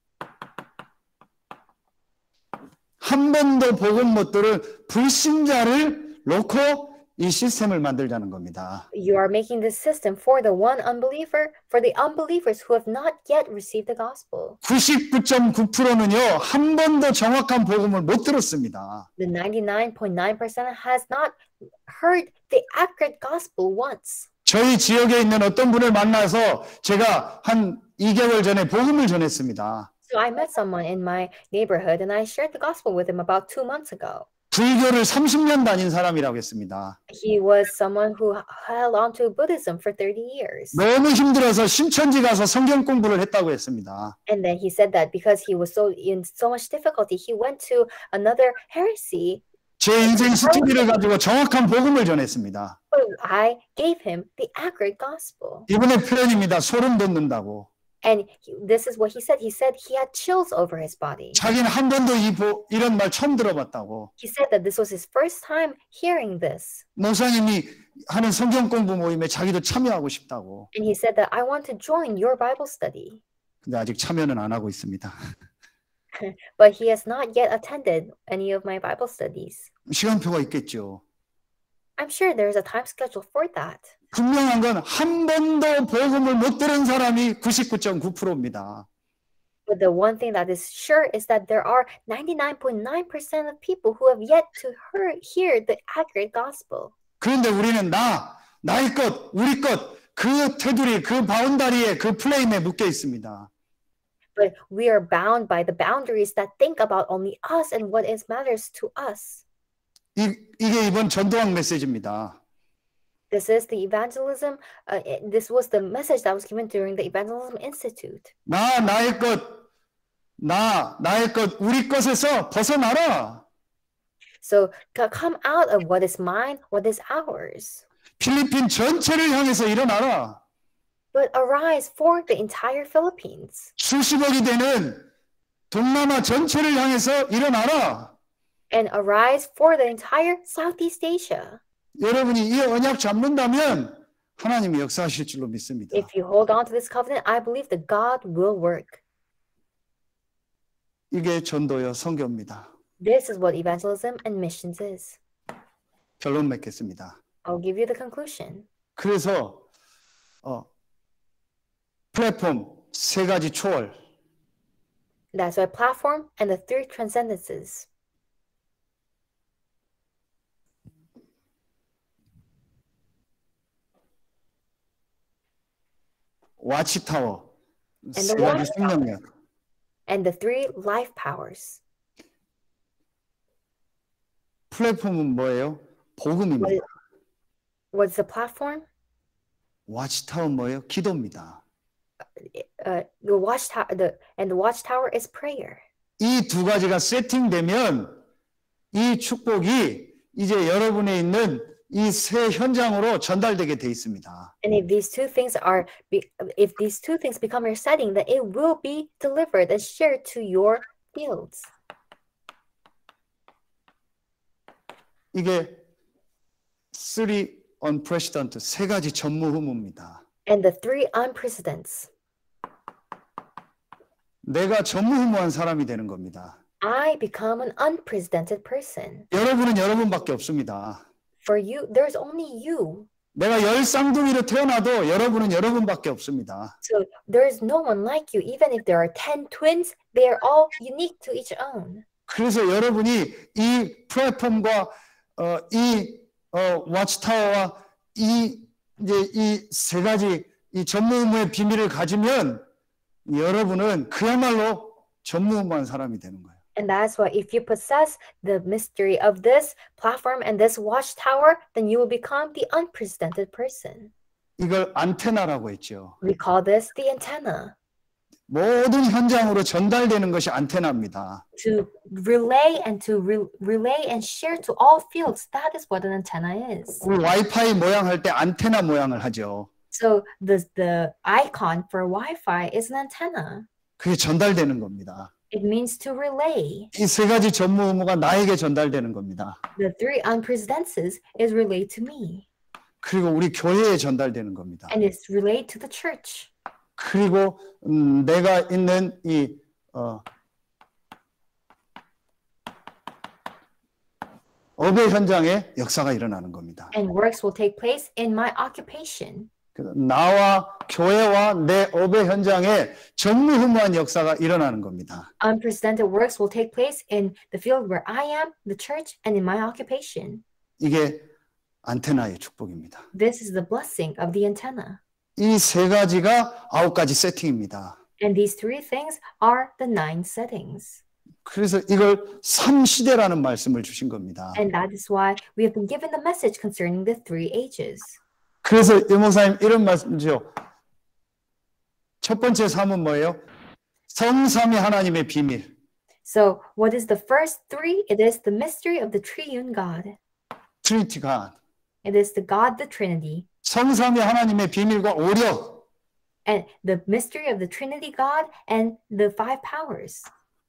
한 번도 복음 못 들은 불신자를 놓고 이 시스템을 만들자는 겁니다. You are making this system for the one unbeliever, for the unbelievers who have not yet received the gospel. 99.9%는요, 한 번도 정확한 복음을 못 들었습니다. The 99.9% has not heard the accurate gospel once. 저희 지역에 있는 어떤 분을 만나서 제가 한 2개월 전에 복음을 전했습니다. So I met someone in my neighborhood and I shared the gospel with him about 2 months ago. 불교를 30년 다닌 사람이라고 했습니다. He was someone who held on to Buddhism for 30 years. 너무 힘들어서 신천지 가서 성경 공부를 했다고 했습니다. And then he said that because he was in so much difficulty, he went to another heresy. 제 인생 스토리를 가지고 정확한 복음을 전했습니다. But I gave him the accurate gospel. 이분의 표현입니다. 소름 돋는다고. And this is what he said. He said he had chills over his body. 자기는 한 번도 이런 말 처음 들어봤다고. He said that this was his first time hearing this. 목사님이 하는 성경 공부 모임에 자기도 참여하고 싶다고. And he said that I want to join your Bible study. 근데 아직 참여는 안 하고 있습니다. But he has not yet attended any of my Bible studies. 시간표가 있겠죠. I'm sure there's a time schedule for that. 분명한 건 한 번도 복음을 못 들은 사람이 99.9%입니다. But the one thing that is sure is that there are 99.9% of people who have yet to hear the accurate gospel. 그런데 우리는 나의 것, 우리 것, 그 테두리, 그 바운다리에, 그 플레임에 묶여 있습니다. But we are bound by the boundaries that think about only us and what is matters to us. 이게 이번 전도학 메시지입니다. This is the evangelism. This was the message that was given during the Evangelism Institute. 나의 것, 우리 것에서 벗어나라. So come out of what is mine, what is ours. 필리핀 전체를 향해서 일어나라. But arise for the entire Philippines. 수십억이 되는 동남아 전체를 향해서 일어나라. And arise for the entire Southeast Asia. 여러분이 이 언약 잡는다면 하나님이 역사하실 줄로 믿습니다. If you hold on to this covenant, I believe that God will work. 이게 전도요 선교입니다. This is what evangelism and missions is. 결론 맺겠습니다. I'll give you the conclusion. 그래서 플랫폼 세 가지 초월. That's why platform and the three transcendences. 와치타워 세 the 가지 watchtower. 생명력. And the three life powers. 플랫폼은 뭐예요? 복음입니다. What's the platform? 와치타워 뭐예요? 기도입니다. The watchtower. And the watchtower is prayer. 이 두 가지가 세팅되면 이 축복이 이제 여러분에 있는 이 새 현장으로 전달되게 돼 있습니다. And if these two things become your setting, then it will be delivered and shared to your fields. 이게 three unprecedented 세 가지 전무후무입니다. And the three unprecedents. 내가 전무후무한 사람이 되는 겁니다. I become an unprecedented person. 여러분은 여러분밖에 없습니다. For you, there's only you. 내가 열 쌍둥이로 태어나도 여러분은 여러분밖에 없습니다. So there's no one like you. Even if there are 10 twins, they are all unique to each own. 그래서 여러분이 이 플랫폼과 와치타워와 이 세 가지 이 전무후무의 비밀을 가지면 여러분은 그야말로 전무후무한 사람이 되는 거예요. And that's why if you possess the mystery of this platform and this watchtower, then you will become the unprecedented person. 이걸 안테나라고 했죠. We call this the antenna. 모든 현장으로 전달되는 것이 안테나입니다. To relay and share to all fields. That is what an antenna is. 우리 와이파이 모양 할 때 안테나 모양을 하죠. So the icon for Wi-Fi is an antenna. 그게 전달되는 겁니다. It means to relay. 이 세 가지 전무후무가 나에게 전달되는 겁니다. The three unprecedented is relayed to me. 그리고 우리 교회에 전달되는 겁니다. And it's relayed to the church. 그리고 내가 있는 이 업의 현장에 역사가 일어나는 겁니다. And works will take place in my occupation. 나와 교회와 내 업의 현장에 전무후무한 역사가 일어나는 겁니다. Unprecedented works will take place in the field where I am, the church, and in my occupation. 이게 안테나의 축복입니다. This is the blessing of the antenna. 이 세 가지가 9가지 세팅입니다. And these three things are the 9 settings. 그래서 이걸 3시대라는 말씀을 주신 겁니다. And that is why we have been given the message concerning the 3 ages. 그래서 이 목사님 이런 말씀이죠. 첫 번째 삶은 뭐예요? 성삼위 하나님의 비밀. So what is the first 3? It is the mystery of the triune God. Trinity God. It is the God, the Trinity. 성삼위 하나님의 비밀과 오력. And the mystery of the Trinity God and the 5 powers.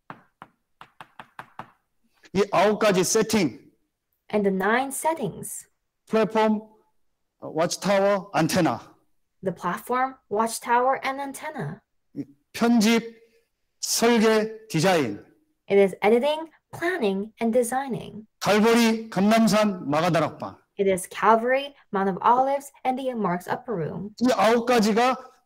이 9가지 세팅. And the 9 settings. 플랫폼, 와치타워, 안테나. The platform, watchtower, and antenna. 편집, 설계, 디자인. It is editing, planning, and designing. 갈보리, 감람산, 마가다락방. It is Calvary, Mount of Olives, and the Mark's Upper Room. 이 9가지가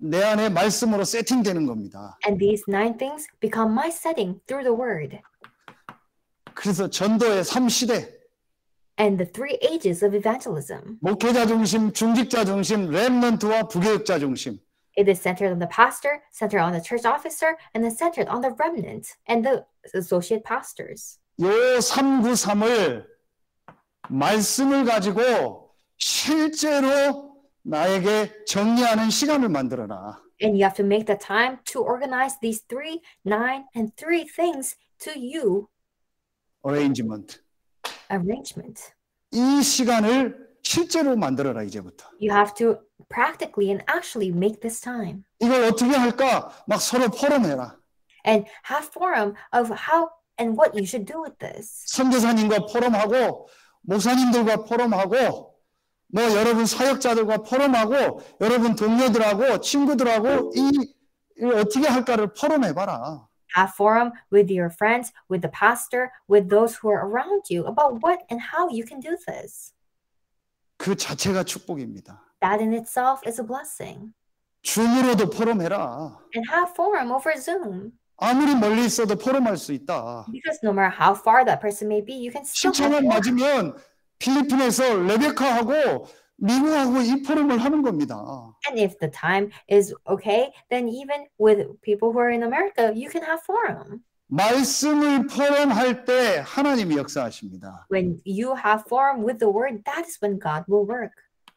내 안에 말씀으로 세팅되는 겁니다. And these 9 things become my setting through the word. 그래서 전도의 3시대, And the 3 ages of evangelism. 목회자 중심, 중직자 중심, 렘넌트와 부교육자 중심. It is centered on the pastor, centered on the church officer, and then centered on the remnant and the associate pastors. 요 393을 말씀을 가지고 실제로 나에게 정리하는 시간을 만들어라. And you have to make the time to organize these 3, 9, and 3 things to you. 어레인지먼트. Arrangement. 이 시간을 실제로 만들어라 이제부터. You have to practically and actually make this time. 이걸 어떻게 할까? 막 서로 포럼해라. And have forum of how and what you should do with this. 선교사님과 포럼하고 목사님들과 포럼하고 뭐 여러분 사역자들과 포럼하고 여러분 동료들하고 친구들하고 이 어떻게 할까를 포럼해봐라. Have forum with your friends, with the pastor, with those who are around you about what and how you can do this. 그 자체가 축복입니다. That in itself is a blessing. 줌으로도 포럼해라. And have forum over Zoom. 아무리 멀리 있어도 포럼할 수 있다. Because no matter how far that person may be, you can still have 시차만 forum. 맞으면 필리핀에서 레베카하고 미국하고 이 포럼을 하는 겁니다. And if the time is okay, then even with people who are in America, you can have forum. 말씀을 포럼할 때 하나님이 역사하십니다. When you have forum with the word, that is when God will work.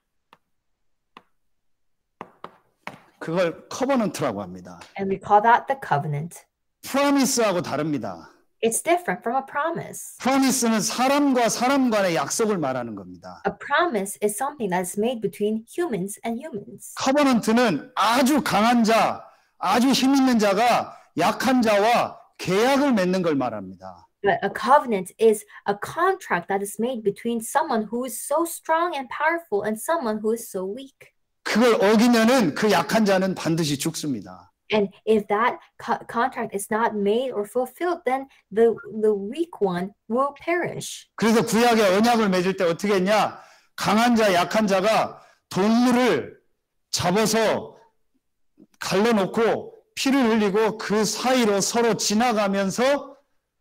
그걸 커버넌트라고 합니다. And we call that the covenant. 프로미스하고 다릅니다. It's different from a promise. 프로미스는 사람과 사람 간의 약속을 말하는 겁니다. A promise is something that is made between humans and humans. 커버넌트는 아주 강한 자, 아주 힘 있는 자가 약한 자와 계약을 맺는 걸 말합니다. But a covenant is a contract that is made between someone who is so strong and powerful and someone who is so weak. 그걸 어기면은 그 약한 자는 반드시 죽습니다. And if that contract is not made or fulfilled, then the weak one will perish. 그래서 구약의 언약을 맺을 때 어떻게 했냐? 강한 자, 약한 자가 동물을 잡아서 갈라놓고 피를 흘리고 그 사이로 서로 지나가면서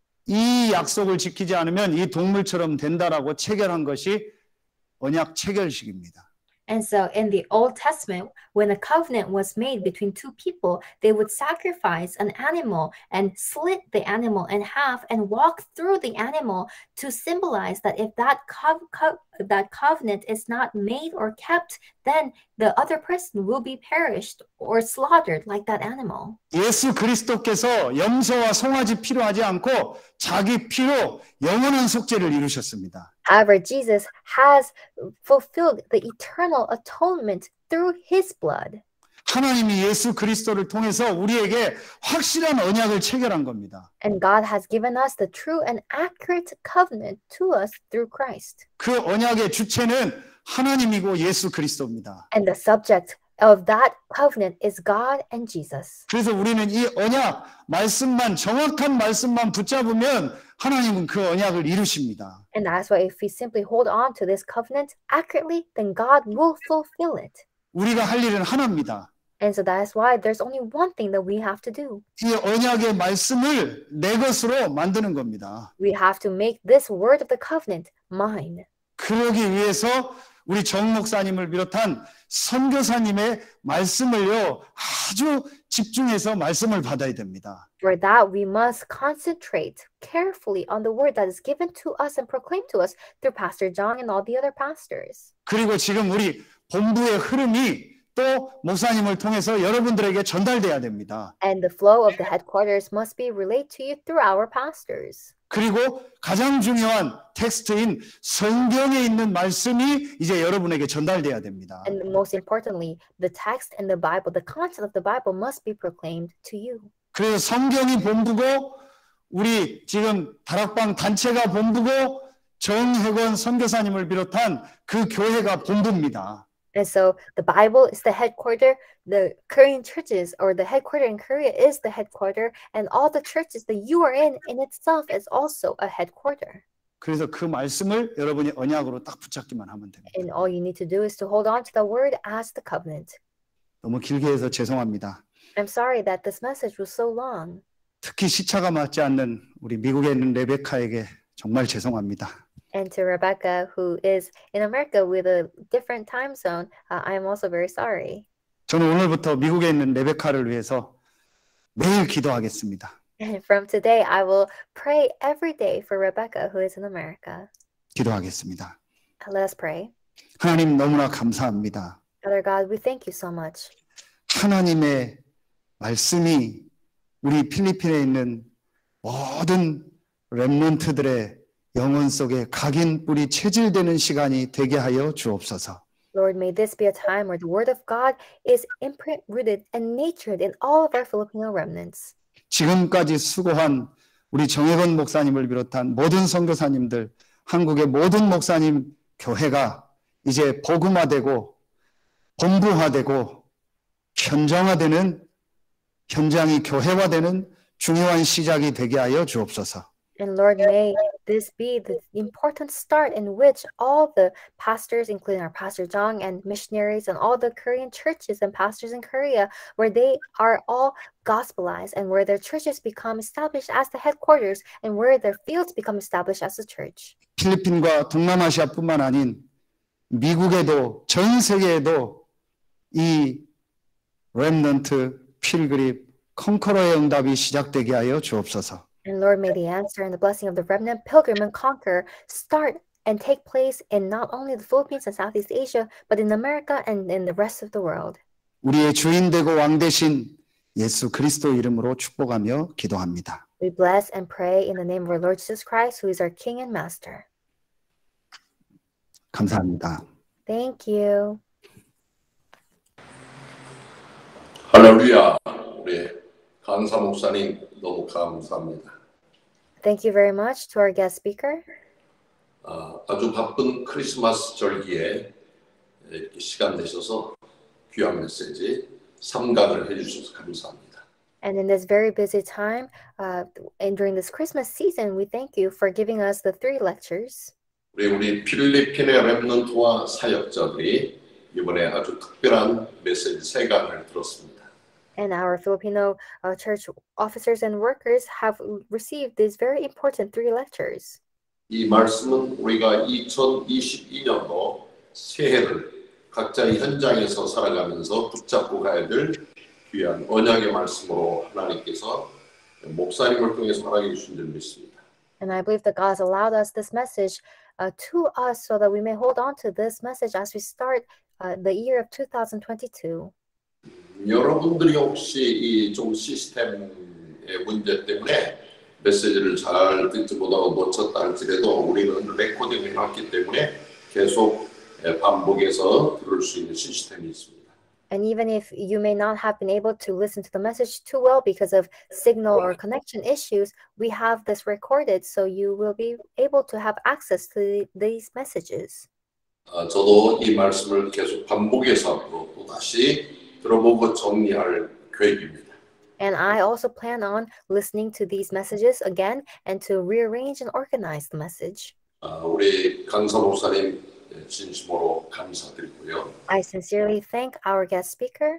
이 약속을 지키지 않으면 이 동물처럼 된다라고 체결한 것이 언약 체결식입니다. And so in the Old Testament, when a covenant was made between 2 people, they would sacrifice an animal and slit the animal in half and walk through the animal to symbolize that if that covenant is not made or kept, then the other person will be perished or slaughtered like that animal. 예수 그리스도께서 염소와 송아지 피로 하지 않고 자기 피로 영원한 속죄를 이루셨습니다. However, Jesus has fulfilled the eternal atonement through his blood. 하나님이 예수 그리스도를 통해서 우리에게 확실한 언약을 체결한 겁니다. And God has given us the true and accurate covenant to us through Christ. 그 언약의 주체는 하나님이고 예수 그리스도입니다. And the subject of that covenant is God and Jesus. 그래서 우리는 이 언약, 말씀만, 정확한 말씀만 붙잡으면 하나님은 그 언약을 이루십니다. And that's why if we simply hold on to this covenant accurately, then God will fulfill it. 우리가 할 일은 하나입니다. And so that's why there's only one thing that we have to do. 이 언약의 말씀을 내 것으로 만드는 겁니다. We have to make this word of the covenant mine. 그러기 위해서 우리 정 목사님을 비롯한 선교사님의 말씀을요 아주 집중해서 말씀을 받아야 됩니다. For that, we must concentrate carefully on the word that is given to us and proclaimed to us through Pastor John and all the other pastors. 그리고 지금 우리 본부의 흐름이 또 목사님을 통해서 여러분들에게 전달돼야 됩니다. And the flow of the headquarters must be relayed to you through our pastors. 그리고 가장 중요한 텍스트인 성경에 있는 말씀이 이제 여러분에게 전달돼야 됩니다. And most importantly, the text and the Bible, the content of the Bible must be proclaimed to you. 그래서 성경이 본부고 우리 지금 다락방 단체가 본부고 정혜권 선교사님을 비롯한 그 교회가 본부입니다. And so the Bible is the headquarter, the Korean churches or the headquarter in Korea is the headquarter, and all the churches that you are in itself is also a headquarter. 그래서 그 말씀을 여러분이 언약으로 딱 붙잡기만 하면 됩니다. And all you need to do is to hold on to the word as the covenant. 너무 길게 해서 죄송합니다. I'm sorry that this message was so long. 특히 시차가 맞지 않는 우리 미국에 있는 레베카에게 정말 죄송합니다. And to Rebecca, who is in America with a different time zone, I'm also very sorry. 저는 오늘부터 미국에 있는 레베카를 위해서 매일 기도하겠습니다. And from today, I will pray every day for Rebecca, who is in America. 기도하겠습니다. Let us pray. 하나님 너무나 감사합니다. Father God, we thank you so much. 하나님의 말씀이 우리 필리핀에 있는 모든 렘넌트들의 영혼 속에 각인 뿌리 체질되는 시간이 되게 하여 주옵소서. Lord, may this be a time where the word of God is imprint-rooted and natured in all of our Filipino remnants. 지금까지 수고한 우리 정혜건 목사님을 비롯한 모든 선교사님들, 한국의 모든 목사님 교회가 이제 복음화되고 본부화되고 현장화되는, 현장이 교회화되는 중요한 시작이 되게 하여 주옵소서. And Lord, may this be the important start in which all the pastors, including our Pastor Jong and missionaries and all the Korean churches and pastors in Korea, where they are all gospelized and where their churches become established as the headquarters and where their fields become established as a church. 필리핀과 동남아시아뿐만 아닌 미국에도 전 세계에도 이 렘넌트 필그립 컨커러의 응답이 시작되게 하여 주옵소서. And Lord, may the answer and the blessing of the remnant pilgrim and conquer start and take place in not only the Philippines and Southeast Asia, but in America and in the rest of the world. 우리의 주인 되고 왕 되신 예수 그리스도 이름으로 축복하며 기도합니다. We bless and pray in the name of our Lord Jesus Christ, who is our King and Master. 감사합니다. Thank you. 할렐루야. 우리 강사 목사님 너무 감사합니다. Thank you very much to our guest speaker. 아주 바쁜 크리스마스 절기에 시간 내셔서 귀한 메시지 삼각을 해주셔서 감사합니다. And in this very busy time, and during this Christmas season, we thank you for giving us the 3 lectures. 우리 필리핀의 렘넌트와 사역자들이 이번에 아주 특별한 메시지 3강을 들었습니다. And our Filipino church officers and workers have received these very important 3 lectures. 이 말씀은 우리가 2022년도 새해를 각자의 현장에서 살아가면서 붙잡고 가야 될 귀한 언약의 말씀으로 하나님께서 목사님을 통해서 허락해 주신 줄 믿습니다. And I believe that God has allowed us this message to us so that we may hold on to this message as we start the year of 2022. 여러분들이 혹시 이 좀 시스템의 문제 때문에 메시지를 잘 듣지 못하고 놓쳤다 할지라도 우리는 레코딩을 해놨기 때문에 계속 반복해서 들을 수 있는 시스템이 있습니다. And even if you may not have been able to listen to the message too well because of signal or connection issues, we have this recorded so you will be able to have access to these messages. 저도 이 말씀을 계속 반복해서 또 다시 들어보고 정리할 계획입니다. And I also plan on listening to these messages again and to rearrange and organize the message. 우리 강사 목사님 진심으로 감사드리고요. I sincerely thank our guest speaker.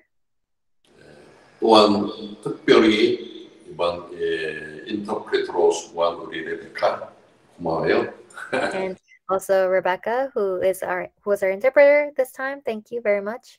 또한 특별히 이번 인터프레터로 수고한 우리 레베카 고마워요. And also Rebecca, who was our interpreter this time. Thank you very much.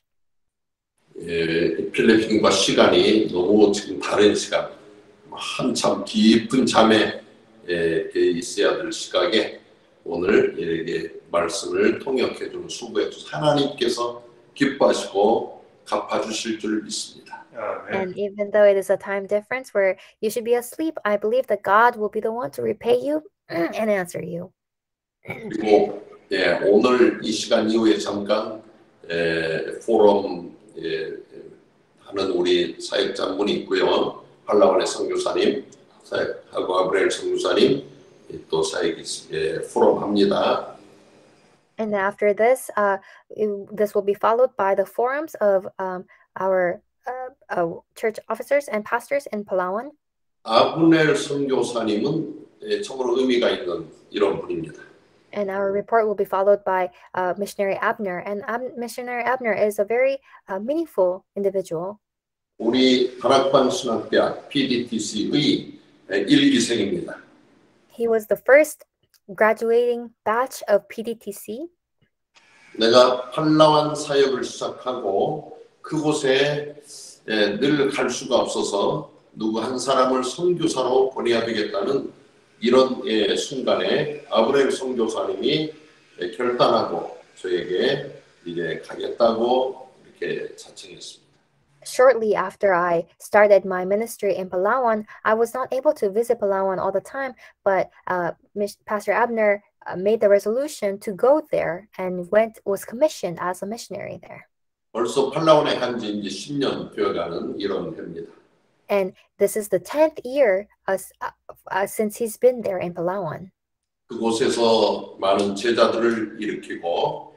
필리핀과 시간이 너무 지금 다른 시간, 한참 깊은 잠에 있어야 될 시각에 오늘 이렇게 말씀을 통역해주는 수고해주셔서 하나님께서 기뻐하시고 갚아주실 줄 믿습니다. And even though it is a time difference where you should be asleep, I believe that God will be the one to repay you and answer you. 그리고 오늘 이 시간 이후에 잠깐 포럼 하는 우리 사역자분이 있고요. 팔라완의 선교사님, 사역하고 아브렐 선교사님 또 사역이 포럼 합니다. And after this, this will be followed by the forums of our church officers and pastors in Palawan. 아브넬 선교사님은 참으로 의미가 있는 이런 분입니다. And our report will be followed by Missionary Abner. And Missionary Abner is a very meaningful individual. 우리 다락방 신학대학 PDTC의 1기생입니다. He was the first graduating batch of PDTC. 내가 팔라완 사역을 시작하고 그곳에 늘 갈 수가 없어서 누구 한 사람을 선교사로 보내야 되겠다는 이런 순간에 아브라함 선교사님이 결단하고 저에게 이제 가겠다고 이렇게 자청했습니다. Shortly after I started my ministry in Palawan, I was not able to visit Palawan all the time, but Pastor Abner made the resolution to go there and was commissioned as a missionary there. 벌써 팔라완에 간 지 이제 10년 되어가는 이런 해입니다. And this is the 10th year since he's been there in Palawan. 그곳에서 많은 제자들을 일으키고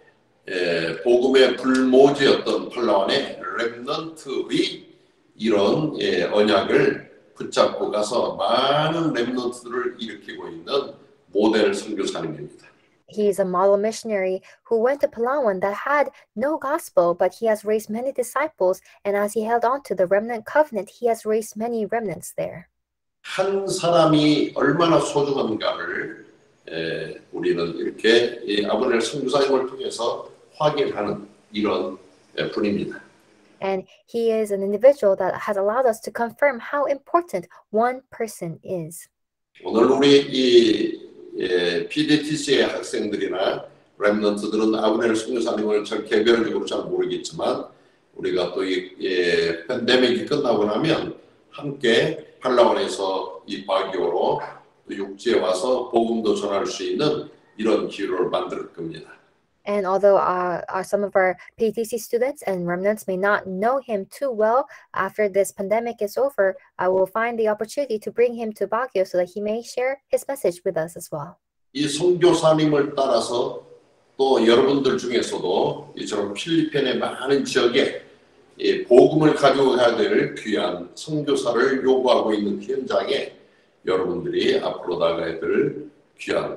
복음의 불모지였던 팔라완의 렘넌트의 이런 언약을 붙잡고 가서 많은 렘넌트들을 일으키고 있는 모델 선교사님입니다. He is a model missionary who went to Palawan that had no gospel, but he has raised many disciples, and as he held on to the remnant covenant, he has raised many remnants there. 한 사람이 얼마나 소중한가를 우리는 이렇게 아브넬 선교사님을 통해서 확인하는 이런 분입니다. And he is an individual that has allowed us to confirm how important one person is. 오늘 우리 PDTC의 학생들이나 렘넌트들은 아브넬 선교사님을 잘 개별적으로 잘 모르겠지만 우리가 또 이 팬데믹이 끝나고 나면 함께 팔라완에서 이 바기오로 또 육지에 와서 복음도 전할 수 있는 이런 기회를 만들 겁니다. And although some of our PTC students and remnants may not know him too well, after this pandemic is over, I will find the opportunity to bring him to Baguio so that he may share his message with us as well. 이 선교사님을 따라서 또 여러분들 중에서도 이처럼 필리핀의 많은 지역에 복음을 가지고 가야 될 귀한 선교사를 요구하고 있는 현장에 여러분들이 앞으로 나가야 될 귀한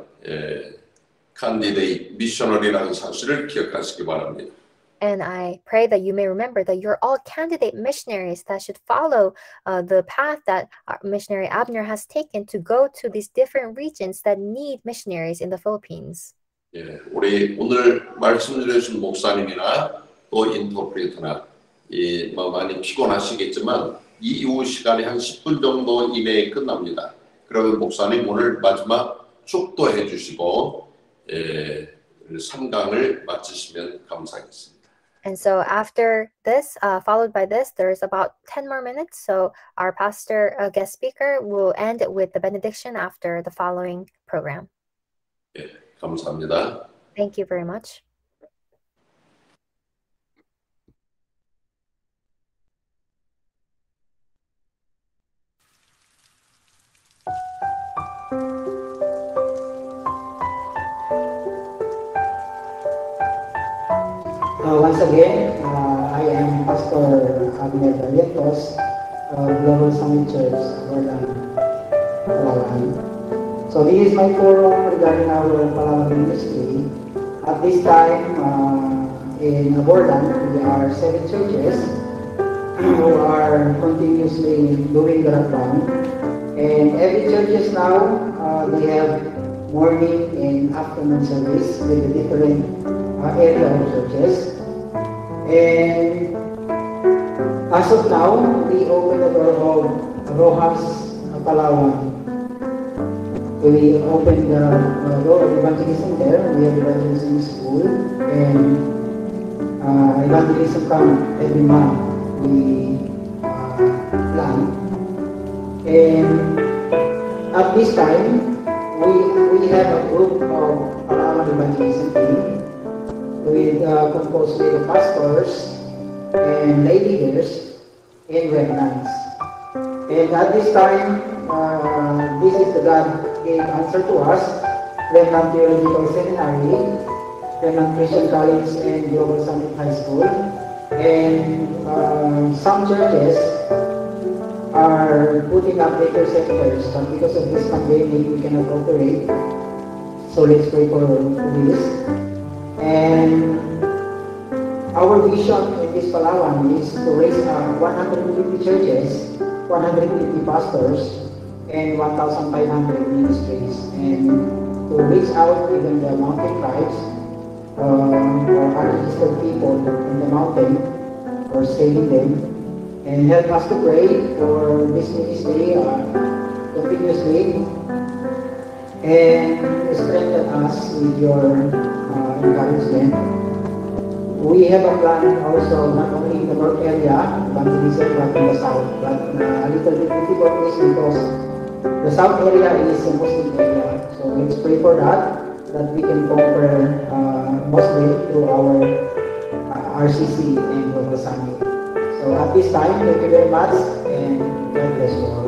칸디데이트 미셔너리라는 사실을 기억하시기 바랍니다. And I pray that you may remember that you're all candidate missionaries that should follow the path that missionary Abner has taken to go to these different regions that need missionaries in the Philippines. 예, 우리 오늘 말씀 주신 목사님이나 또 인터프리터나 많이 피곤하시겠지만 이후 시간이 한 10분 정도 이내에 끝납니다. 그러면 목사님 오늘 마지막 축도해 주시고 3강을 마치시면 감사하겠습니다. And so after this, followed by this, there's about 10 more minutes. So our pastor, guest speaker, will end with the benediction after the following program. 예, 감사합니다. Thank you very much. Once again, I am Pastor Abner Barrientos of Global Summit Church, Palawan. So this is my forum regarding our Palawan ministry. At this time, in Abordan, there are 7 churches who are continuously doing the Rakam. And every churches now, they have morning and afternoon service with the different area of churches. And as of now, we open the door of Rojas Palawan. We open the door of evangelism there. We have evangelism school and evangelism camp every month. We plan. And at this time, we have a group of Palawan evangelism team composed with pastors and lay leaders and remnants. And at this time, this is the God gave answer to us, Remnant Theological Seminary, Remnant Christian College, and Global Summit High School. And some churches are putting up daycare centers, but because of this pandemic, we cannot operate. So let's pray for this. And our vision in this Palawan is to raise 150 churches, 150 pastors, and 1,500 ministries, and to reach out even the mountain tribes or unregistered people in the mountain, or saving them, and help us to pray for this ministry continuously, and strengthen us with your encouragement. We have a plan also, not only in the north area, evangelism, but in the south, but a little bit difficult is because the south area is a Muslim area. So let's pray for that we can conquer Muslim through our RCC and Global Summit. So at this time, thank you very much, and God bless you all.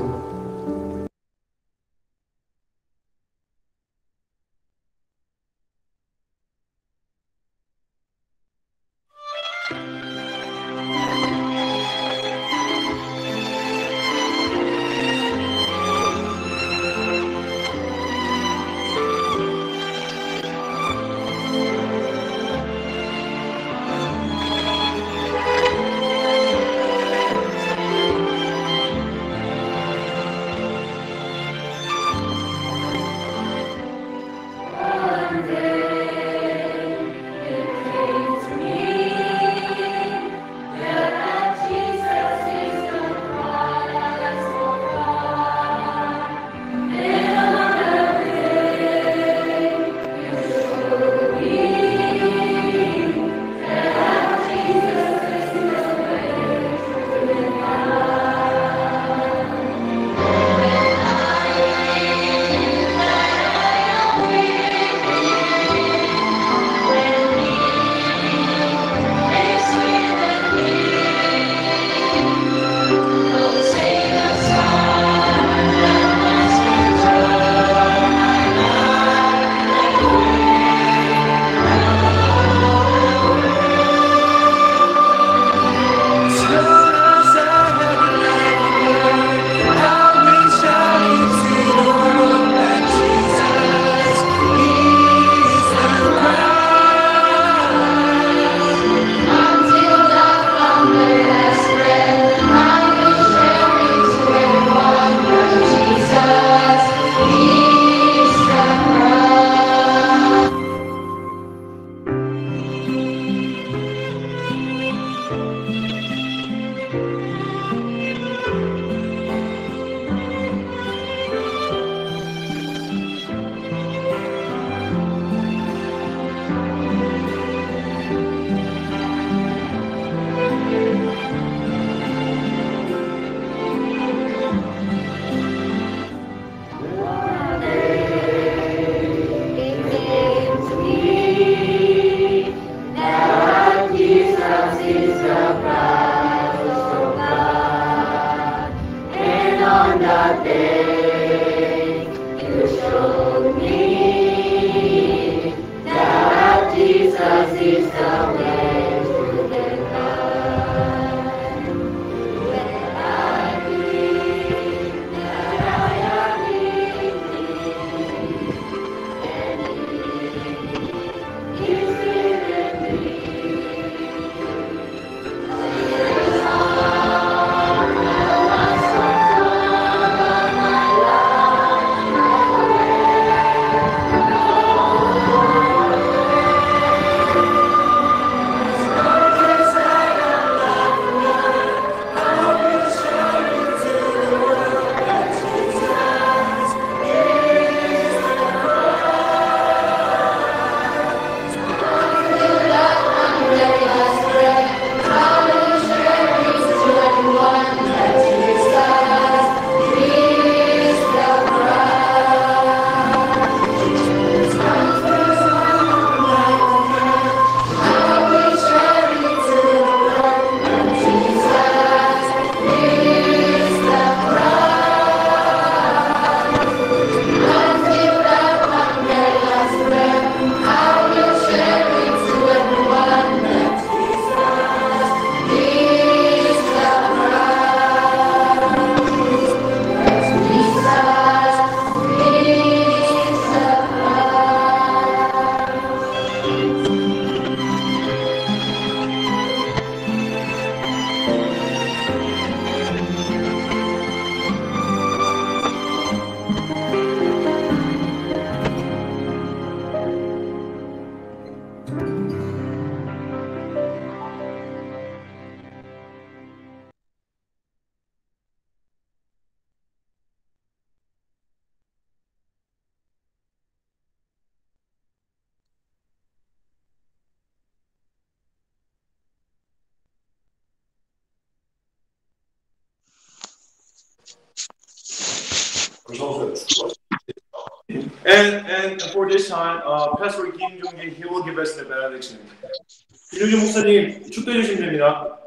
And for this time, Pastor Kim Jong-gi, he will give us the benediction. 김종기 목사님 축도해 주시면 됩니다.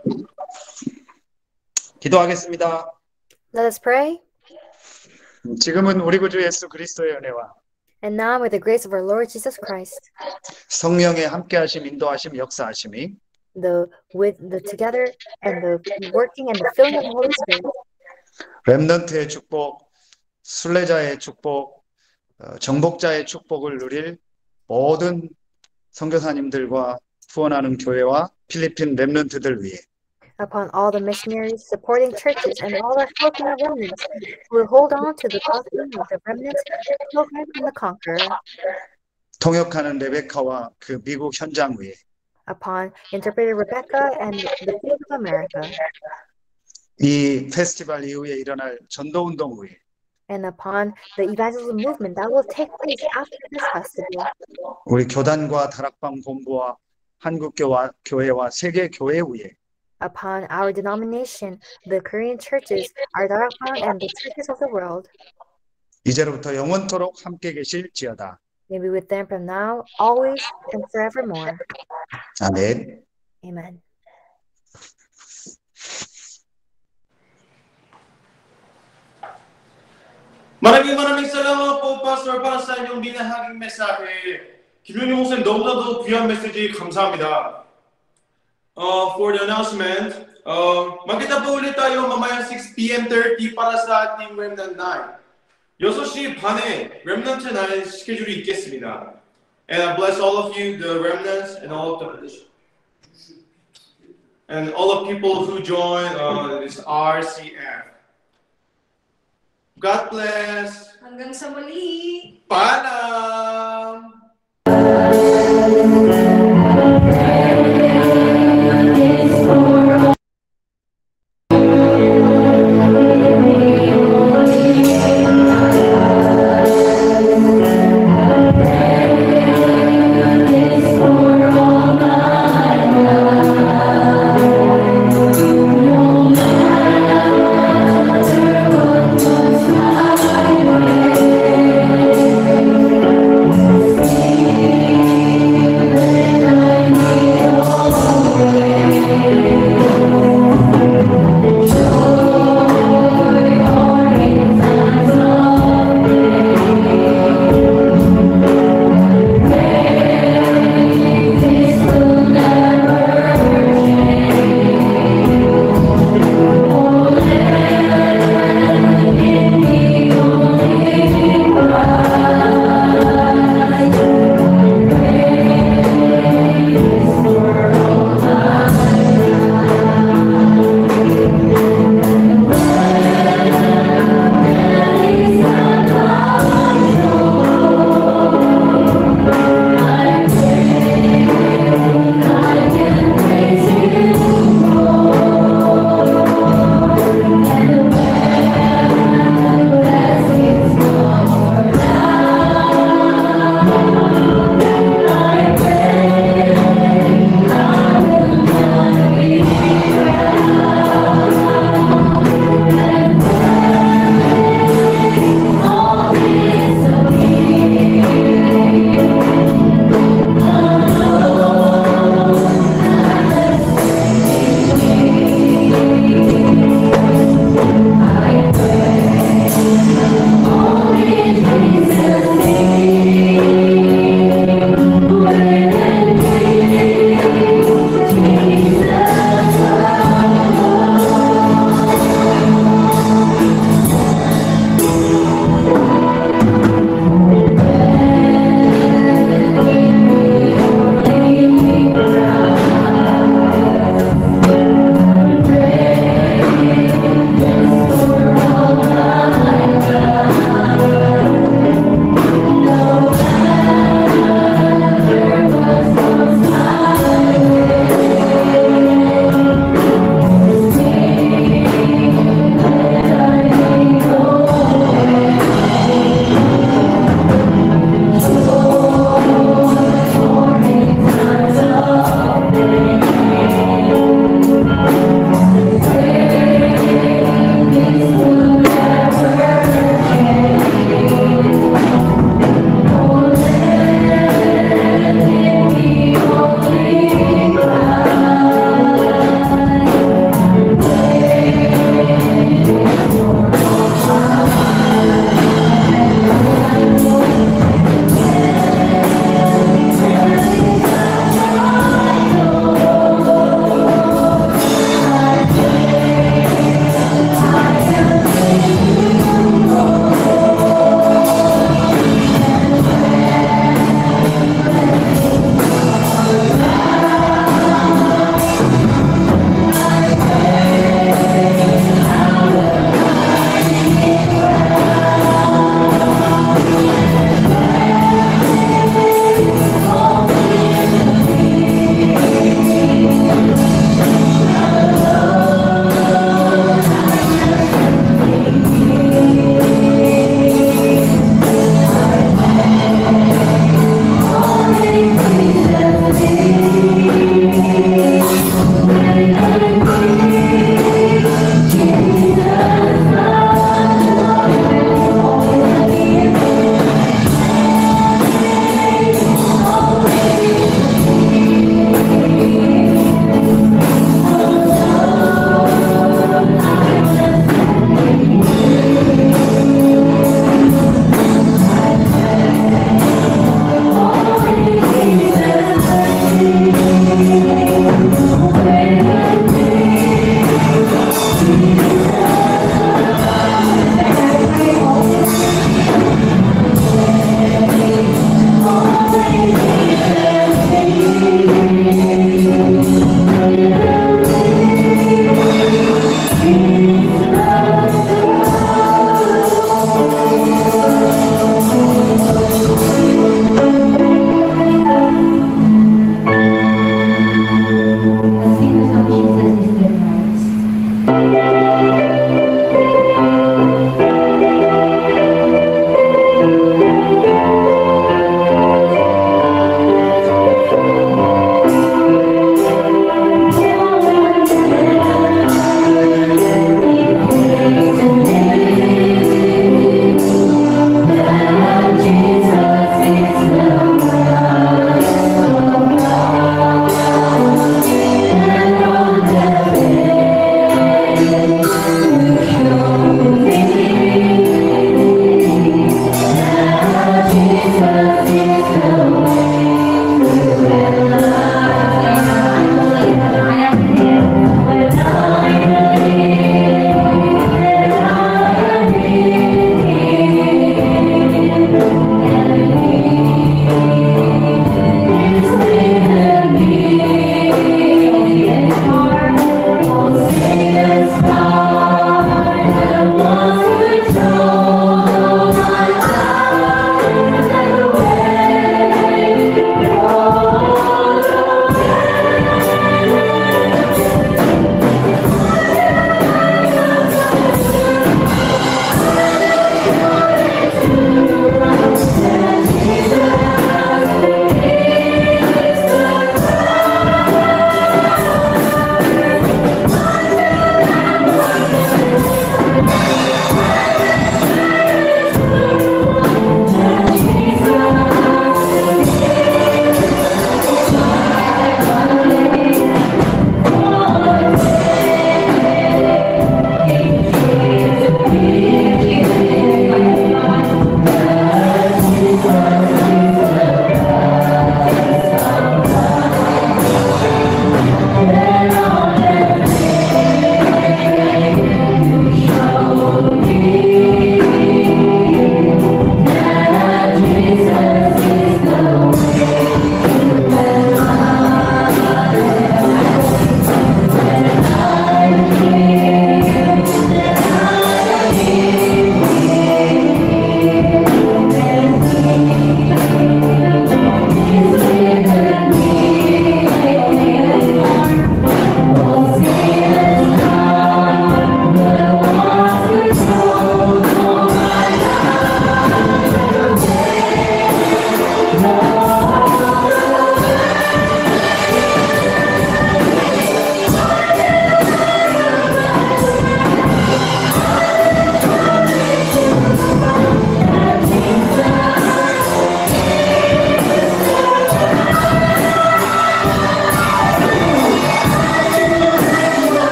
기도하겠습니다. Let us pray. 지금은 우리 구주 예수 그리스도의 은혜와 And now, with the grace of our Lord Jesus Christ, 성령의 함께하심, 인도하심, 역사하심이 with the together and the working and the filling of the Holy Spirit, 렘넌트의 축복, 순례자의 축복, 정복자의 축복을 누릴 모든 선교사님들과 후원하는 교회와 필리핀 렘넌트들 위해 upon all the missionaries, supporting churches, and all our Filipino remnants who will hold on to the gospel of the remnants, pilgrim and the conqueror, 통역하는 레베카와 그 미국 현장 위에 upon interpreter Rebecca and the field of America, 이 페스티벌 이후에 일어날 전도운동 위에 and upon the evangelism movement that will take place after this festival, 우리 교단과 다락방 본부와 한국교회와 세계 교회 위에 upon our denomination, the Korean churches, our Darakbang, and the churches of the world. 이제로부터 영원토록 함께 계실지어다. May be with them from now, always, and forevermore. 아멘. Amen. Maraming salamat po, Pastor, para sa inyong binahaging mensahe. 김용희 목사님 너무나도 귀한 메시지 감사합니다. For the announcement, magkita po ulit tayo mamaya 6 p.m. 30 para sa ating Remnant Night. 6시 반에 Remnant Night 스케줄이 있겠습니다. And I bless all of you, the remnants, and all of people who join this RCF. God bless. Hanggang sa muli. Paalam.